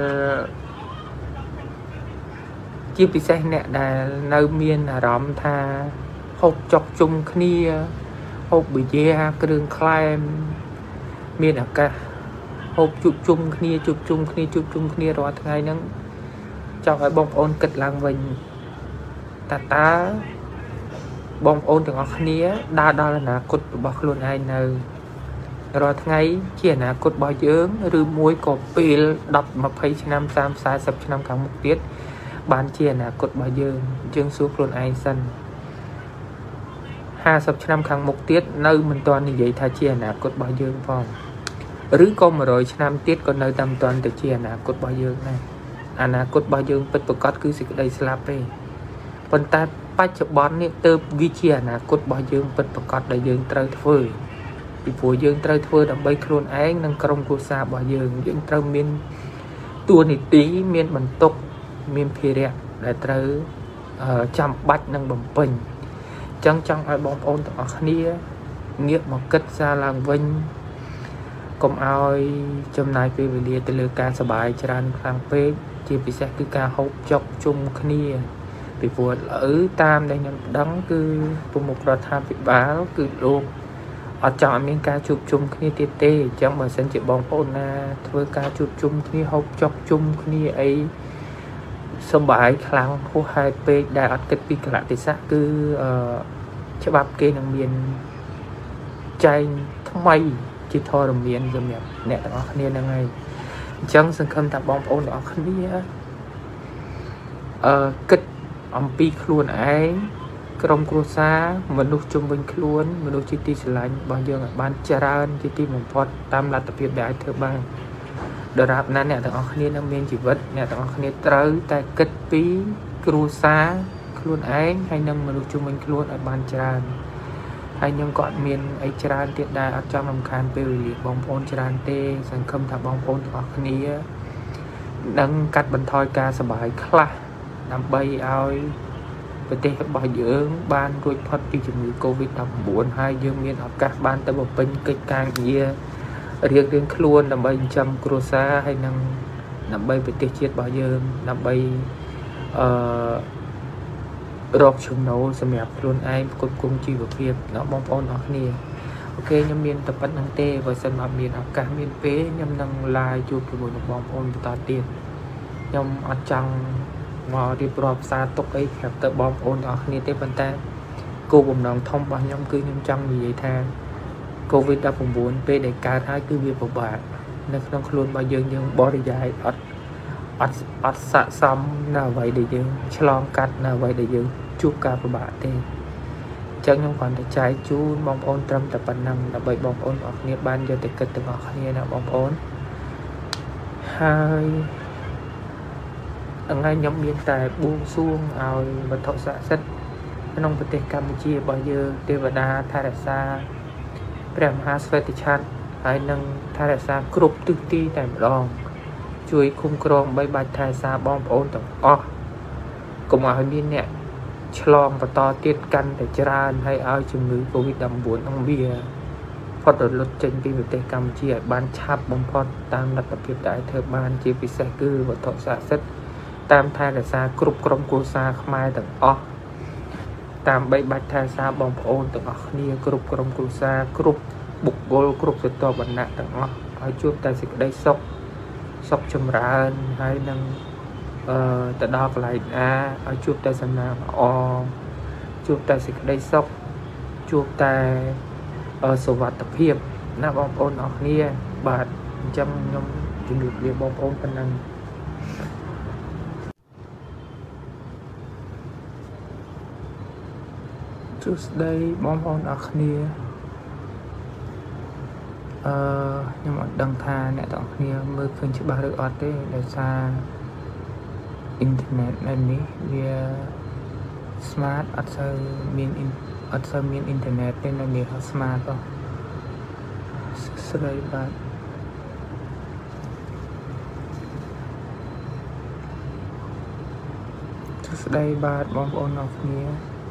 [SPEAKER 1] chiếc bị xe nè đài nơi miên là rõm tha hộp chọc chung khía hộp bị dê cái đường climb miên ở cả hộp chụp chung khía rồi ngày nắng chọn ai bông ôn kịch làng mình ta bông ôn từng ọc khía đa đa là nà cột bọc luôn ai nơi rồi ngày chỉ là cột bò dưỡng rư muối cột pil đập mà phải năm sam sai sập năm càng một tiết bán chia là cột bò dưỡng xuống luôn ai sân 50 ឆ្នាំខាងមុខទៀតនៅមិនទាន់និយាយថាជាអនាគតរបស់យើងផងឬក៏100ឆ្នាំទៀតក៏នៅតែមិនទាន់ទៅជាអនាគតរបស់យើងដែរអនាគតរបស់យើងពិតប្រាកដគឺសេចក្តីស្លាប់ទេប៉ុន្តែបច្ចុប្បន្ននេះទើបវាជាអនាគតរបស់យើងពិតប្រាកដដែលយើងត្រូវធ្វើពីព្រោះយើងត្រូវធ្វើដើម្បីខ្លួនឯងនិងក្រុមគ្រួសាររបស់យើងត្រូវមានតួនាទីមានបន្ទុកមានភារៈដែលត្រូវចាំបាច់និងបំពេញចឹងចង់ឲ្យបងប្អូនទាំងអស់គ្នាងាកមកគិតសារឡើងវិញកុំឲ្យចំណាយពេលវេលាទៅលើការសប្បាយច្រើនខ្លាំងពេកជាពិសេសគឺការហូបចុកជុំគ្នាពីព្រោះតាមដែលខ្ញុំដឹងគឺប្រមុខរដ្ឋាភិបាលគឺលោកអត់ចង់ឲ្យមានការជួបជុំគ្នាទៀតទេអញ្ចឹងបើសិនជាបងប្អូនណាធ្វើការជួបជុំគ្នាហូបចុកជុំគ្នាអីសប្បាយខ្លាំងហួសហេតុពេកដែលអត់គិតពីកលៈទេសៈគឺច្បាប់គេនឹងមានចែងថ្មីជាធរមានសម្រាប់អ្នកទាំងអស់គ្នាហ្នឹងហើយអញ្ចឹងសង្ឃឹមថាបងប្អូនទាំងអស់គ្នាគិតអំពីខ្លួនឯងក្រុមគ្រួសារមនុស្សជុំវិញខ្លួនមនុស្សជាទីស្រឡាញ់របស់យើងឲ្យបានច្រើនជាទីបំផុតតាមលទ្ធភាពដែលអាចធ្វើបានដរាបណាអ្នកទាំងអស់គ្នានឹងមានជីវិតអ្នកទាំងអស់គ្នាត្រូវតែគិតពីគ្រួសារខ្លួនឯងហើយនឹងមនុស្សជុំវិញខ្លួនឲ្យបានច្រើនហើយខ្ញុំក៏អត់មានអីច្រើនទៀតដែរអត់ចង់រំខានពេលវេលាបងប្អូនច្រើនទេសង្ឃឹមថាបងប្អូនទាំងអស់គ្នានឹងកាត់បន្ថយការសប្បាយខ្លះដើម្បីឲ្យប្រទេសរបស់យើងបានរួចផុតពីជំងឺ Covid-19 ហើយយើងមានឱកាសបានទៅបំពេញកិច្ចការងាររៀងខ្លួនដើម្បីចិញ្ចឹមគ្រួសារហើយនឹងដើម្បីប្រទេសជាតិរបស់យើងដើម្បីរកចំណូលសម្រាប់ខ្លួនឯងផ្គត់ផ្គង់ជីវភាពដល់បងប្អូនអរគ្នាអូខេខ្ញុំមានតែប៉ុណ្្នឹងទេបើសិនមកមានឱកាសមានពេលខ្ញុំនឹង live ជួបជាមួយនឹងបងប្អូនបន្តទៀតខ្ញុំអត់ចង់មករៀបរាប់សារទុកអីប្រាប់ទៅបងប្អូនអរគ្នាទេប៉ុន្តែគោលបំណងធំរបស់ខ្ញុំគឺខ្ញុំចង់និយាយថា COVID-19 ពេលដែលកើតហើយគឺវាពិបាកនៅក្នុងខ្លួនរបស់យើងបរិយាយអត់ស័ក្តិសមនៅអ្វីដែលយើងឆ្លងកាត់នៅអ្វីដែលយើងជួបការពិបាកទេអញ្ចឹងខ្ញុំគ្រាន់តែចែកជូនបងប្អូនត្រឹមតែប៉ុណ្ណឹងដើម្បីបងប្អូនអរគ្នាបានយកទៅគិតទាំងអស់គ្នាណាបងប្អូនហើយថ្ងៃខ្ញុំមានតែបួងសួងឲ្យវត្ថុស័ក្តិសិទ្ធិក្នុងប្រទេសកម្ពុជារបស់យើងទេវតាថែរក្សាព្រះមហាស្វេតឆ័ត្រហើយនឹងថែរក្សាគ្រប់ទិសទីតែម្ដងជួយคุ้មគ្រងបីបាច់ថែរក្សាបងប្អូនទាំងអស់កុំឲ្យមានអ្នកឆ្លងបន្តទៀតកាន់តែច្រើនហើយឲ្យជំងឺ Covid-19 នឹងវាផុតរលត់ចេញពីប្រទេសកម្ពុជាឲ្យបានឆាប់បំផុតតាមលទ្ធភាពដែលធ្វើបានជាពិសេសគឺវត្ថុស័ក្តិសិទ្ធិតាមថែរក្សាគ្រប់ក្រុមគ្រួសារខ្មែរទាំងអស់តាមបីបាច់ថែរក្សាបងប្អូនទាំងអស់គ្នាគ្រប់ក្រុមគ្រួសារគ្រប់បុគ្គលគ្រប់ស្រទាប់វណ្ណៈទាំងអស់ឲ្យជួបតែសេចក្តីសុខចម្រើនហើយនឹងទៅដល់កន្លែងណាឲ្យជួបតែសំណាងល្អជួបតែសេចក្តីសុខជួបតែសុវត្ថិភាពណាបងប្អូនអរគ្នាបាទអញ្ចឹងខ្ញុំជម្រាបលាបងប្អូនប៉ុណ្ណឹង đây bom bom ở kia nhưng mà đăng tha nè tao kia mới phân chia ba được ở đây để xa internet này ní vì smart ở sau miền internet nên là nhiều smart đó đây bạn đây bạn bom bom ở kia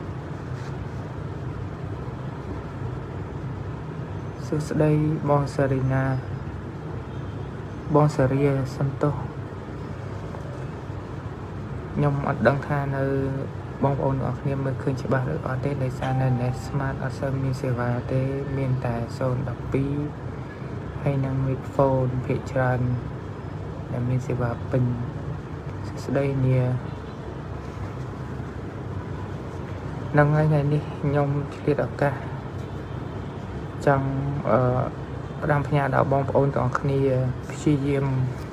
[SPEAKER 1] đây bon Serena bon Seria Santo nhom ở đăng tha nơi bong ôn ở kia mới khơi chỉ ba được ở đây để xa nên smart ở sau miền sài và đây miền tài zone đặc bí hay năng mic phone phía trên là miền sài và pin đây nè nâng ngay này đi nhom liệt ở cả trong đang nhà đạo bong ôn toàn kia chi diêm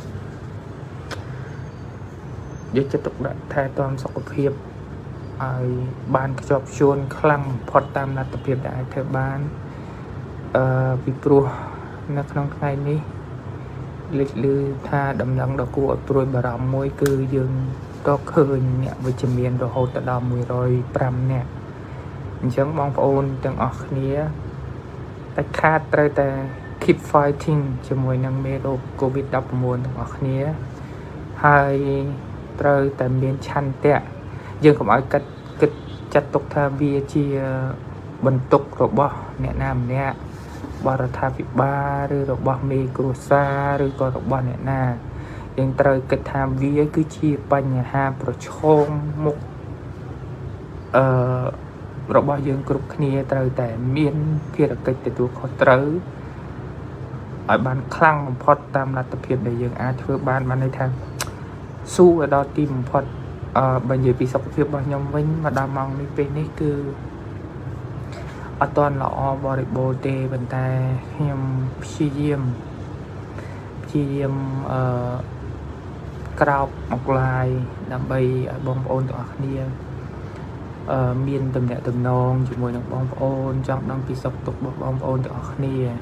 [SPEAKER 1] ยึดจะตกได้แท้ตอนสกปรกไอ้บ้านกระจกชวนคลั่งพอตามนัดตะเพียบได้เธอบ้านวิปรุนักน้องไทยนี้ลิดลือท่าดำลังดอกกัวปลุยบารามวยคือยังก็เคยเนี่ยวิจมีนดอกโหตดาวมวยรอยปรำเนี่ยจังบองโอนจังออกนี้แต่คาดแต่ keep fighting จะมวยนังเมโรโควิดดับมวยออกนี้ให้แต่เมียนชันเตะยังกับไอ้กัดจัดตกทาเบียจีบรรทุกรถบ่เนี่ยน้ำเนี่ยบาร์ทาฟิบาหรือรถบ่มีกรุซาหรือก็รถบ่เนี่ยน่ายังกัดทาเบียคือชีปัญหาประชมมุกรถบ่ยังกรุบนี้แต่เมียนเพียรกิจแต่ตัวเขาไอ้บ้านคลั่งพอดตามรัฐเพียรได้ยังอาเธอบ้านมันในทางสู้ở đó tìm phật bây giờ vì sọc việc bao nhiêu vinh mà đam mong đi về đây cứ ở toàn là o bò được bồ tê bên ta em chi diêm cào mọc lại đam bay bom ôn tọa kia miền tầm nhẹ tầm non chỉ mùi bom ôn trong đăng ký sọc tục bom ôn tọa kia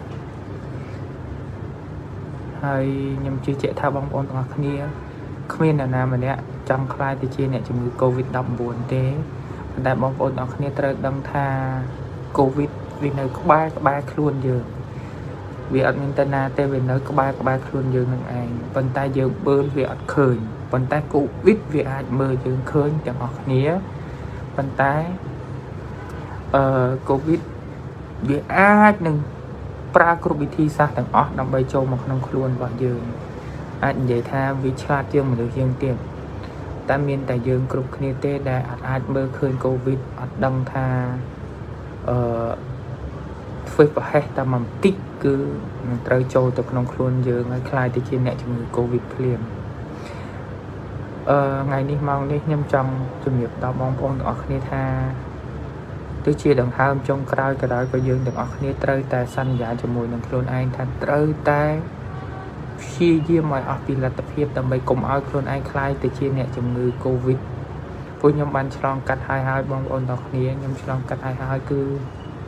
[SPEAKER 1] hay nhằm chưa chạy thao bom ôn tọa kia không biết là nào mà nè trong khai thì chia nè chừng covid đậm buồn thế đại bóng ôn đó khi trời đăng tha covid vì nơi có ba luôn giờ vì ở internet tê về nơi có ba luôn giờ nâng ảnh vân tay giờ bơm vì ở khởi vân tay covid vì ai mơ giờ khởi chẳng học nghĩa vân tay covid vì ai nâng pra covid thi sa tầng óc nằm bay châu một nông luôn vào giờ anh vậy tha vì chat chương mà được dương tiền ta miền tại dương group kia tê đã anh mơ khơi covid anh đăng tha phơi và hết ta mầm tích cứ trời châu tập nông luôn giờ ngay khai thì trên nhẹ cho người covid liền ngày đi mau đi nhâm trong trường nghiệp đào bóng ôn ở kia tha tôi chia đằng hai trong cái đó có dương được ở kia trời ta xanh giả cho mùi nông luôn anh tha trời ta khi diêm mọi ở vì là tập hiệp tầm bày cùng ai luôn anh khai từ chia nhẹ chồng người covid với nhóm ban trong cắt hai bóng ôn đọc nghĩa nhóm trong cắt hai cứ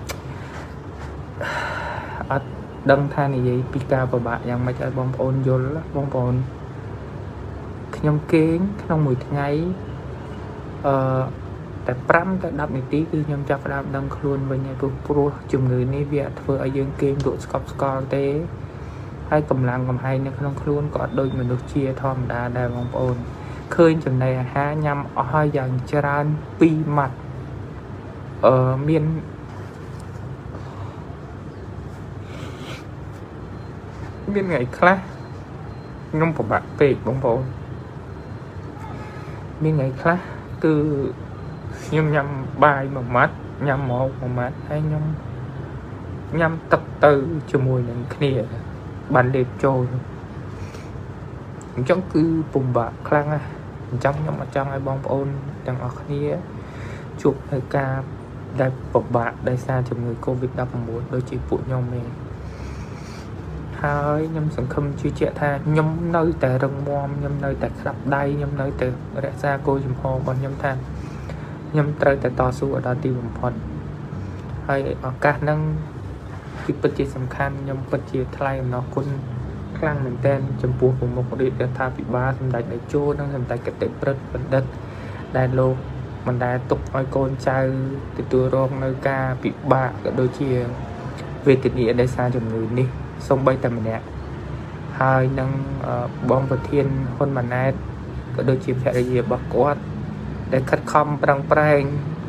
[SPEAKER 1] ở đăng tha này vậy pika và bạn yang mấy cái bóng ôn vô là bóng ôn nhóm kiến trong 10 ngày tại pram tại đập này tí cứ nhóm chặt đập đăng luôn với nhà pro chùm người này việt vừa ở dương game độ score tếให้กำลังกำให้ในขนมครัวก็โดยมนุษย์เชียร์ทอมดาได้บางโอนเคยจนในหายำอ้อยอย่างจรานปีหมัดเมียนไงคล้ายงผมบะเป็ดบางโอนเมียนไงคล้ายคือยำใบมามัดยำหมอกมามัดให้ยำตับตือจมูกหนึ่งขี้bàn đẹp trôi giống cứ bùng bạc khăn à trong nhóm ở trong ai bom ôn đang ở kia chụp hơi ca đại bộc bạc đại xa cho người covid đập mũi đôi chị phụ nhau mẹ hai nhóm sản khâm chưa trẻ tha nhóm nơi tại rừng mom nhóm nơi tại khắp đây nhóm nơi tại rẽ xa cô chùm hồ còn nhóm than nhóm trời tại to su ở đó tiêu một phần ហើយឱកាសហ្នឹងគឺពិតជាសំខាន់ខ្ញុំពិតជាថ្លែងអំណរគុណខ្លាំងមែនទែនចំពោះប្រមុខរដ្ឋាភិបាលសម្ដេចតេជោនិងសម្ដេចគតិព្រឹទ្ធបណ្ឌិតដែលលោកមិនដែលទុកឲ្យកូនចៅទទួលរងនៅការពិបាកក៏ដូចជាវេទនាដោយសារជំងឺនេះសូម្បីតែម្នាក់ហើយនឹងបងប្រធានហ៊ុនម៉ាណែតក៏ដូចជាភរិយារបស់គាត់ដែលខិតខំប្រឹងប្រែង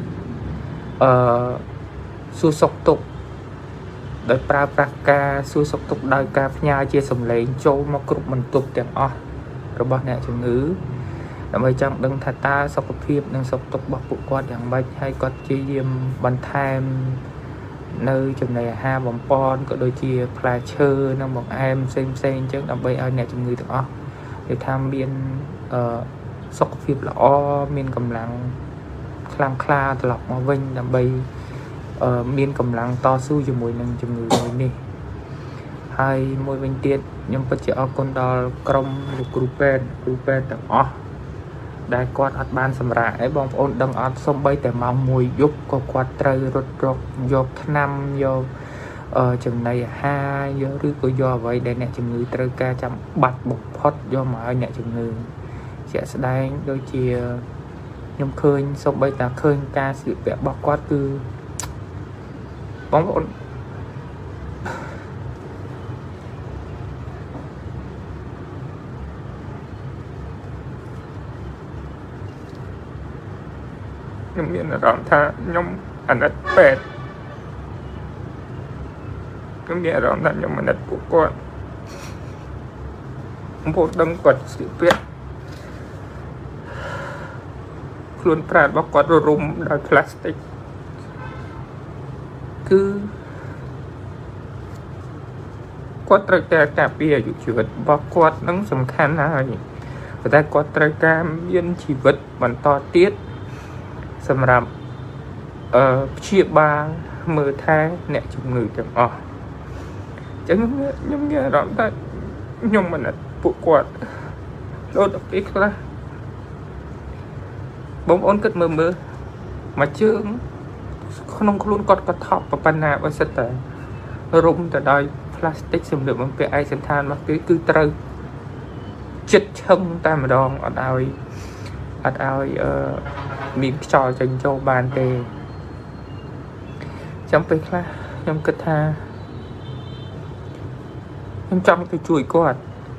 [SPEAKER 1] សួរសុខទុក្ខដោយប្រើប្រាស់ការសួរសុខទុក្ខដោយការផ្ញើជាសម្លេងចូលមកគ្រប់បន្ទប់ទាំងអស់របស់អ្នកជំងឺដើម្បីចង់ដឹងថាតើសុខភាពនិងសុខទុក្ខរបស់ពួកគាត់យ៉ាងម៉េចហើយគាត់ជាយាមបន្ថែមនៅចំណីអាហារបំពន់ក៏ដូចជាផ្លែឈើនិងបង្អែមផ្សេងអញ្ចឹងដើម្បីឲ្យអ្នកជំងឺទាំងអស់គេថាមានសុខភាពល្អមានកម្លាំងខ្លាំងក្លាត្រឡប់មកវិញដើម្បីមានកម្លាំងតស៊ូជាមួយនឹងជំងឺមួយនេះហើយមួយវិញទៀតខ្ញុំពិតជាអរគុណដល់ក្រុមលោកគ្រូពេទ្យទាំងអស់ដែលគាត់អត់បានសម្រាកឯងបងប្អូនដឹងអត់សំបីតែម៉ោង1យប់ក៏គាត់ត្រូវរត់រកយកថ្នាំយកចំណីអាហារយកឬក៏យកអ្វីដែលអ្នកជំងឺត្រូវការចាំបាច់បំផុតយកមកឲ្យអ្នកជំងឺជាក់ស្ដែងដូចជាខ្ញុំឃើញសំបីតែឃើញការស្លៀកពាក់របស់គាត់គឺបងប្អូនខ្ញុំមានអារម្មណ៍ថាខ្ញុំអាណិតពេទ្យខ្ញុំមានអារម្មណ៍ថាខ្ញុំអាណិតពួកគាត់បងប្អូនដឹងគាត់ស្លៀកពាក់ខ្លួនប្រាណរបស់គាត់រុំដោយផ្លាស្ទិកគឺគាត់ត្រូវការការពារអាយុជីវិតរបស់គាត់នឹងសំខាន់ហើយប៉ុន្តែគាត់ត្រូវការមានជីវិតបន្តទៀតសម្រាប់ព្យាបាលមើលថែអ្នកជំងឺទាំងអស់អញ្ចឹងខ្ញុំមានអារម្មណ៍ថាខ្ញុំមិនអត់ពួកគាត់លោតទៅពេលខ្លះបងប្អូនគិតមើលមួយជើងក្នុងខ្លួនគាត់ក៏ថប់ប៉ុណ្ណាបើសិនតែរុំទៅដោយផ្លាស្ទិកសម្រាប់បំពាក់ឯកសណ្ឋានរបស់គេគឺត្រូវចិត្តឈឹងតែម្ដងអត់ឲ្យមានខ្យល់ចេញចូលបានទេចាំពេលខ្លះខ្ញុំគិតថាខ្ញុំចង់ទៅជួយគាត់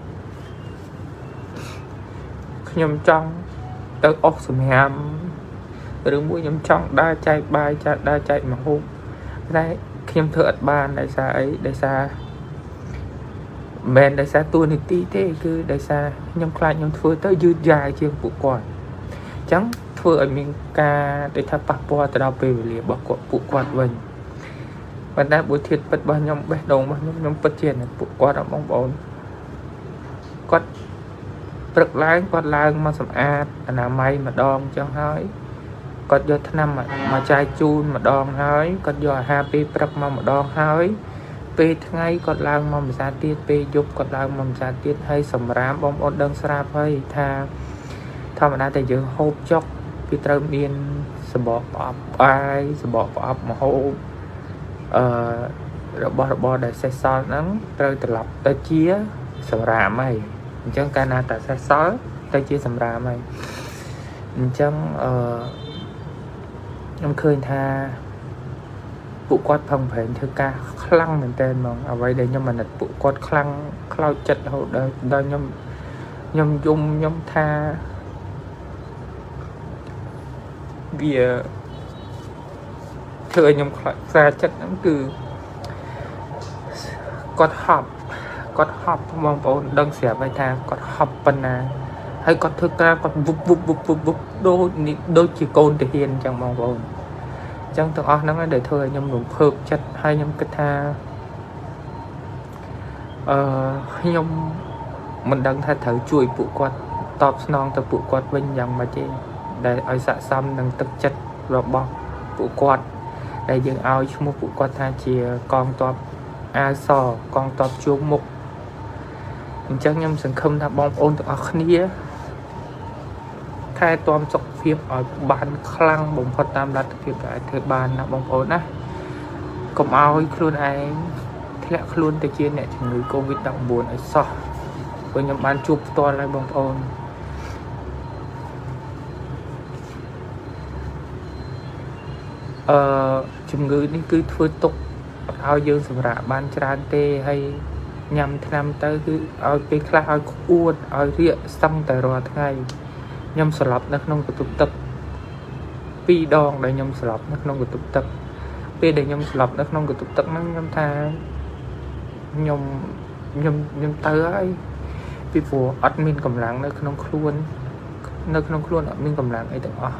[SPEAKER 1] ខ្ញុំចង់ទៅអុសសម្រាមឬមួយខ្ញុំចង់ដើរចែកបាយដើរចែកម្ហូបតែខ្ញុំធ្វើអត់បានដោយសារអីដោយសារមិនដោយសារតួនាទីទេគឺដោយសារខ្ញុំខ្លាចខ្ញុំធ្វើទៅយឺតយ៉ាវជាងពួកគាត់អញ្ចឹងធ្វើឲ្យមានការដូចថាប៉ះពាល់ទៅដល់ពេលវេលារបស់ពួកគាត់វិញប៉ុន្តែបុគ្គលិកពិតរបស់ខ្ញុំបេះដូងរបស់ខ្ញុំពិតជាពួកគាត់បងប្អូនគាត់ព្រឹកឡើងគាត់ឡើងមកសម្អាតអនាម័យម្ដងអញ្ចឹងហើយគាត់យកថ្នាំមកចាយជូនម្ដងហើយគាត់យកអាហារពេលព្រឹកមកម្ដងហើយពេលថ្ងៃគាត់ឡើងមកម្សាទៀតពេលយប់គាត់ឡើងមកម្សាទៀតហើយសម្រាមបងប្អូនដឹងស្រាប់ហើយថាធម្មតាតែយើងហូបចុកគឺត្រូវមានសម្បកប្រអប់បាយសម្បកប្រអប់ម្ហូបរបស់របរដែលសេសសល់ហ្នឹងត្រូវត្រឡប់ទៅជាសម្រាមហើយអញ្ចឹងកាលណាតែសេសសល់ទៅជាសម្រាមហើយអញ្ចឹងខ្ញុំឃើញថាពួកគាត់ផឹងប្រែងធ្វើការខ្លាំងមែនតើហ្មងអ្វីដែលខ្ញុំអាណិតពួកគាត់ខ្លាំងខ្លោចចិត្តរហូតដល់ខ្ញុំថាវាធ្វើឲ្យខ្ញុំខ្លាចខ្លាចចិត្តហ្នឹងគឺគាត់ហប់បងប្អូនដឹងស្រាប់ហើយថាគាត់ហប់ប៉ុណ្ណាហើយគាត់ធ្វើការគាត់វុបដូចជាកូនទាហានអញ្ចឹងបងប្អូនអញ្ចឹងទាំងអស់ហ្នឹងដែលធ្វើឲ្យខ្ញុំរំភើបចិត្តហើយខ្ញុំគិតថាខ្ញុំមិនដឹងថាត្រូវជួយពួកគាត់តបស្នងទៅពួកគាត់វិញយ៉ាងម៉េចទេដែលឲ្យស័ក្តិសមនឹងទឹកចិត្តរបស់ពួកគាត់ដែលយើងឲ្យឈ្មោះពួកគាត់ថាជាកងទ័ពអាវសកងទ័ពជួរមុខអញ្ចឹងខ្ញុំសង្ឃឹមថាបងប្អូនទាំងអស់គ្នាថែទាំសុខភាពឲ្យបានខ្លាំងបំផុតតាមលទ្ធភាពដែលអាចធ្វើបានណាបងប្អូនណាកុំឲ្យខ្លួនឯងធ្លាក់ខ្លួនទៅជាអ្នកជំងឺ COVID-19 ឲ្យសោះព្រោះខ្ញុំបានជួបផ្ទាល់ហើយបងប្អូនជំងឺនេះគឺធ្វើទុកឲ្យយើងសម្រាប់បានច្រើនទេហើយញ៉ាំថ្នាំទៅគឺឲ្យពេលខ្លះឲ្យក្អួតឲ្យរាកស្ទឹងតែរាល់ថ្ងៃខ្ញុំស្លាប់នៅក្នុងកន្ទប់ទឹក2 ដងដែលខ្ញុំស្លាប់នៅក្នុងកន្ទប់ទឹកពេលដែលខ្ញុំស្លាប់នៅក្នុងកន្ទប់ទឹកហ្នឹងខ្ញុំថាខ្ញុំទៅហើយពីព្រោះអត់មានកម្លាំងនៅក្នុងខ្លួនអត់មានកម្លាំងអីទាំងអស់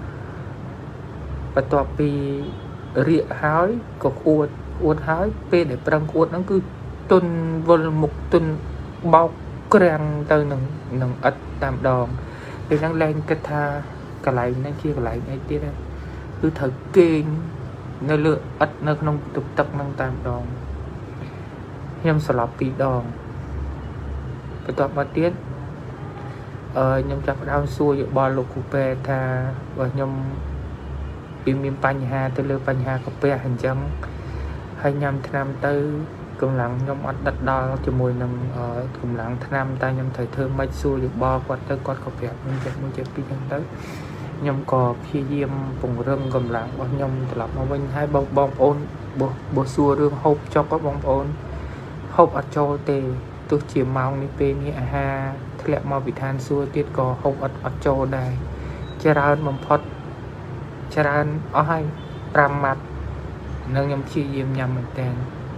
[SPEAKER 1] បន្ទាប់ពីរាកហើយក៏ក្អួតហើយពេលដែលប្រឹងក្អួតហ្នឹងគឺទុនវល់មុខទុនបោកក្រាំងទៅនឹងឥតតាមដងពេលហ្នឹងលែងគិតថាកន្លែងហ្នឹងជាកន្លែងអីទៀតគឺត្រូវគេងនៅលើឥតនៅក្នុងទឹកហ្នឹងតាមដងខ្ញុំស្លាប់2 ដងបន្ទាប់មកទៀតខ្ញុំចាប់ផ្ដើមសួរយោបល់លោកគ្រូពេទ្យថាបើខ្ញុំមានបញ្ហាទៅលើបញ្ហាកាពះអញ្ចឹងហើយញ៉ាំថ្នាំទៅកម្លាំងខ្ញុំអត់ដិតដល់ជាមួយនឹងកម្លាំងថ្នាំតែខ្ញុំត្រូវធ្វើម៉េចសួរយោបល់គាត់ទៅគាត់ក៏ប្រាប់ខ្ញុំចិត្តមួយចិត្តពីរហ្នឹងទៅខ្ញុំក៏ព្យាយាមពង្រឹងកម្លាំងរបស់ខ្ញុំត្រឡប់មកវិញហើយបងប្អូនបើសួររឿងហូបចុកបងប្អូនហូបអត់ចូលទេទោះជាម៉ោងនេះពេលនេះអាហារធ្លាក់មកពីឋានសួគ៌ទៀតក៏ហូបអត់ចូលដែរច្រើនបំផុតច្រើនអស់ហើយ5 ម៉ាត់នឹងខ្ញុំព្យាយាមញ៉ាំមែនតើ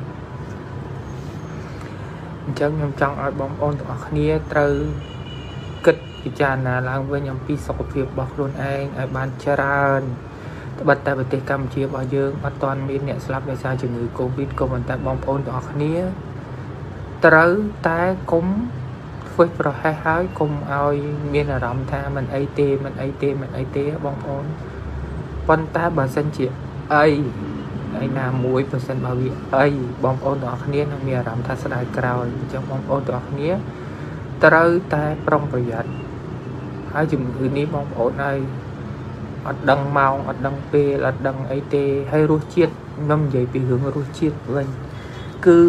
[SPEAKER 1] អញ្ចឹងខ្ញុំចង់ឲ្យបងប្អូនទាំងអស់គ្នាត្រូវគិតពិចារណាឡើងវិញអំពីសុខភាពរបស់ខ្លួនឯងឲ្យបានច្រើនត្បិតតែប្រទេសកម្ពុជារបស់យើងអត់ទាន់មានអ្នកស្លាប់ដោយសារជំងឺ Covid ក៏ប៉ុន្តែបងប្អូនទាំងអស់គ្នាត្រូវតែកុំធ្វើប្រហែសហើយកុំឲ្យមានអារម្មណ៍ថាមិនអីទេបងប្អូនប៉ុន្តែបើសិនជាអីណាមួយ% បើវាអីបងប្អូនទាំងអស់គ្នានឹងមានអារម្មណ៍ថាស្ដាយក្រោយអញ្ចឹងបងប្អូនទាំងអស់គ្នាត្រូវតែប្រុងប្រយ័ត្នហើយជំងឺនេះបងប្អូនហើយអត់ដឹងម៉ោងអត់ដឹងពេលអត់ដឹងអីទេហើយរសជាតិខ្ញុំនិយាយពីរឿងរសជាតិវិញគឺ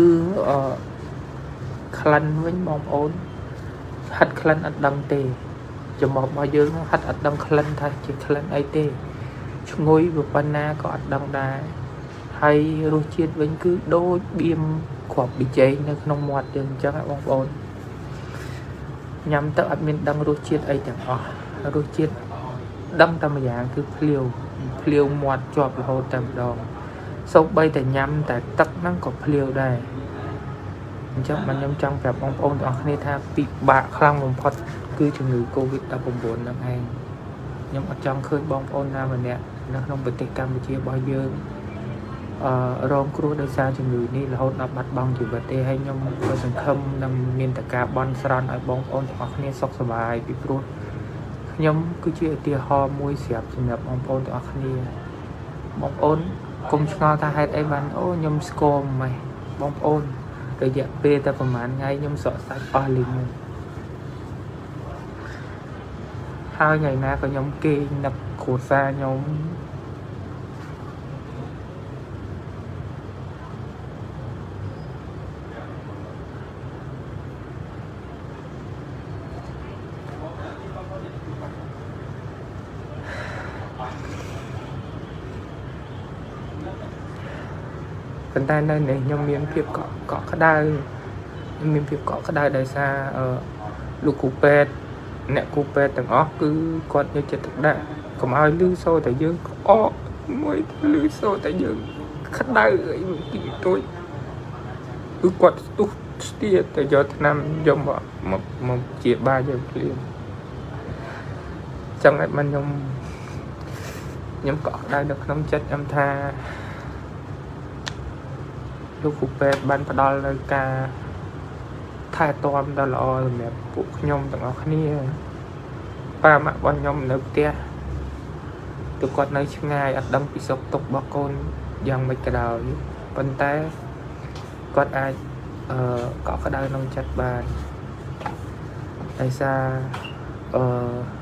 [SPEAKER 1] ក្លិនវិញបងប្អូនហាត់ក្លិនអត់ដឹងទេចំពោះរបស់យើងហាត់អត់ដឹងក្លិនថាជាក្លិនអីទេឈ្ងុយប៉ុណ្ណាក៏អត់ដឹងដែរហើយរសជាតិវិញគឺដូចបៀមគ្រាប់ប៊ីចេងនៅក្នុងមាត់យើងអញ្ចឹងបងប្អូនញ៉ាំទៅអត់មានដឹងរសជាតិអីទាំងអស់រសជាតិដឹងតែម្យ៉ាងគឺភ្លាវមាត់ជាប់រហូតតែម្ដងសូម្បីតែញ៉ាំតែទឹកហ្នឹងក៏ភ្លាវដែរអញ្ចឹងខ្ញុំចង់ប្រាប់បងប្អូនទាំងអស់គ្នាថាពិបាកខ្លាំងបំផុតគឺជំងឺ COVID-19 ហ្នឹងឯងខ្ញុំអត់ចង់ឃើញបងប្អូនណាម្នាក់នៅក្នុងប្រទេសកម្ពុជារបស់យើងរងគ្រោះដោយសារជំងឺនេះរហូតដល់បាត់បង់ជីវិតទេហើយខ្ញុំក៏សង្ឃឹមនឹងមានតែការបន់ស្រន់ឲ្យបងប្អូនទាំងអស់គ្នាសុខសប្បាយពីព្រោះខ្ញុំគឺជាឧទាហរណ៍មួយសម្រាប់បងប្អូនទាំងអស់គ្នាបងប្អូនកុំឆ្ងល់ថាហេតុអីបានអូខ្ញុំស្គមម៉េះបងប្អូនរយៈពេលតែប្រហែលថ្ងៃខ្ញុំសក់សាច់អស់លីងហើយថ្ងៃណាក៏ខ្ញុំគេងនឹកគ្រួសារខ្ញុំប៉ុន្តែនៅនេះខ្ញុំមានភាពកក់ក្ដៅដោយសារលោកគ្រូពេទ្យអ្នកគ្រូពេទ្យទាំងអស់គឺគាត់យកចិត្តទុកដាក់កុំឲ្យលឺសូរតែយើងក្អកមួយលឺសូរតែយើងក្ដៅអីមួយទីតូចគឺគាត់ស្ទុះស្ទាតែយកថ្នាំយកមកជាបាយយើងភ្លាមចឹងហើយខ្ញុំកក់ក្ដៅនៅក្នុងចិត្តខ្ញុំថាលោកគ្រូពេទ្យបានផ្ដល់នៅការថែទាំដ៏ល្អសម្រាប់ពួកខ្ញុំទាំងអស់គ្នាប៉ាម៉ាក់របស់ខ្ញុំនៅផ្ទះទោះគាត់នៅឆ្ងាយអត់ដឹងពីសុខទុក្ខរបស់កូនយ៉ាងម៉េចក៏ដោយប៉ុន្តែគាត់អាចកក់ក្ដៅក្នុងចិត្តបានដោយសារ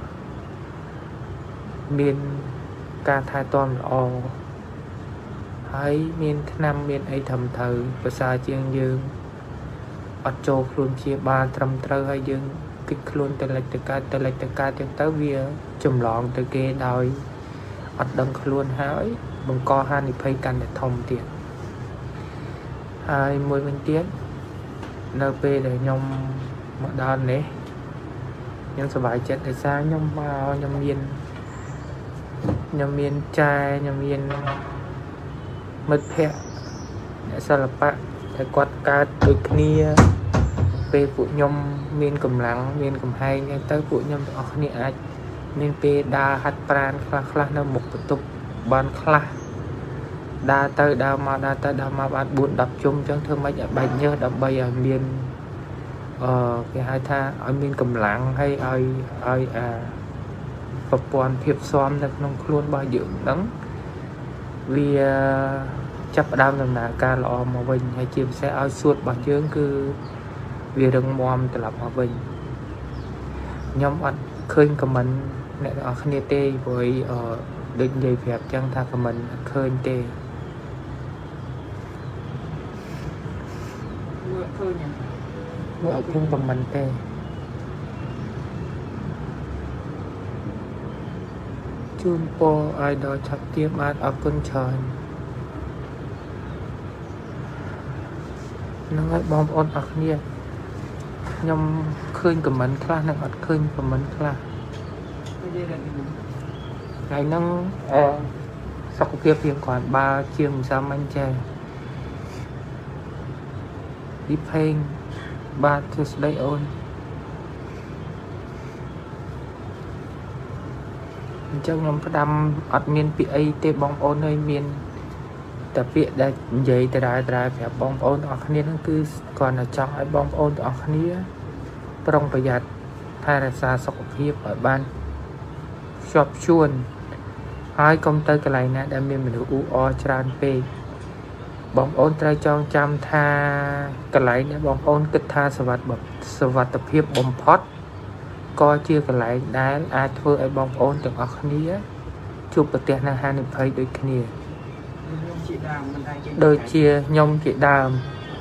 [SPEAKER 1] មានការថែទាំល្អហហើយមានថ្នាំមានអីត្រឹមត្រូវភាសាជាងយើងអត់ចូលខ្លួនព្យាបាលត្រឹមត្រូវហើយយើងគិតខ្លួនទៅលិចទៅកើតចឹងទៅវាចម្លងទៅគេដោយអត់ដឹងខ្លួនហើយបង្កហានិភ័យកាន់តែធំទៀតហើយមួយវិញទៀតនៅពេលដែលខ្ញុំមកដល់នេះខ្ញុំសប្បាយចិត្តដោយសារខ្ញុំមកខ្ញុំមានចែខ្ញុំមានមិត្តភ័ក្តិអ្នកសិល្បៈដែលគាត់កើតដូចគ្នាពេលពួកខ្ញុំមានកម្លាំងមានកំហែងហ្នឹងទៅពួកខ្ញុំទាំងអស់គ្នាអាចមានពេលដើរហាត់ប្រាណខ្លះនៅមុខបន្ទប់បានខ្លះដើរទៅដើរមកបាន4-10ជុំអញ្ចឹងធ្វើម៉េចឲ្យបែកញើសដើម្បីឲ្យមានគេហៅថាឲ្យមានកម្លាំងហើយឲ្យប្រព័ន្ធភាពស៊ាំនៅក្នុងខ្លួនរបស់យើងហ្នឹងវាចាប់ផ្ដើមដំណើរការល្អមកវិញហើយជាពិសេសឲ្យសួតរបស់យើងគឺវារឹងមាំត្រឡប់មកវិញខ្ញុំអត់ឃើញខមមិនអ្នកទាំងអស់គ្នាទេព្រោះដូចនិយាយប្រាប់ចឹងថាខមមិនអត់ឃើញទេមើលអត់ឃើញខមមិនទេជូនពរឲ្យដល់ឆាប់ទៀមបានអរគុណច្រើននឹងឲ្យបងប្អូនអរគ្នាខ្ញុំឃើញខមមិនខ្លះនិងអត់ឃើញខមមិនខ្លះថ្ងៃហ្នឹងសុខភាពរៀងគ្រាន់បើជាមិនសាមញ្ញចាឌីផេងបាទទស្សដីអូនអញ្ចឹងខ្ញុំផ្ដាំអត់មានពាក្យអីទេបងប្អូនហើយមានតែពាក្យដែលនិយាយដដែលប្រាប់បងប្អូនទាំងអស់គ្នាហ្នឹងគឺគ្រាន់តែចង់ឲ្យបងប្អូនទាំងអស់គ្នាប្រុងប្រយ័ត្នថែរក្សាសុខភាពឲ្យបានខ្ជាប់ខ្ជួនហើយកុំទៅកន្លែងណាដែលមានមនុស្សអ៊ូអរច្រើនពេកបងប្អូនត្រូវចងចាំថាកន្លែងដែលបងប្អូនគិតថាសុវត្ថិភាពបំផុតក៏ជាកន្លែងដែលអាចធ្វើឲ្យបងប្អូនទាំងអស់គ្នាជួបប្រទះនឹងហានិភ័យដូចគ្នាដូចជាខ្ញុំជាដើម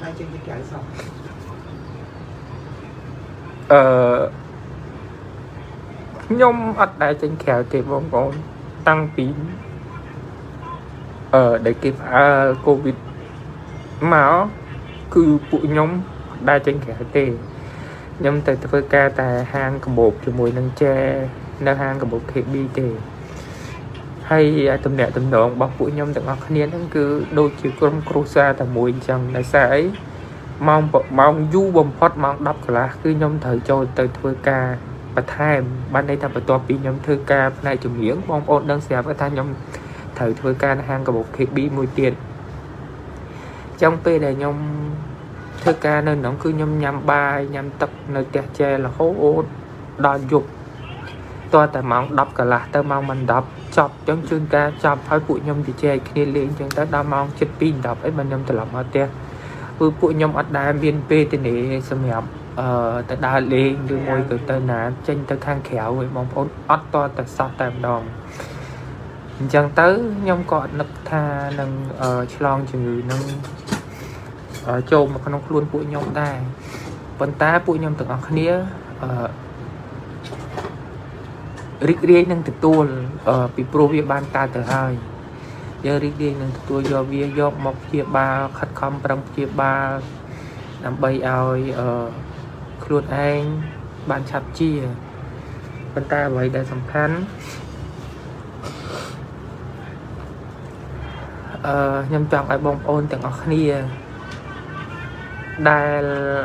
[SPEAKER 1] ខ្ញុំអត់ដែលចេញក្រៅទេបងប្អូនតាំងពីដែលគេផ្អើលកូវីដមកគឺពួកខ្ញុំដែលចេញក្រៅទេខ្ញុំទៅធ្វើការតែហាងកាបូបជាមួយនឹងចែនៅហាងកាបូប KB ទេហើយតំណែងរបស់ពួកខ្ញុំទាំងអស់គ្នាហ្នឹងគឺដូចជាក្រុមគ្រួសារតែមួយអញ្ចឹងដោយសារអីម៉ោងយូរបំផុតម៉ោង 10 កន្លះគឺខ្ញុំត្រូវចូលទៅធ្វើការបន្ថែមបានន័យថាបន្ទាប់ពីខ្ញុំធ្វើការផ្នែកចម្រៀងបងប្អូនដឹងស្រាប់ថាខ្ញុំត្រូវធ្វើការនៅហាងកាបូប KB មួយទៀតអញ្ចឹងពេលដែលខ្ញុំធ្វើការនៅក្នុងគឺខ្ញុំញ៉ាំបាយញ៉ាំទឹកនៅផ្ទះចែរហូតដល់យប់តើតែម៉ោង 10 កន្លះទៅម៉ោង 10 ចប់អញ្ចឹងជួនកាលចប់ហើយពួកខ្ញុំជជែកគ្នាលេងអញ្ចឹងទៅដល់ម៉ោង 7:10 អីបើខ្ញុំត្រឡប់មកផ្ទះគឺពួកខ្ញុំអត់ដែលមានពេលទេសម្រាប់ទៅដើរលេងឬមួយក៏ទៅណាចេញទៅខាងក្រៅឲ្យបងប្អូនអត់តតែសោះតែម្ដងអញ្ចឹងទៅខ្ញុំក៏អត់នឹកថានឹងឆ្លងជំងឺនឹងចូលមកក្នុងខ្លួនពួកខ្ញុំដែរប៉ុន្តែពួកខ្ញុំទាំងអស់គ្នារីករាយនឹងទទួលពីព្រោះវាបានកើតទៅហើយយើងរីករាយនឹងទទួលយកវាយកមកព្យាបាលខិតខំប្រឹងព្យាបាលដើម្បីឲ្យខ្លួនឯងបានឆាប់ជាប៉ុន្តែអ្វីដែលសំខាន់ខ្ញុំចង់ឲ្យបងប្អូនទាំងអស់គ្នាដែល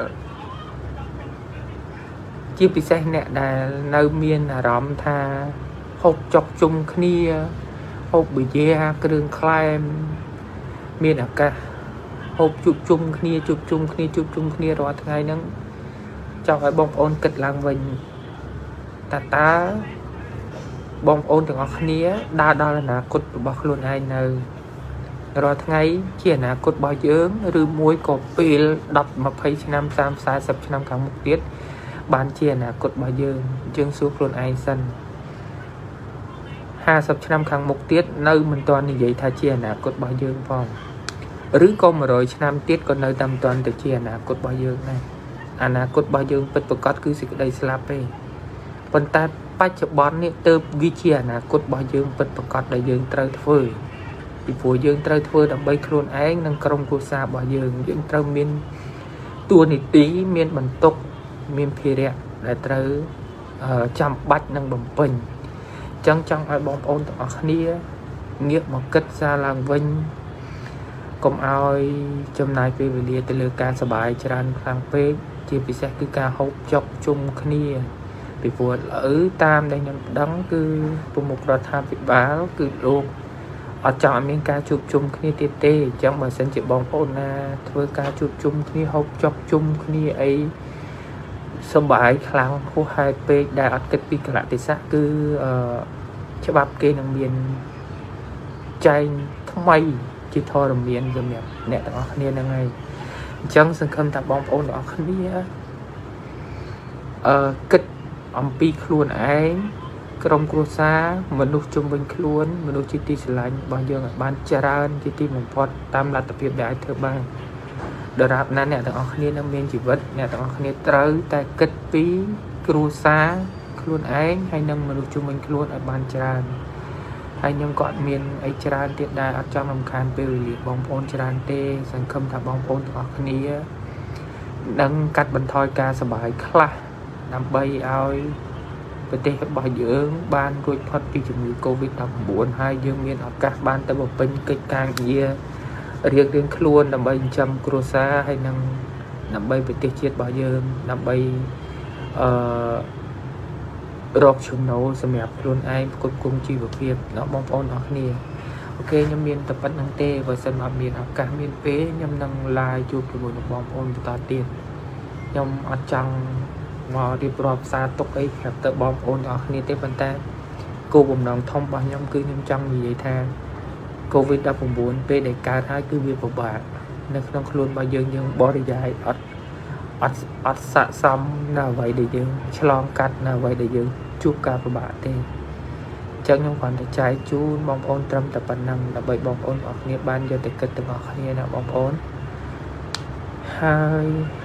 [SPEAKER 1] ជាពិសេសអ្នកដែលនៅមានអារម្មណ៍ថាហូបចុកជុំគ្នាហូបប៊ីយ៉ាគ្រឿងក្លែមមានឱកាសហូបជួបជុំគ្នារាល់ថ្ងៃហ្នឹងចង់ឲ្យបងប្អូនគិតឡើងវិញតើបងប្អូនទាំងអស់គ្នាដើរដល់អនាគតរបស់ខ្លួនឯងនៅរាល់ថ្ងៃជាអនាគតរបស់យើងឬមួយក៏ពេល10 20 ឆ្នាំ 30 40 ឆ្នាំខាងមុខទៀតបានជាអនាគតរបស់យើងសួរខ្លួនឯងសិនហ 50 ឆ្នាំខាងមុខទៀតនៅមិនទាន់និយាយថាជាអនាគតរបស់យើងផងឬក៏100 ឆ្នាំទៀតក៏នៅតែមិនទាន់ទៅជាអនាគតរបស់យើងដែរអនាគតរបស់យើងពិតប្រាកដគឺសេចក្តីស្លាប់ទេប៉ុន្តែបច្ចុប្បន្ននេះទើបវាជាអនាគតរបស់យើងពិតប្រាកដដែលយើងត្រូវធ្វើពីព្រោះយើងត្រូវធ្វើដើម្បីខ្លួនឯងនិងក្រុមគ្រួសាររបស់យើងត្រូវមានតួនាទីមានបន្ទុកមានភារៈដែលត្រូវចាំបាច់និងបំពេញអញ្ចឹងចង់ឲ្យបងប្អូនទាំងអស់គ្នាងាកមកគិតសារឡើងវិញកុំឲ្យចំណាយពេលវេលាទៅលើការសប្បាយច្រើនខ្លាំងពេកជាពិសេសគឺការហូបចុកជុំគ្នាពីព្រោះតាមដែលខ្ញុំដឹងគឺប្រមុខរដ្ឋាភិបាលគឺលោកអត់ចង់ឲ្យមានការជួបជុំគ្នាទៀតទេអញ្ចឹងបើសិនជាបងប្អូនណាធ្វើការជួបជុំគ្នាហូបចុកជុំគ្នាអីសប្បាយខ្លាំងហួសហេតុពេកដែលអត់គិតពីកលៈទេសៈគឺច្បាប់គេនឹងមានចែងថ្មីជាធរមានសម្រាប់អ្នកទាំងអស់គ្នាហ្នឹងហើយអញ្ចឹងសង្ឃឹមថាបងប្អូនទាំងអស់គ្នាគិតអំពីខ្លួនឯងក្រុមគ្រួសារមនុស្សជុំវិញខ្លួនមនុស្សជាទីស្រឡាញ់របស់យើងឲ្យបានច្រើនជាទីបំផុតតាមលទ្ធភាពដែលអាចធ្វើបានដរាបណាអ្នកទាំងអស់គ្នានឹងមានជីវិតអ្នកទាំងអស់គ្នាត្រូវតែគិតពីគ្រួសារខ្លួនឯងហើយនឹងមនុស្សជុំវិញខ្លួនឲ្យបានច្រើនហើយខ្ញុំក៏អត់មានអីច្រើនទៀតដែរអត់ចង់រំខានពេលវេលាបងប្អូនច្រើនទេសង្ឃឹមថាបងប្អូនទាំងអស់គ្នានឹងកាត់បន្ថយការសប្បាយខ្លះដើម្បីឲ្យប្រទេសរបស់យើងបានរួចផុតពីជំងឺ Covid-19 ហើយយើងមានឱកាសបានទៅបំពេញកិច្ចការងាររៀងខ្លួនដើម្បីចិញ្ចឹមគ្រួសារហើយនឹងដើម្បីប្រទេសជាតិរបស់យើងដើម្បីរកចំណូលសម្រាប់ខ្លួនឯងផ្គត់ផ្គង់ជីវភាពដល់បងប្អូនអរគ្នាអូខេខ្ញុំមានតែប៉ុណ្្នឹងទេបើសិនមកមានឱកាសមានពេលខ្ញុំនឹង live ជួបជាមួយនឹងបងប្អូនបន្តទៀតខ្ញុំអត់ចង់មករៀបរាប់សារទុកអីប្រាប់ទៅបងប្អូនទាំងអស់គ្នាទេប៉ុន្តែគោលបំណងធំរបស់ខ្ញុំគឺខ្ញុំចង់និយាយថា COVID-19 ពេលដែលកើតហើយគឺវាពិបាកនៅក្នុងខ្លួនរបស់យើងបរិយាយអត់ស័ក្តិសមនៅអ្វីដែលយើងឆ្លងកាត់នៅអ្វីដែលយើងជួបការពិបាកទេអញ្ចឹងខ្ញុំគ្រាន់តែចែកជូនបងប្អូនត្រឹមតែប៉ុណ្ណឹងដើម្បីបងប្អូនអរគ្នាបានយកទៅគិតទាំងអស់គ្នាណាបងប្អូនហើយ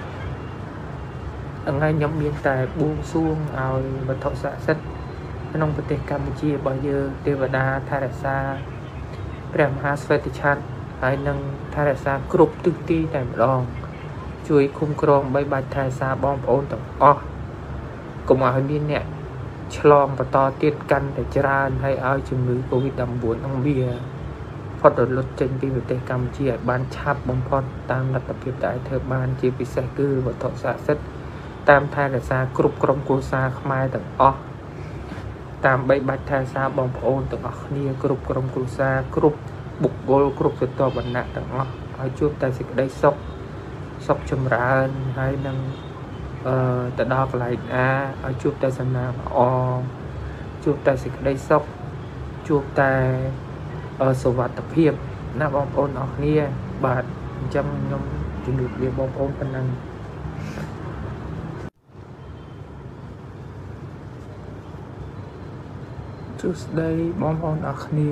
[SPEAKER 1] ថ្ងៃខ្ញុំមានតែបួងសួងឲ្យវត្ថុស័ក្តិសិទ្ធិក្នុងប្រទេសកម្ពុជារបស់យើងទេវតាថែរក្សាព្រះមហាស្វេតឆ័ត្រហើយនឹងថែរក្សាគ្រប់ទិសទីតែម្ដងជួយคุ้មគ្រងបីបាច់ថែរក្សាបងប្អូនទាំងអស់កុំឲ្យមានអ្នកឆ្លងបន្តទៀតកាន់តែច្រើនហើយឲ្យជំងឺ Covid-19 នឹងវាផុតរលត់ចេញពីប្រទេសកម្ពុជាឲ្យបានឆាប់បំផុតតាមលទ្ធភាពដែលធ្វើបានជាពិសេសគឺវត្ថុស័ក្តិសិទ្ធិតាមថែរក្សាគ្រប់ក្រុមគ្រួសារខ្មែរទាំងអស់តាមបីបាច់ថែរក្សាបងប្អូនទាំងអស់គ្នាគ្រប់ក្រុមគ្រួសារគ្រប់បុគ្គលគ្រប់ស្រទាប់វណ្ណៈទាំងអស់ឲ្យជួបតែសេចក្តីសុខចម្រើនហើយនឹងទៅដល់កន្លែងណាឲ្យជួបតែសំណាងល្អជួបតែសេចក្តីសុខជួបតែសុវត្ថិភាពណាបងប្អូនអរគ្នាបាទអញ្ចឹងខ្ញុំជម្រាបលាបងប្អូនប៉ុណ្ណឹងសួស្តីបងប្អូនអរគ្នា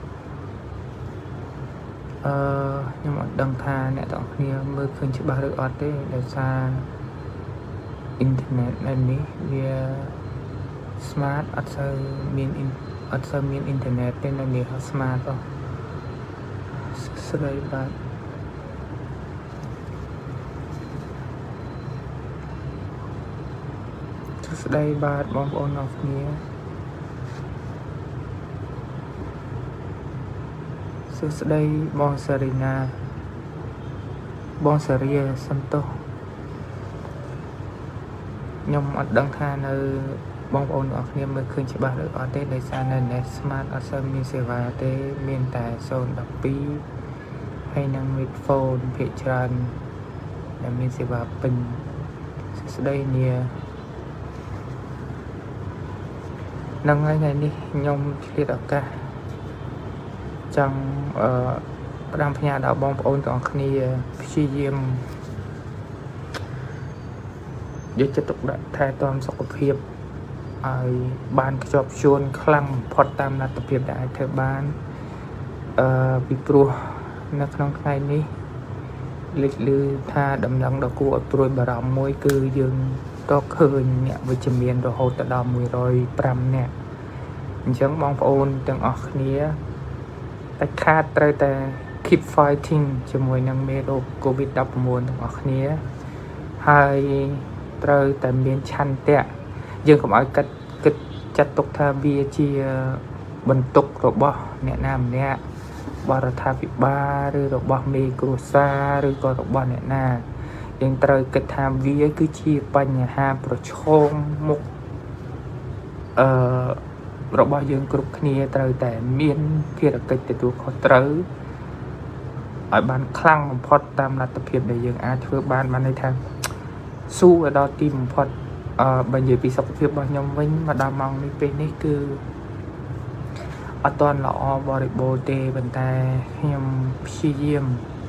[SPEAKER 1] ខ្ញុំអត់ដឹងថាអ្នកទាំងអស់គ្នាមើលឃើញច្បាស់ឬអត់ទេដោយសារអ៊ីនធឺណិតនេះវា smart អត់សូវមានអ៊ីនធឺណិតទេនៅនេះ smart អស់ស្ដីបាទស្ដីបាទបងប្អូនអរគ្នាសួស្ដីបងសារីណាបងសារីសំទោសខ្ញុំអត់ដឹងថានៅបងប្អូនអរគ្នាមើលឃើញច្បាស់ឬអត់ទេដោយសារនៅ Net Smart អត់សូវមានសេវាទេមានតែ012ហើយនឹង Midphone ភាគច្រើនដែលមានសេវាពេញសួស្ដីនានឹងថ្ងៃនេះខ្ញុំឆ្លៀតឱកាសចង់ផ្ដាំផ្ញើដល់បងប្អូនទាំងអស់គ្នាព្យាយាមយកចិត្តទុកដាក់ថែទាំសុខភាពឲ្យបានខ្ជាប់ខ្ជួនខ្លាំងបំផុតតាមលទ្ធភាពដែលអាចធ្វើបានពីព្រោះនៅក្នុងថ្ងៃនេះលេចឮថាដំណឹងដ៏គួរឲ្យព្រួយបារម្ភមួយគឺយើងរកឃើញអ្នកវិជ្ជមានរហូតដល់105នាក់អញ្ចឹងបងប្អូនទាំងអស់គ្នាតែខាតត្រូវតែ keep fighting ជាមួយនឹងមេរោគ COVID-19 ទាំងអស់គ្នាហើយត្រូវតែមានឆន្ទៈយើងកុំឲ្យគិតចាត់ទុកថាវាជាបន្ទុករបស់អ្នកណាម្នាក់បរដ្ឋាភិបាលឬរបស់មេគ្រួសារឬក៏របស់អ្នកណាយើងត្រូវគិតថាវាគឺជាបញ្ហាប្រឈមមុខរបស់យើងគ្រប់គ្នាត្រូវតែមានភារកិច្ចទទួលខុសត្រូវឲ្យបានខ្លាំងបំផុតតាមលទ្ធភាពដែលយើងអាចធ្វើបានន័យថាស៊ូឲ្យដល់ទីបំផុតបើនិយាយពីសុខភាពរបស់ខ្ញុំវិញមកដល់ម៉ោងនេះពេលនេះគឺអត់ទាន់ល្អបរិបូរណ៍ទេប៉ុន្តែខ្ញុំព្យាយាម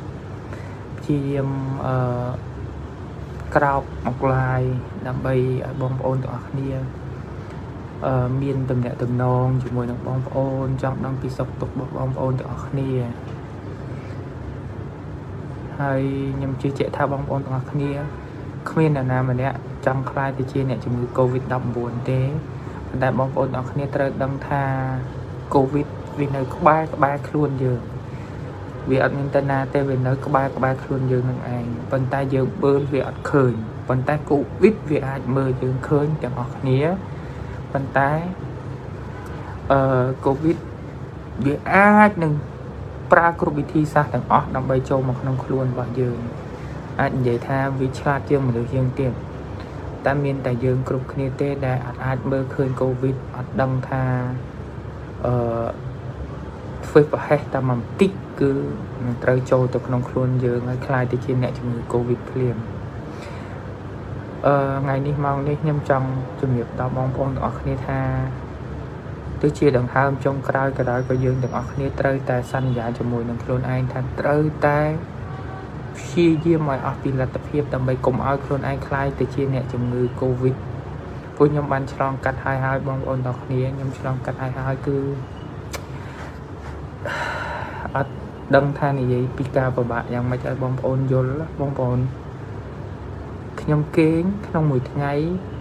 [SPEAKER 1] ក្រោកមកឡាយដើម្បីឲ្យបងប្អូនទាំងអស់គ្នាមានទំនាក់ទំនងជាមួយនឹងបងប្អូនចង់ដឹងពីសុខទុក្ខរបស់បងប្អូនទាំងអស់គ្នាហើយខ្ញុំជឿជាក់ថាបងប្អូនទាំងអស់គ្នាគ្មានអ្នកណាម្នាក់ចង់ខ្លាចទៅជាអ្នកជំងឺ COVID-19 ទេប៉ុន្តែបងប្អូនទាំងអស់គ្នាត្រូវដឹងថា COVID វានៅក្បែរខ្លួនយើងវាអត់មានទៅណាទេវានៅក្បែរខ្លួនយើងនឹងឯងប៉ុន្តែយើងមើលវាអត់ឃើញប៉ុន្តែ COVID វាអាចមើលយើងឃើញទាំងអស់គ្នាប៉ុន្តែCOVID វាអាចនឹងប្រើគ្រប់វិធីសាស្ត្រទាំងអស់ដើម្បីចូលមកក្នុងខ្លួនរបស់យើងអាចនិយាយថាវាឆ្លាតជាងមនុស្សយើងទៀតតែមានតែយើងគ្រប់គ្នាទេដែលអាចមើលឃើញ COVID អត់ដឹងថាធ្វើប្រហែសតែមួយបន្តិចគឺនឹងត្រូវចូលទៅក្នុងខ្លួនយើងហើយខ្លាយទៅជាអ្នកជំងឺ COVID ភ្លាមថ្ងៃនេះម៉ោងនេះខ្ញុំចង់ជំរាបដល់បងប្អូនទាំងអស់គ្នាថាទោះជាដង្ហើមចុងក្រោយក៏ដោយក៏យើងទាំងអស់គ្នាត្រូវតែសន្យាជាមួយនឹងខ្លួនឯងថាត្រូវតែព្យាយាមឲ្យអស់ពីលទ្ធភាពដើម្បីកុំឲ្យខ្លួនឯងខ្លាយទៅជាអ្នកជំងឺ COVID ព្រោះខ្ញុំបានឆ្លងកាត់ហើយបងប្អូនទាំងគ្នាខ្ញុំឆ្លងកាត់ហើយគឺអត់ដឹងថានិយាយពីការពិបាកយ៉ាងម៉េចឲ្យបងប្អូនយល់បងប្អូនខ្ញុំគេងក្នុងមួយថ្ងៃ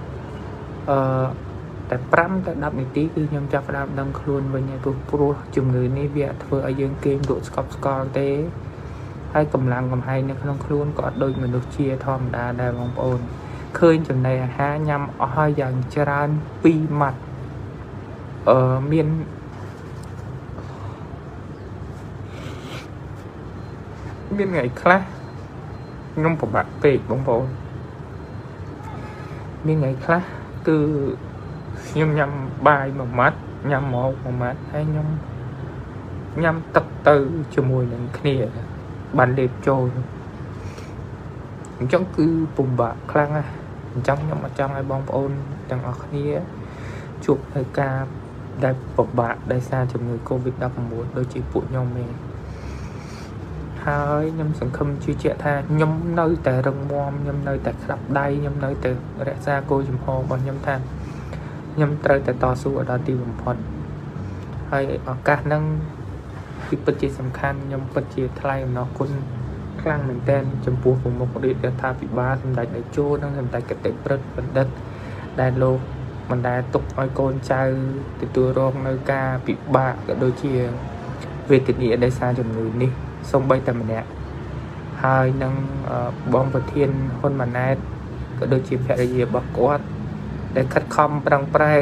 [SPEAKER 1] តែ5ទៅ10នាទីគឺខ្ញុំចាប់ផ្ដើមដឹងខ្លួនវិញហើយព្រោះជំងឺនេះវាធ្វើឲ្យយើងគេងលក់ស្កប់ស្កល់ទេហើយកម្លាំងកំហែងនៅក្នុងខ្លួនក៏អត់ដូចមនុស្សជាធម្មតាដែរបងប្អូនឃើញចំណីអាហារញ៉ាំអស់ហើយយ៉ាងច្រើន2ម៉ាត់មានថ្ងៃខ្លះខ្ញុំពិបាកពេកបងប្អូនមានថ្ងៃខ្លះគឺខ្ញុំញ៉ាំបាយមួយម៉ាត់ញ៉ាំម្ហូបមួយម៉ាត់ហើយខ្ញុំញ៉ាំទឹកទៅជាមួយនឹងគ្នាបានលេបចូលអញ្ចឹងគឺពិបាកខ្លាំងណាស់អញ្ចឹងខ្ញុំអត់ចង់ឲ្យបងប្អូនទាំងអស់គ្នាជួបនៅការដែលពិបាកដោយសារជំងឺ COVID-19 ដូចជាពួកខ្ញុំទេហើយខ្ញុំសង្ឃឹមជឿជាក់ថាខ្ញុំនៅតែរឹងមាំខ្ញុំនៅតែក្តាប់ដៃខ្ញុំនៅតែរក្សាគោលចំហរបស់ខ្ញុំថាខ្ញុំត្រូវតែតស៊ូដល់ទីបំផុតហើយឱកាសហ្នឹងគឺពិតជាសំខាន់ខ្ញុំពិតជាថ្លែងអំណរគុណខ្លាំងមែនទែនចំពោះប្រមុខរដ្ឋាភិបាលសម្ដេចតេជោនិងសម្ដេចគតិព្រឹទ្ធបណ្ឌិតដែលលោកមិនដែលទុកឲ្យកូនចៅទទួលរងនៅការពិបាកក៏ដូចជាវេទនាដោយសារជំងឺនេះសូម្បីតែម្នាក់ហើយនឹងបងប្រធានហ៊ុនម៉ាណែតក៏ដូចជាភរិយារបស់គាត់ដែលខិតខំប្រឹងប្រែង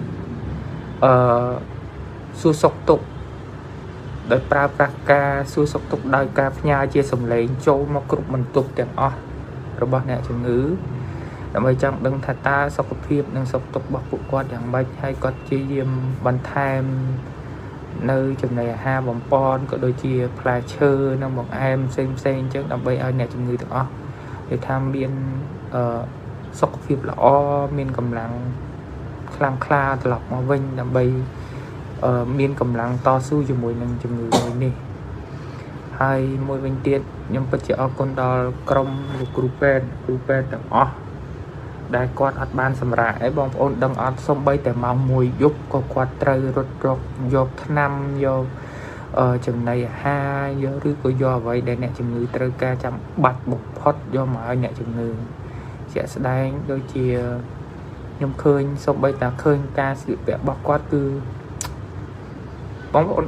[SPEAKER 1] សួរសុខទុក្ខដោយប្រើប្រាស់ការសួរសុខទុក្ខដោយការផ្ញើជាសម្លេងចូលមកគ្រប់បន្ទប់ទាំងអស់របស់អ្នកជំងឺដើម្បីចង់ដឹងថាតើសុខភាពនិងសុខទុក្ខរបស់ពួកគាត់យ៉ាងម៉េចហើយគាត់ព្យាយាមបន្ថែមនៅចំណីអាហារបំពន់ក៏ដូចជាផ្លែឈើនិងបង្អែមផ្សេងអញ្ចឹងដើម្បីឲ្យអ្នកជំងឺទាំងអស់ដែលថាមានសុខភាពល្អមានកម្លាំងខ្លាំងក្លាត្រឡប់មកវិញដើម្បីមានកម្លាំងតស៊ូជាមួយនឹងជំងឺមួយនេះហើយមួយវិញទៀតខ្ញុំពិតជាអរគុណដល់ក្រុមលោកគ្រូពេទ្យទាំងអស់ដែលគាត់អត់បានសម្រាប់អីបងប្អូនដឹងអត់សំបីតែម៉ោង1យប់ក៏គាត់ត្រូវរត់រកយកថ្នាំយកចំណីអាហារយកឬក៏យកអ្វីដែលអ្នកជំងឺត្រូវការចាំបាច់បំផុតយកមកឲ្យអ្នកជំងឺជាក់ស្ដែងដូចជាខ្ញុំឃើញសំបីតែឃើញការស្លៀកពាក់របស់គាត់គឺបងប្អូន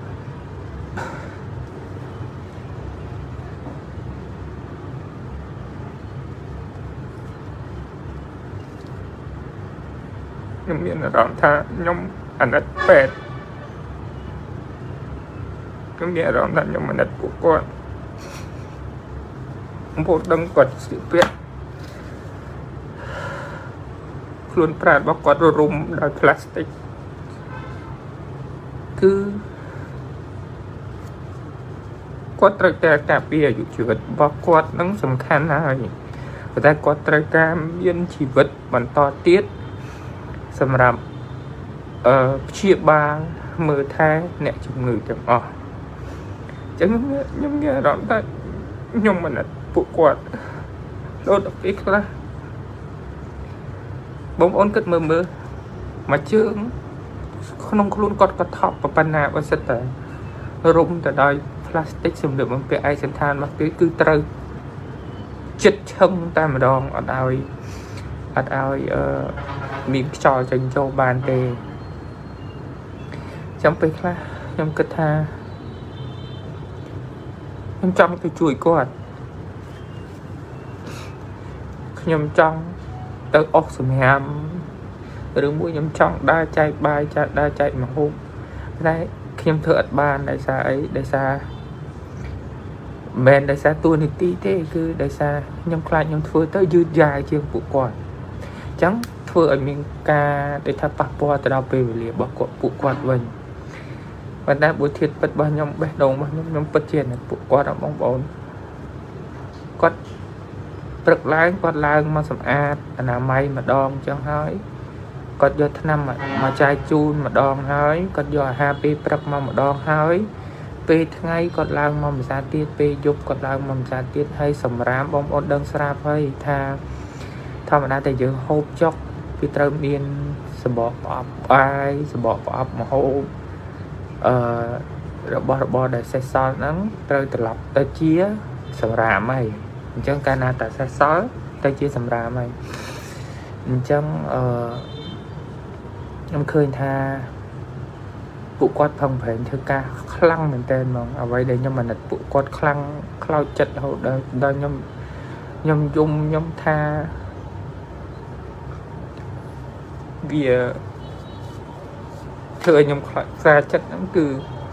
[SPEAKER 1] ខ្ញុំមានអារម្មណ៍ថាខ្ញុំអាណិតពេទ្យខ្ញុំមានអារម្មណ៍ថាខ្ញុំអាណិតពួកគាត់បងប្អូនដឹងគាត់ស្លៀកពាក់ខ្លួនប្រាណរបស់គាត់រុំដោយផ្លាស្ទិកគឺគាត់ត្រូវតែការពារអាយុជីវិតរបស់គាត់នឹងសំខាន់ហើយប៉ុន្តែគាត់ត្រូវការមានជីវិតបន្តទៀតសម្រាប់ព្យាបាលមើលថែអ្នកជំងឺទាំងអស់អញ្ចឹងខ្ញុំមានអារម្មណ៍ថាខ្ញុំមិនអត់ពួកគាត់ដូចដល់ពេលខ្លះបងប្អូនគិតមើលមួយជើងក្នុងខ្លួនគាត់ក៏ថប់ប៉ុណ្ណាបើសិនតែរុំទៅដោយផ្លាស្ទិកសម្លៀកបំពាក់ឯកសណ្ឋានរបស់គេគឺត្រូវចិត្តឈឹងតែម្ដងអត់ឲ្យមានខ្យល់ចេញចូលបានទេចាំពេលខ្លះខ្ញុំគិតថាខ្ញុំចង់ទៅជួយគាត់ខ្ញុំចង់ទៅអស់សម្រាមឬមួយខ្ញុំចង់ដើរចែកបាយដើរចែកម្ហូបតែខ្ញុំធ្វើអត់បានដោយសារអីដោយសារមិនដោយសារតួនាទីទេគឺដោយសារខ្ញុំខ្លាចខ្ញុំធ្វើទៅយឺតយ៉ាវជាងពួកគាត់អញ្ចឹងធ្វើឲ្យមានការដូចថាប៉ះពាល់ទៅដល់ពេលវេលារបស់ពួកគាត់វិញប៉ុន្តែបុធាតពិតរបស់ខ្ញុំបេះដូងរបស់ខ្ញុំពិតជាអ្នកពួកគាត់បងប្អូនគាត់ព្រឹកឡើងគាត់ឡើងមកសម្អាតអនាម័យម្ដងអញ្ចឹងហើយគាត់យកថ្នាំមកចាយជូនម្ដងហើយគាត់យកអាហារពេលព្រឹកមកម្ដងហើយពេលថ្ងៃគាត់ឡើងមកម្សាទៀតពេលយប់គាត់ឡើងមកម្សាទៀតហើយសម្រាមបងប្អូនដឹងស្រាប់ហើយថាធម្មតាតែយើងហូបចុកវាត្រូវមានសម្បកប្រអប់បាយសម្បកប្រអប់ម្ហូបរបស់របរដែលសេសសល់ហ្នឹងត្រូវត្រឡប់ទៅជាសម្រាមហើយអញ្ចឹងកាលណាតែសេសសល់ទៅជាសម្រាមហើយអញ្ចឹងខ្ញុំឃើញថាពួកគាត់ផឹងប្រែងធ្វើការខ្លាំងមែនតើហ្មងអ្វីដែលខ្ញុំអាណិតពួកគាត់ខ្លាំងខ្លោចចិត្តរហូតដល់ខ្ញុំថាវាធ្វើឲ្យខ្ញុំខ្លាចខ្លាចចិត្តហ្នឹងគឺ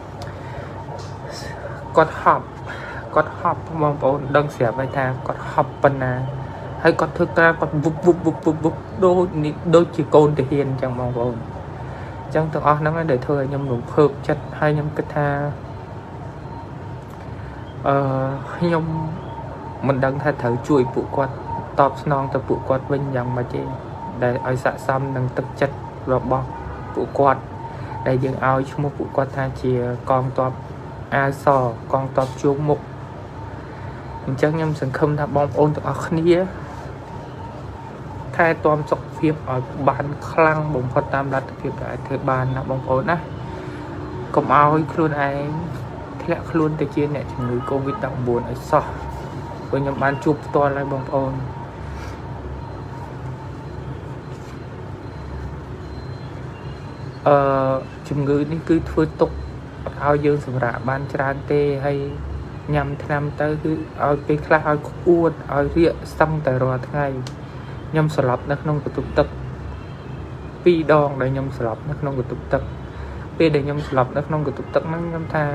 [SPEAKER 1] គាត់ហប់បងប្អូនដឹងស្រាប់ហើយថាគាត់ហប់ប៉ុណ្ណាហើយគាត់ធ្វើការគាត់វុបដូចជាកូនទាហានអញ្ចឹងបងប្អូនអញ្ចឹងទាំងអស់ហ្នឹងដែលធ្វើឲ្យខ្ញុំរំភើបចិត្តហើយខ្ញុំគិតថាខ្ញុំមិនដឹងថាត្រូវជួយពួកគាត់តបស្នងទៅពួកគាត់វិញយ៉ាងម៉េចទេដែលឲ្យស័ក្តិសមនឹងទឹកចិត្តរបស់ពួកគាត់ដែលយើងឲ្យឈ្មោះពួកគាត់ថាជាកងទ័ពអាសកងទ័ពជួងមុខអញ្ចឹងខ្ញុំសង្ឃឹមថាបងប្អូនទាំងអស់គ្នាថែទាំសុខភាពឲ្យបានខ្លាំងបំផុតតាមលទ្ធភាពដែលអាចធ្វើបានណាបងប្អូនណាកុំឲ្យខ្លួនឯងធ្លាក់ខ្លួនទៅជាអ្នកជំងឺ COVID-19 ឲ្យសោះព្រោះខ្ញុំបានជួបផ្ទាល់ហើយបងប្អូនជំងឺនេះគឺធ្វើទុកអត់ឲ្យយើងសម្រាកបានច្រើនទេហើយញ៉ាំថ្នាំទៅគឺឲ្យពេលខ្លះឲ្យក្អួតឲ្យរាកស្ទឹងតែរាល់ថ្ងៃខ្ញុំស្លាប់នៅក្នុងកន្ទប់ទឹក2ដងដែលខ្ញុំស្លាប់នៅក្នុងកន្ទប់ទឹកពេលដែលខ្ញុំស្លាប់នៅក្នុងកន្ទប់ទឹកហ្នឹងខ្ញុំថា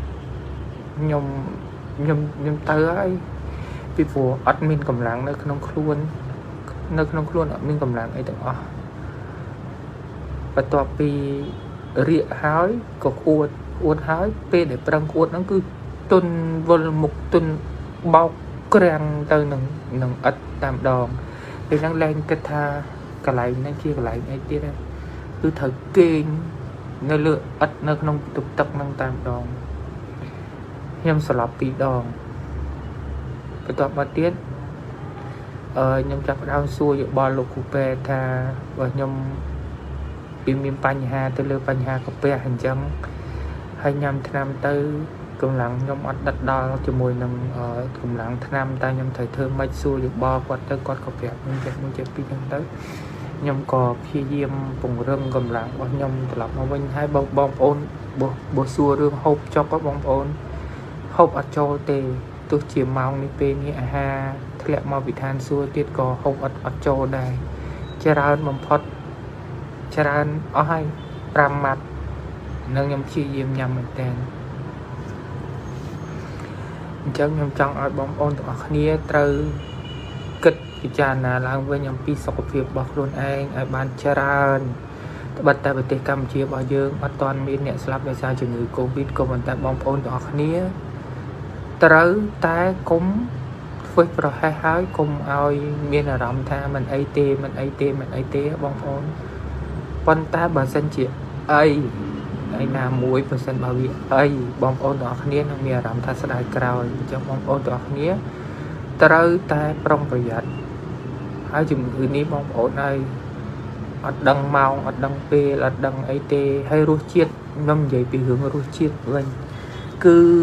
[SPEAKER 1] ខ្ញុំទៅហើយពីព្រោះអត់មានកម្លាំងនៅក្នុងខ្លួនអត់មានកម្លាំងអីទាំងអស់បន្ទាប់ពីរាកហើយក៏ក្អួតហើយពេលដែលប្រឹងក្អួតហ្នឹងគឺទុនវល់មុខទុនបោកក្រាំងទៅនឹងឥតតាមដងពេលហ្នឹងឡើងគិតថាកន្លែងនេះជាកន្លែងអីទៀតគឺត្រូវគេងនៅលើឥតនៅក្នុងទឹកហ្នឹងតាមដងខ្ញុំស្លាប់2ដងបន្ទាប់មកទៀត nhom chặt đau xua dự bò lục cụ bè thà và nhom bìm bìm bánh hà từ lừa bánh hà cụ bè hành chẳng hay nhầm tham tư cùng lặng nhom ăn đặt đo cho mùi nằm cùng lặng tham ta nhom thời thơ mấy xua dự bò quạt tới quạt cụ bè muốn chết pi chẳng tới nhom cò phi diêm vùng rừng cùng lặng và nhom lọc mà bên hai bom ôn bộ xua rương hộp cho các bom ôn hộp ở châu tề tôi chỉ mong đi bên như ha thế lẽ mà bị than xua tiết có hộp ở châu này chả ra mầm phật chả ra ở hai ram mặt nâng nhom chi diêm nhầm mình tên chắc nhom trong ở bom ôn ở kia từ kịch cái chàn là làm với nhom pi sọc việc bọc luôn anh ở ban chả ra bật tại bật cam chia bao dương ở toàn miền nhẹ slap để sao chừng người covid của mình tại bom ôn ở kia tới ta cũng với rồi hai cùng ai miền là rộng tha mình it bom ôn con ta bà sinh chị ai làm mũi bà sinh bảo vệ ai bom ôn ở kia nó miền rộng tha sẽ đại cao trong bom ôn ở kia tới ta trongประหยัดhai chừng người ní bom ôn này ở đằng màu ở đằng p là đằng it hay rùa chiết ngâm dậy bị hướng rùa chiết mình cứ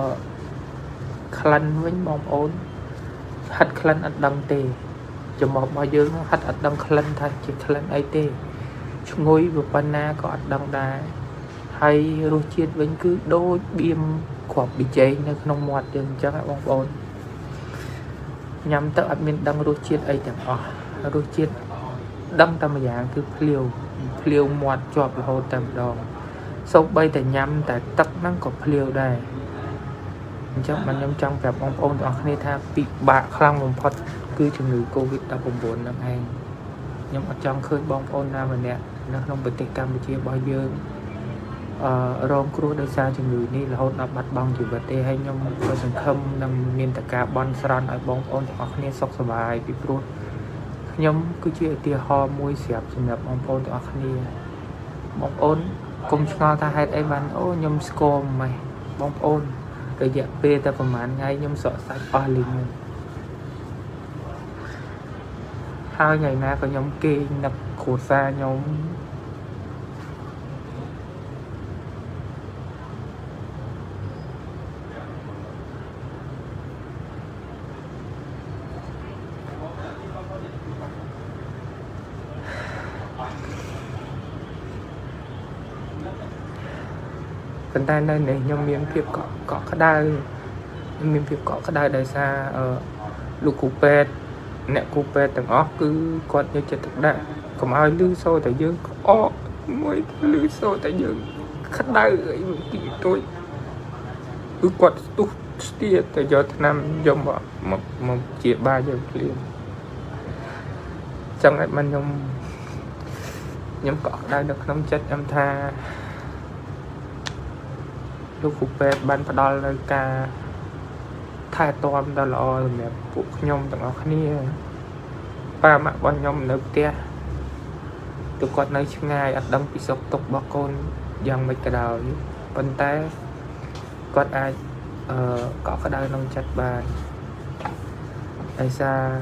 [SPEAKER 1] khăn với bom ôn hạt khăn ở đằng tề cho một bao nhiêu hạt ở đằng khăn thay chỉ khăn it ngồi vừa pana có ở đằng đá hay rùa chiết vẫn cứ đôi biêm khoảng bị cháy nên không mọt dừng cho các bom ôn nhằm tới admin đằng rùa chiết ấy chẳng rùa chiết đâm tam dạng cứ phèo mọt chọp là hồ tầm đòn sau bay tại nhắm tại tắc năng có phèo đây trong mình trong gặp ông ôn ở đây tha bị bạc khăn một phật cứ chừng người covid đã cùng buồn năm hai nhưng ở trong khơi bom ôn nam mình nè nó không bị tịch Campuchia bao giờ rong cua đây xa chừng người đi là hôn đã bắt băng chỉ vật tê hay nhom có sừng khâm nằm miền tây cả bon sran ở bom ôn ở đây sọc sờ bài bị pro nhóm cứ chuyện tia ho môi xẹp sầm nhập bom ôn ở đây bom ôn cùng ngon ta hay ấy bán ô nhóm score mày bom ôn cái dạng p ta phần màn ngay nhóm sợ sạch o liền hai ngày nay có nhóm kê nập khổ xa nhóm phần tay đây này nhóm miếng việc có cái đai miếng việc có cái đai đời xa ở lục cụ pet nè cụ pet từng óc cứ quạt như chết thực đại còn ai lưu sôi tại dương có mới lưu sôi tại dương khách đai ấy tôi cứ quạt tút tia tại giờ năm dòng bỏ một chia 3 giờ liền trong ngày mình nhóm có đai được nắm chết em tha lúc cụ pet ban phải đo lời ca thay toam đó là mẹ phụ nhom tặng ở kia ba mẹ bọn nhom nước tia tụi con nói chung ngày ở đông bị sốc tục bọc con dòng mấy cái đầu bên tay con ai có cái đai nông chặt bàn ai xa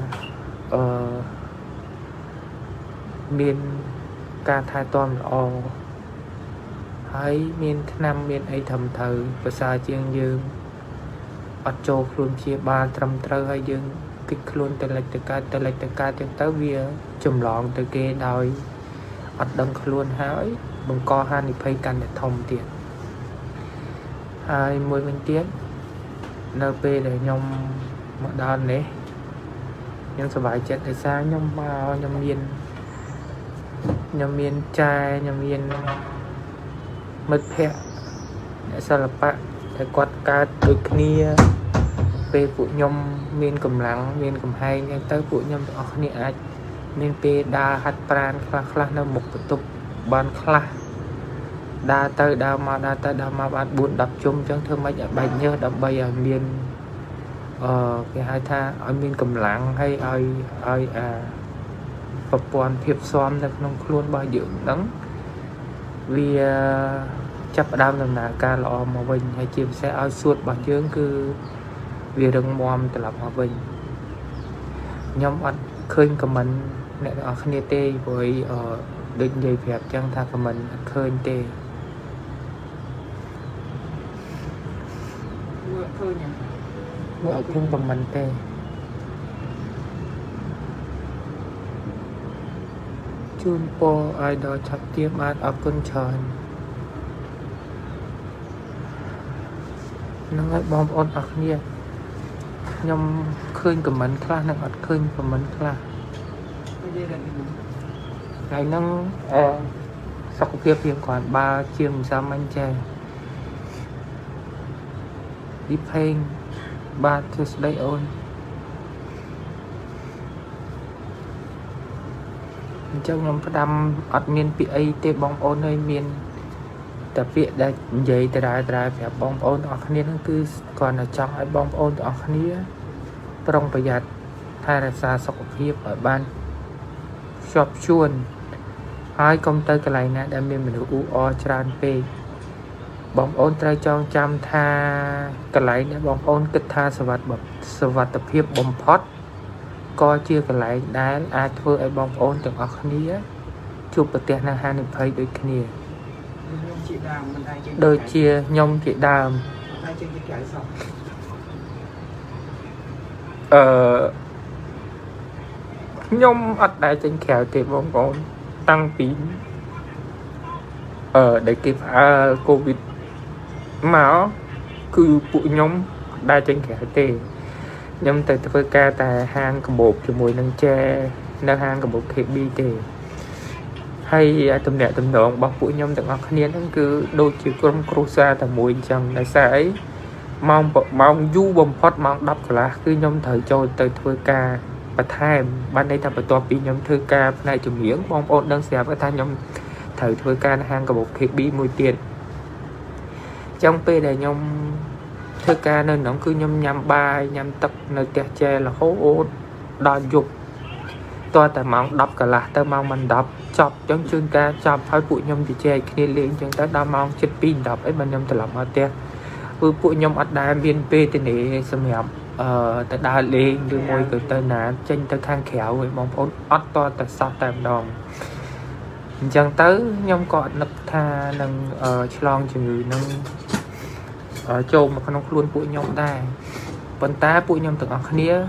[SPEAKER 1] miền ca thay toam là hay miền nam miền ấy thầm thờ và xa chiên dương ở chỗ luôn chia 3 trăm trâu hay dương kích luôn từ lệch từ ca tới tới vía chùm lọn từ kia đòi ở đông luôn hái bằng co hai thì phải cần để thông tiền 20 bên tiết NP để nhom mở đòn đấy nhưng số bài chết tại sao nhom bao nhom miên trai nhom miên mất phép để sao là bạn để quạt ca được kia về phụ nhom miên cầm lắng miên cầm hay nhưng tới phụ nhom ở này ai miên pe đa hạt pran khla nó một tục ban khla đa tới đa mà bạn buồn đập chung chẳng thương mấy bài nhớ đập bây ở miên cái hai tha ở miên cầm lắng hay ai tập quan thiệp xóm được nông luôn bao dưỡng đắng vì chấp đam làm nào ca lọ mà mình hay chìm sẽ ao suốt bằng chương cứ vì đừng mòm từ lập hòa bình nhóm ăn khơi comment nè ở khné tê với đôi dây phép chẳng thà comment khơi tê ở khơi comment tê chun po ai đó chặt tiêm ăn ở con tròn nó ngay bom ôn ở khné nhóm khơi comment class nè ở khơi comment class ngày nắng sau khi phiên còn 3 chiêm sao anh trai đi phênh 3 Tuesday ôn trong nhóm phát đâm ọt miên bị ấy tê bóng ôn hơi miên tập viện đây giấy từ đài phải bóng ôn ở khăn nó cứ còn là trong ai bóng ôn ở khăn ní trongประหยัด thay là xa sọc phiếp ở ban shop chuồn hai công tơ cái này nè đã miền mình u o tràn về bóng ôn trai trong trăm tha cái này nè bóng ôn kích tha sờ vật tập hiệp bóng pot coi chưa cái này đá ai thưa ai bóng ôn từng ở khní chụp bật tiền là hai phải đôi kia đôi chia nhông chị đàm nhông ở đại trên kẹo thì bóng ôn tăng phí để kịp Covid máu cứ bụi nhóm đa trên kẻ tê nhóm từ với ca tại hang cầm bột cho mùi nâng tre nâng hang cầm bột khép bi tê hay tầm nẹ tầm nộn bọc bụi nhóm từng ngọc niên cứ đôi chiều con cruza tại mùi chẳng đại xã ấy mong du bồng phót mong đọc là cứ nhóm thời trôi từ với ca và thay ban đây tập to bị nhóm thư ca này chủ miếng bong ôn đang xẹp với thay nhóm thời thôi ca hang cả một khi bị mùi tiền trong p này nhóm thư ca nên nó cứ nhóm nhằm bài nhằm tập nơi tè che là hố ô đo dục to tại mong đọc cả là tao mong mình đọc chọc trong chương ca chọc phải bụi nhóm thì che khi lên chúng ta đo mong chết pin đọc ấy mà nhóm tự làm ở tè bụi nhóm ở đài biên p tên này xâm nhập tại đa lên đưa môi từ tên nã trên tới khang khéo với bóng phốt ót to tại sao tạm đòn chẳng tới nhóm còn nập tha nâng chlong cho người nâng châu mà con luôn bụi nhóm đài vẫn ta bụi nhóm từng ở khía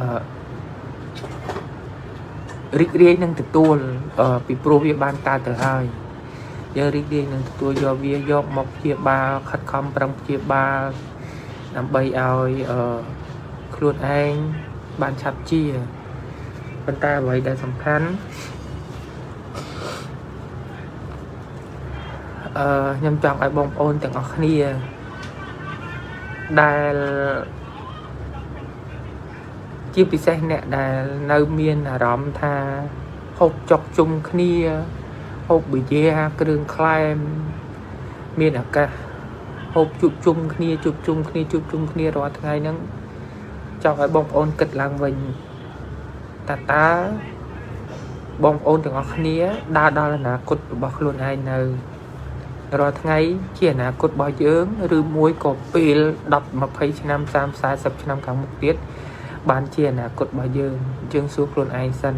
[SPEAKER 1] rít riêng nâng từ tua bị pro viên ban ta từ hai giờ rít riêng nâng từ tua do viên do một chia ba khát không trong chia ba nằm bay ơi luôn anh bạn chặt chia con ta vậy đã sầm khăn nhằm chọn ai bông ôn từng ở khnia đài chia bị xe nè đài nơi miền là rõm tha hộp chọc chung khnia hộp bị dê cái đường climb miền ở cả hộp chụp chung khnia rồi ngày nắng cho cái bông ôn kịch làng mình ta bông ôn từng ở khía đa đó là nà cột bọc luôn ai nơi rồi ngày chỉ là cột bao dưỡng rư muối cột pil đập mà phải năm sam sai sập năm tháng một tiết bán chia là cột bao dưỡng chương xuống luôn ai sân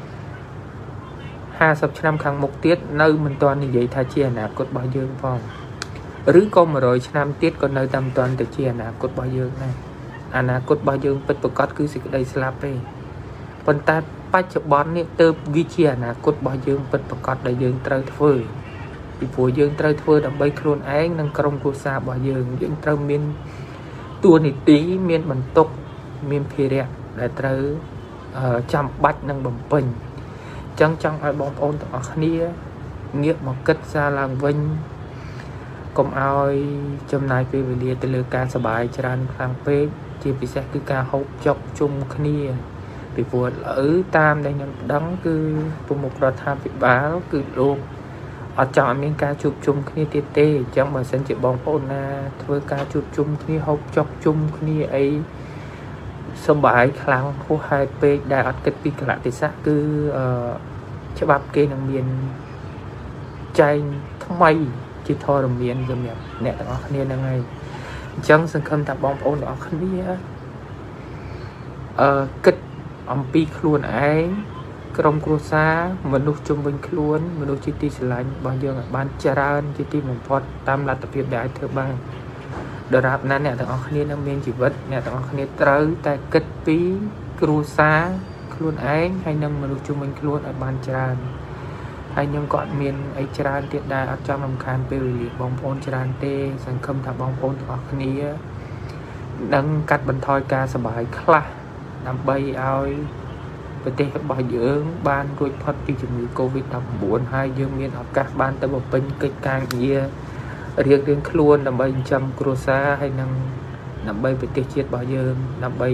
[SPEAKER 1] 50 ឆ្នាំខាងមុខទៀតនៅមិនទាន់និយាយថាជាអនាគតរបស់យើងផងឬក៏100ឆ្នាំទៀតក៏នៅតែមិនទាន់ទៅជាអនាគតរបស់យើងដែរអនាគតរបស់យើងពិតប្រាកដគឺសេចក្តីស្លាប់ទេប៉ុន្តែបច្ចុប្បន្ននេះទើបវាជាអនាគតរបស់យើងពិតប្រាកដដែលយើងត្រូវធ្វើពីព្រោះយើងត្រូវធ្វើដើម្បីខ្លួនឯងនិងក្រុមគ្រួសាររបស់យើងត្រូវមានតួនាទីមានបន្ទុកមានភារៈដែលត្រូវចាំបាច់និងបំពេញចឹងចង់ឲ្យបងប្អូនទាំងអស់គ្នាងាកមកគិតសារឡើងវិញកុំឲ្យចំណាយពេលវេលាទៅលើការសប្បាយច្រើនខ្លាំងពេកជាពិសេសគឺការហូបចុកជុំគ្នាពីព្រោះតាមដែលខ្ញុំដឹងគឺប្រមុខរដ្ឋាភិបាលគឺលោកអត់ចង់ឲ្យមានការជួបជុំគ្នាទៀតទេអញ្ចឹងបើសិនជាបងប្អូនណាធ្វើការជួបជុំគ្នាហូបចុកជុំគ្នាអីសប្បាយខ្លាំងហួសហេតុពេកដែលអត់គិតពីកលៈទេសៈគឺច្បាប់គេនឹងមានចែងថ្មីជាធរមានសម្រាប់អ្នកទាំងអស់គ្នាហ្នឹងហើយអញ្ចឹងសង្ឃឹមថាបងប្អូនទាំងអស់គ្នាគិតអំពីខ្លួនឯងក្រុមគ្រួសារមនុស្សជុំវិញខ្លួនមនុស្សជាទីស្រឡាញ់របស់យើងឲ្យបានច្រើនជាទីបំផុតតាមលទ្ធភាពដែលអាចធ្វើបានដរាបណាអ្នកទាំងអស់គ្នានៅមានជីវិតអ្នកទាំងអស់គ្នាត្រូវតែគិតពីគ្រួសារខ្លួនឯងហើយនឹងមនុស្សជុំវិញខ្លួនឲ្យបានច្រើនហើយខ្ញុំក៏អត់មានអីច្រើនទៀតដែរអត់ចង់រំខានពេលវេលាបងប្អូនច្រើនទេសង្ឃឹមថាបងប្អូនទាំងអស់គ្នានឹងកាត់បន្ថយការសប្បាយខ្លះដើម្បីឲ្យប្រទេសរបស់យើងបានរួចផុតពីជំងឺ Covid-19 ហើយយើងមានឱកាសបានទៅបំពេញកិច្ចការងាររៀងៗខ្លួនដើម្បីចិញ្ចឹមគ្រួសារហើយនឹងដើម្បីប្រទេសជាតិរបស់យើងដើម្បី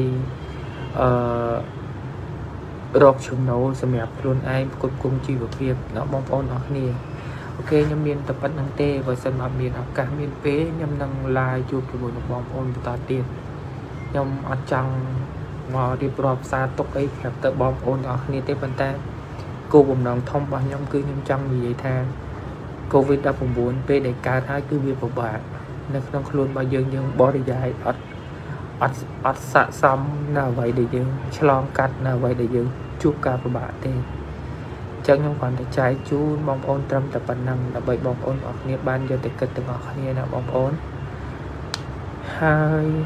[SPEAKER 1] រកចំណូលសម្រាប់ខ្លួនឯងគ្រប់គ្រងជីវភាពដល់បងប្អូនអរគ្នាអូខេខ្ញុំមានតែប៉ុណ្្នឹងទេបើសិនអត់មានឱកាសមានពេលខ្ញុំនឹង live ជួបជាមួយនឹងបងប្អូនបន្តទៀតខ្ញុំអត់ចង់មករៀបរាប់សារទុកអីប្រាប់ទៅបងប្អូនទាំងអស់គ្នាទេប៉ុន្តែគោលបំណងធំរបស់ខ្ញុំគឺខ្ញុំចង់និយាយថា COVID-19 ពេលដែលកើតហើយគឺវាពិបាកនៅក្នុងខ្លួនរបស់យើងបរិយាយអត់ស័ក្តិសមនៅអ្វីដែលយើងឆ្លងកាត់នៅអ្វីដែលយើងជួបការពិបាកទេអញ្ចឹងខ្ញុំគ្រាន់តែចែកជូនបងប្អូនត្រឹមតែប៉ុណ្ណឹងដើម្បីបងប្អូនអរគ្នាបានយកទៅគិតទាំងអស់គ្នាណាបងប្អូនហើយ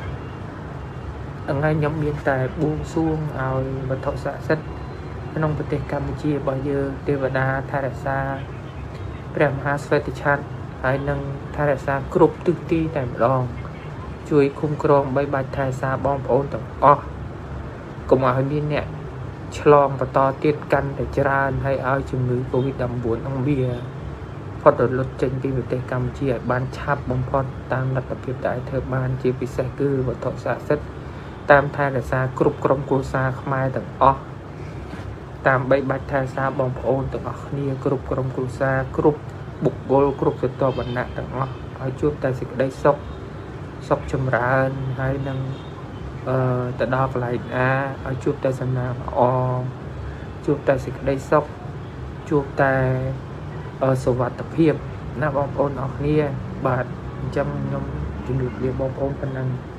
[SPEAKER 1] ថ្ងៃខ្ញុំមានតែបួងសួងឲ្យវត្ថុស័ក្តិសិទ្ធិក្នុងប្រទេសកម្ពុជារបស់យើងទេវតាថែរក្សាព្រះមហាស្វេតឆ័ត្រហើយនឹងថែរក្សាគ្រប់ទិសទីតែម្ដងជួយคุ้មគ្រងបីបាច់ថែរក្សាបងប្អូនទាំងអស់កុំឲ្យមានអ្នកឆ្លងបន្តទៀតកាន់តែច្រើនហើយឲ្យជំងឺ Covid-19 នឹងវាផុតរលត់ចេញពីប្រទេសកម្ពុជាឲ្យបានឆាប់បំផុតតាមលទ្ធភាពដែលធ្វើបានជាពិសេសគឺវត្ថុស័ក្តិសិទ្ធិតាមថែរក្សាគ្រប់ក្រុមគ្រួសារខ្មែរទាំងអស់តាមបីបាច់ថែរក្សាបងប្អូនទាំងអស់គ្នាគ្រប់ក្រុមគ្រួសារគ្រប់បុគ្គលគ្រប់ស្រទាប់វណ្ណៈទាំងអស់ឲ្យជួបតែសេចក្តីសុខចម្រើនហើយនឹងទៅដល់កន្លែងណាឲ្យជួបតែសំណាងល្អជួបតែសេចក្តីសុខជួបតែសុវត្ថិភាពណាបងប្អូនអរគ្នាបាទអញ្ចឹងខ្ញុំជម្រាបលាបងប្អូនប៉ុណ្ណឹង